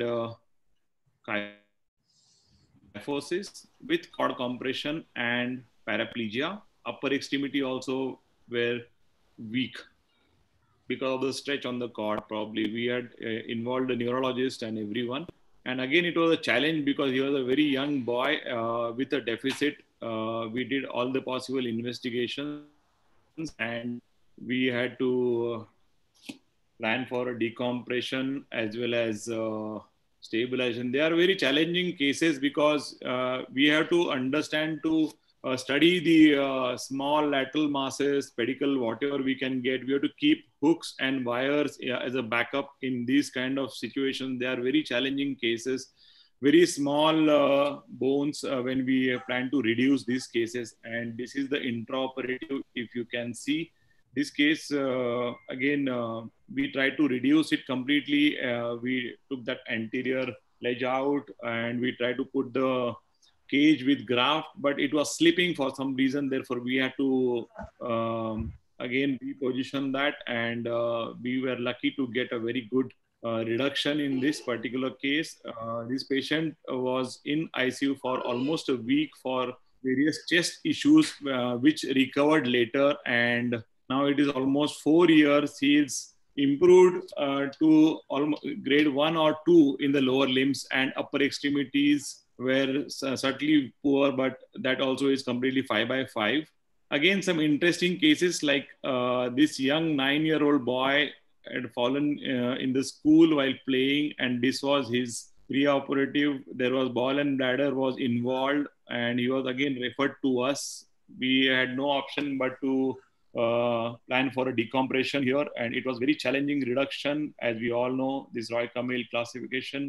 kyphosis with cord compression and paraplegia. Upper extremity also were weak because of the stretch on the cord. Probably we had involved a neurologist and everyone. And again, it was a challenge because he was a very young boy with a deficit. We did all the possible investigations, and we had to plan for a decompression as well as stabilization. They are very challenging cases because we have to understand to study the small lateral masses, pedicle, whatever we can get. We have to keep hooks and wires as a backup in these kind of situations. They are very challenging cases, very small bones when we plan to reduce these cases. And this is the intraoperative, if you can see. This case, again, we tried to reduce it completely. We took that anterior ledge out and we tried to put the cage with graft, but it was slipping for some reason. Therefore, we had to again reposition that, and we were lucky to get a very good reduction in this particular case. This patient was in ICU for almost a week for various chest issues, which recovered later, and now it is almost 4 years. He is improved to almost grade 1 or 2 in the lower limbs, and upper extremities were certainly poor, but that also is completely 5/5. Again, some interesting cases like this young 9-year-old boy had fallen in the school while playing, and this was his preoperative. There was ball and bladder was involved, and he was again referred to us. We had no option but to plan for a decompression here, and it was very challenging reduction. As we all know, this Roy-Camille classification.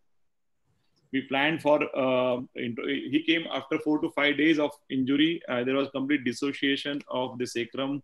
We planned for, he came after 4 to 5 days of injury. There was complete dissociation of the sacrum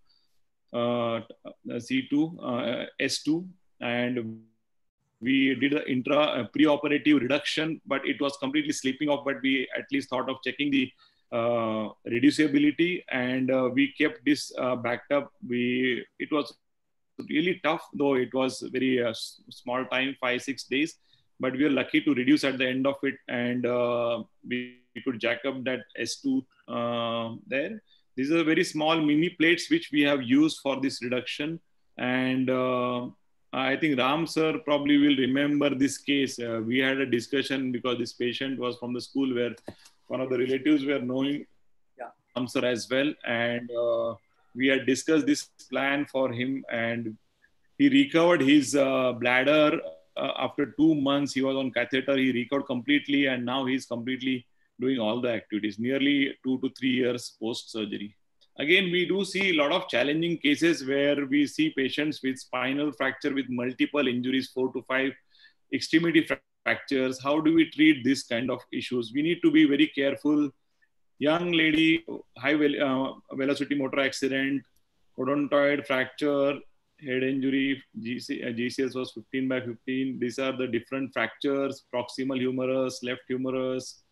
C2, S2, and we did the preoperative reduction, but it was completely slipping off, but we at least thought of checking the reducibility, and we kept this backed up. It was really tough, though it was very small time, 5-6 days. But we were lucky to reduce at the end of it, and we could jack up that S2 there. These are very small mini plates which we have used for this reduction. And I think Ram sir probably will remember this case. We had a discussion because this patient was from the school where one of the relatives were knowing Ram sir as well. And we had discussed this plan for him, and he recovered his bladder. After 2 months, he was on catheter. He recovered completely, and now he's completely doing all the activities, nearly 2 to 3 years post-surgery. Again, we do see a lot of challenging cases where we see patients with spinal fracture with multiple injuries, 4 to 5 extremity fractures. How do we treat this kind of issues? We need to be very careful Young lady, high velocity motor accident, odontoid fracture, head injury, GCS was 15/15. These are the different fractures: proximal humerus, left humerus,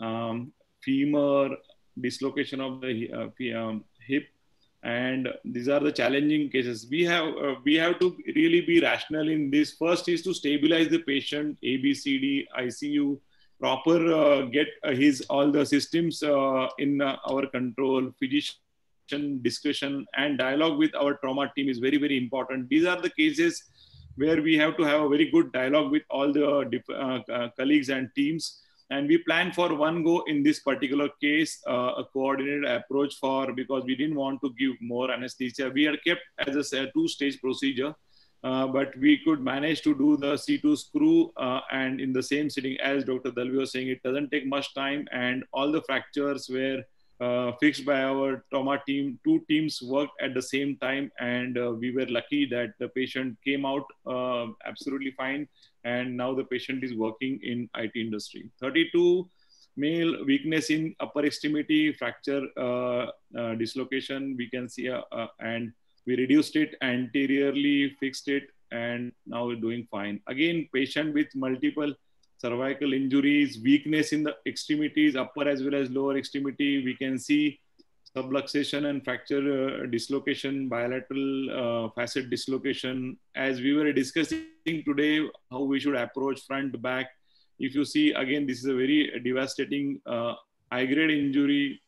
femur, dislocation of the hip. And these are the challenging cases. We have to really be rational in this. First is to stabilize the patient, ABCD, ICU, proper get all the systems in our control. Physician discussion and dialogue with our trauma team is very, very important. These are the cases where we have to have a very good dialogue with all the colleagues and teams. And we plan for one go in this particular case, a coordinated approach because we didn't want to give more anesthesia. We are kept as a two-stage procedure, but we could manage to do the C2 screw and in the same sitting. As Dr. Dalvi was saying, it doesn't take much time, and all the fractures were fixed by our trauma team. Two teams worked at the same time, and we were lucky that the patient came out absolutely fine. And now the patient is working in IT industry. 32, male, weakness in upper extremity, fracture, dislocation, we can see, and we reduced it anteriorly, fixed it, and now we're doing fine. Again, patient with multiple cervical injuries, weakness in the extremities, upper as well as lower extremity. We can see subluxation and fracture dislocation, bilateral facet dislocation. As we were discussing today, how we should approach front, back. If you see, again, this is a very devastating high-grade injury,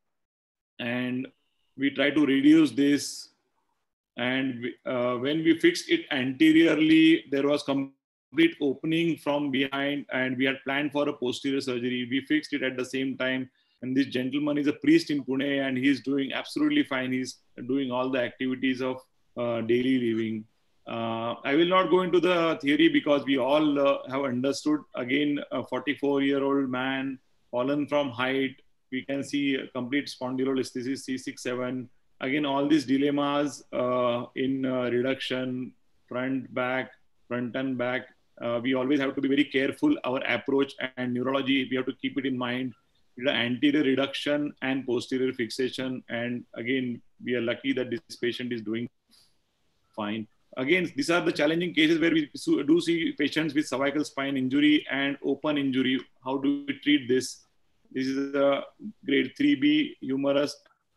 and we try to reduce this. And when we fixed it anteriorly, there was complete opening from behind, and we had planned for a posterior surgery. We fixed it at the same time. And this gentleman is a priest in Pune, and he's doing absolutely fine. He's doing all the activities of daily living. I will not go into the theory because we all have understood. Again, a 44-year-old man, fallen from height. We can see a complete spondylolisthesis, C6-7. Again, all these dilemmas in reduction, front and back. We always have to be very careful. Our approach and neurology, we have to keep it in mind. The anterior reduction and posterior fixation. And again, we are lucky that this patient is doing fine. Again, these are the challenging cases where we do see patients with cervical spine injury and open injury. How do we treat this? This is a grade 3B humerus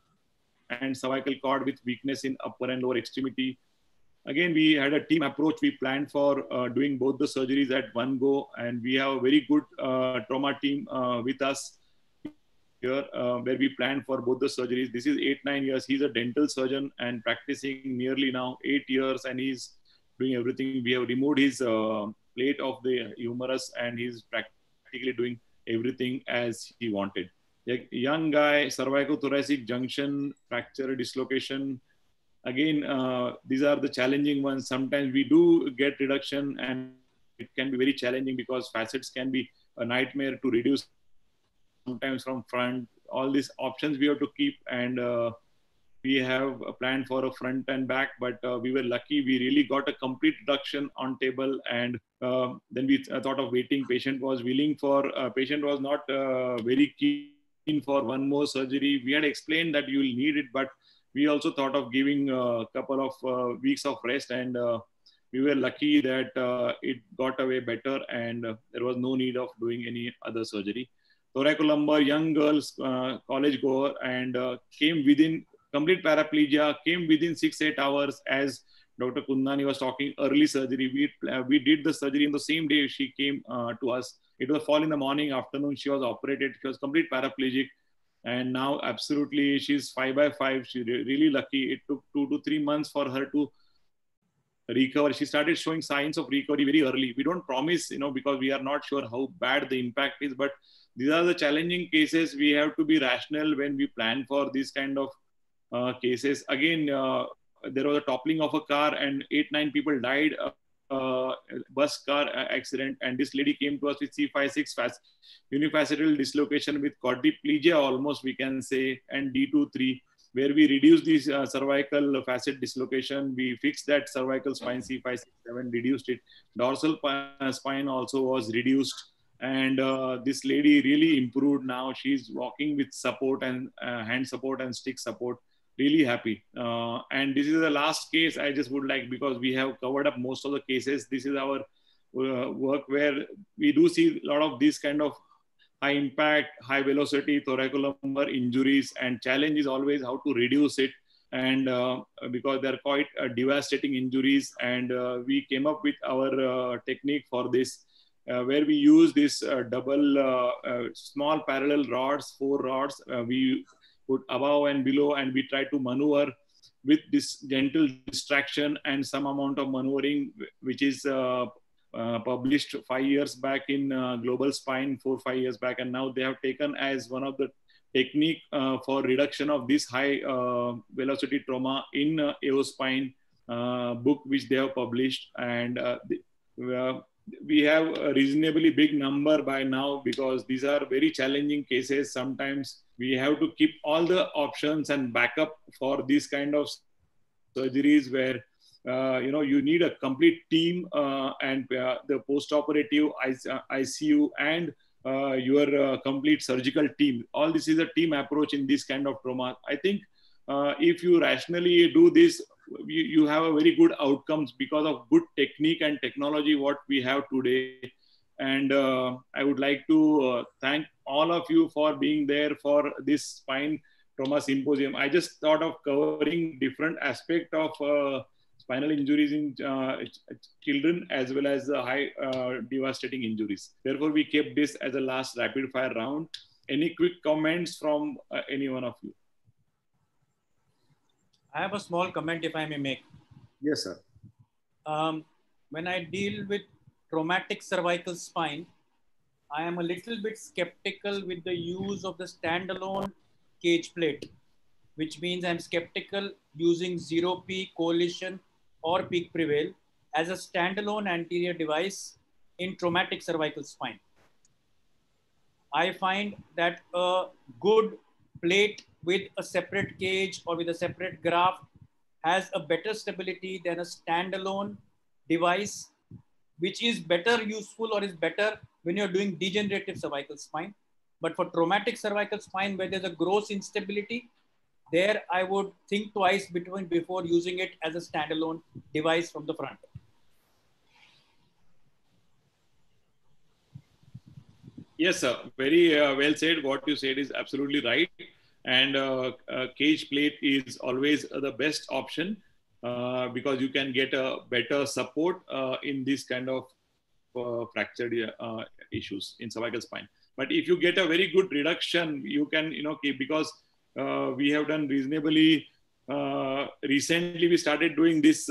and cervical cord with weakness in upper and lower extremity. Again, we had a team approach. We planned for doing both the surgeries at one go, and we have a very good trauma team with us here, where we planned for both the surgeries. This is 8-9 years. He's a dental surgeon and practicing nearly now 8 years, and he's doing everything. We have removed his plate of the humerus, and he's practically doing everything as he wanted. A young guy, cervicothoracic junction, fracture, dislocation. Again, these are the challenging ones. Sometimes we do get reduction, and it can be very challenging because facets can be a nightmare to reduce. Sometimes from front, all these options we have to keep, and we have a plan for a front and back, but we were lucky. We really got a complete reduction on table, and then we thought of waiting. Patient was willing for, patient was not very keen for one more surgery. We had explained that you will need it, but we also thought of giving a couple of weeks of rest, and we were lucky that it got away better, and there was no need of doing any other surgery. Thoracolumbar, young girls, college goer, and came within complete paraplegia, came within 6-8 hours. As Dr. Kundani was talking, early surgery. We did the surgery in the same day she came to us. It was fall in the morning, afternoon, she was operated. She was complete paraplegic. And now absolutely, she's 5/5. She's really lucky. It took 2 to 3 months for her to recover. She started showing signs of recovery very early. We don't promise, because we are not sure how bad the impact is, but these are the challenging cases. We have to be rational when we plan for these kind of cases. Again, there was a toppling of a car and 8-9 people died. Bus car accident, and this lady came to us with C5-6 unifacetal dislocation with quadriplegia almost, we can say, and D2-3, where we reduced this cervical facet dislocation. We fixed that cervical spine, C5-6-7, reduced it. Dorsal spine also was reduced. And this lady really improved now. She's walking with support and hand support and stick support. Really happy. And this is the last case I just would like, because we have covered up most of the cases. This is our work where we do see a lot of these kind of high impact, high velocity thoracolumbar injuries, and challenge is always how to reduce it. And because they're quite devastating injuries, and we came up with our technique for this, where we use this double small parallel rods, 4 rods. We put above and below, and we try to maneuver with this gentle distraction and some amount of maneuvering, which is published 5 years back in Global Spine, 4-5 years back, and now they have taken as one of the technique for reduction of this high velocity trauma in AO Spine book, which they have published. And we have a reasonably big number by now, because these are very challenging cases. Sometimes we have to keep all the options and backup for these kind of surgeries, where you need a complete team and the post-operative ICU and your complete surgical team. All this is a team approach in this kind of trauma. I think if you rationally do this, you have a very good outcomes because of good technique and technology what we have today. And I would like to thank all of you for being there for this spine trauma symposium. I just thought of covering different aspect of spinal injuries in children as well as high devastating injuries. Therefore, we kept this as a last rapid fire round. Any quick comments from any one of you? I have a small comment if I may make. Yes, sir. When I deal with traumatic cervical spine, I am a little bit skeptical with the use of the standalone cage plate, which means I'm skeptical using zero peak, coalition, or peak prevail as a standalone anterior device in traumatic cervical spine. I find that a good plate with a separate cage or with a separate graft has a better stability than a standalone device, which is better useful or is better when you're doing degenerative cervical spine. But for traumatic cervical spine, where there's a gross instability, there I would think twice before using it as a standalone device from the front. Yes, sir. Very well said. What you said is absolutely right. And cage plate is always the best option because you can get a better support in this kind of fractured issues in cervical spine. But if you get a very good reduction, you can, keep, because we have done reasonably recently. We started doing this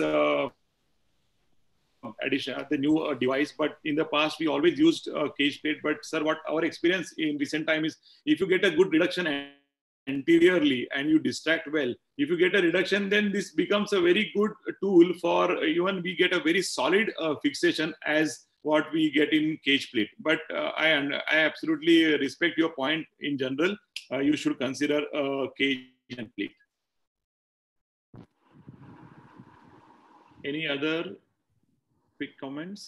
addition, the new device, but in the past we always used cage plate. But sir, what our experience in recent time is, if you get a good reduction anteriorly and you distract well, if you get a reduction, then this becomes a very good tool for even we get a very solid fixation as what we get in cage plate. But I absolutely respect your point. In general, you should consider cage and plate. Any other quick comments?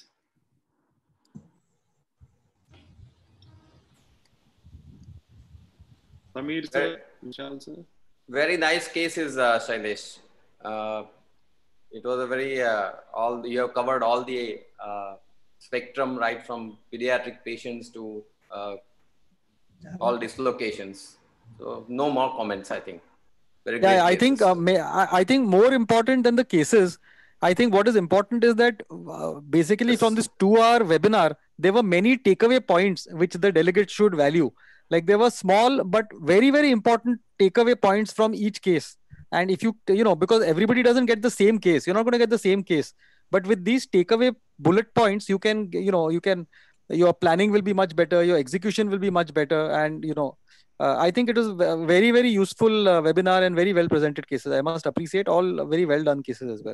Samir sir, Vishal sir. Very nice cases, Shailesh. It was a very, you have covered all the spectrum, right from pediatric patients to all dislocations. So no more comments, I think. Very yeah, I cases. think I think more important than the cases, I think what is important is that basically from this 2-hour webinar, there were many takeaway points which the delegates should value. Like there were small but very, very important takeaway points from each case. And if you because everybody doesn't get the same case, you're not going to get the same case. But with these takeaway bullet points, you can, your planning will be much better, your execution will be much better. And, I think it was a very, very useful webinar and very well presented cases. I must appreciate all very well done cases as well.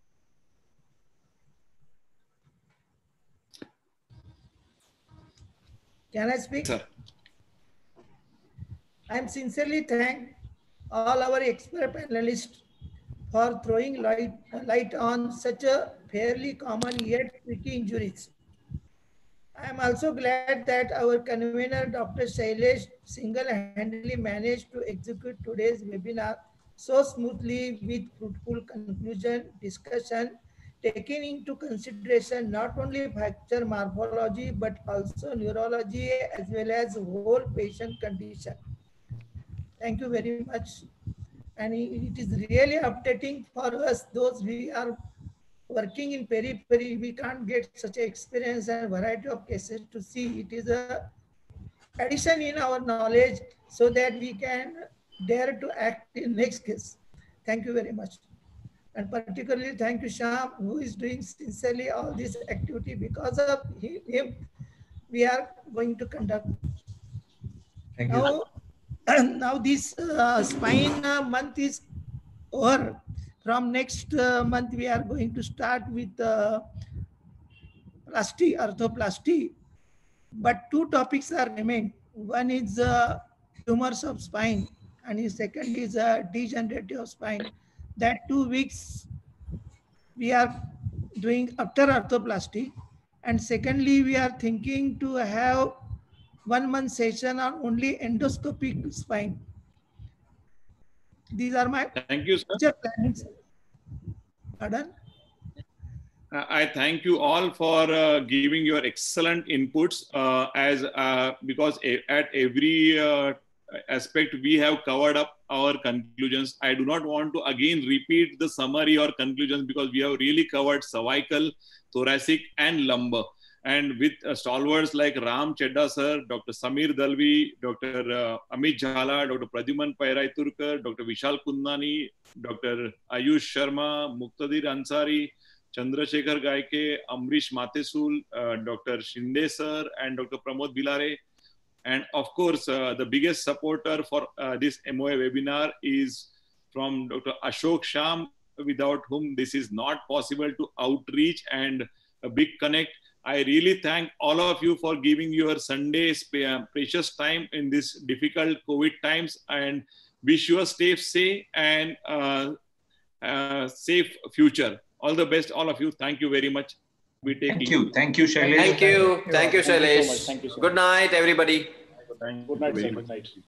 Can I speak? Sir. I am sincerely thank all our expert panelists for throwing light on such a fairly common yet tricky injuries. I am also glad that our convener, Dr. Shailesh, single-handedly managed to execute today's webinar so smoothly with fruitful conclusion, discussion, taking into consideration not only fracture morphology, but also neurology as well as whole patient condition. Thank you very much. And it is really updating for us, those we are working in periphery, we can't get such an experience and variety of cases to see. It is a addition in our knowledge so that we can dare to act in next case. Thank you very much. And particularly thank you, Sham, who is doing sincerely all this activity. Because of him, we are going to conduct. Thank you. Now this spine month is over. From next month, we are going to start with plasty, arthroplasty. But two topics are remain. One is tumors of spine, and the second is degenerative of spine. That 2 weeks we are doing after arthroplasty. And secondly, we are thinking to have 1 month session on only endoscopic spine. These are my Thank you, sir. plannings. Pardon? I thank you all for giving your excellent inputs because at every aspect we have covered up our conclusions. I do not want to again repeat the summary or conclusions because we have really covered cervical, thoracic and lumbar. And with stalwarts like Ram Chedda sir, Dr. Samir Dalvi, Dr. Amit Jhala, Dr. Pradyuman Pairaiturkar, Dr. Vishal Kundani, Dr. Ayush Sharma, Muqtadir Ansari, Chandrasekhar Gaike, Amrish Matesul, Dr. Shinde sir, and Dr. Pramod Bilare. And of course, the biggest supporter for this MOA webinar is from Dr. Ashok Sham, without whom this is not possible to outreach and a big connect. I really thank all of you for giving your Sunday precious time in this difficult COVID times, and wish you a safe and safe future. All the best, all of you. Thank you very much. We take Thank you, Shailesh. Thank you, Shailesh. Thank you so much. Good night, everybody. Good night, sir. Good night.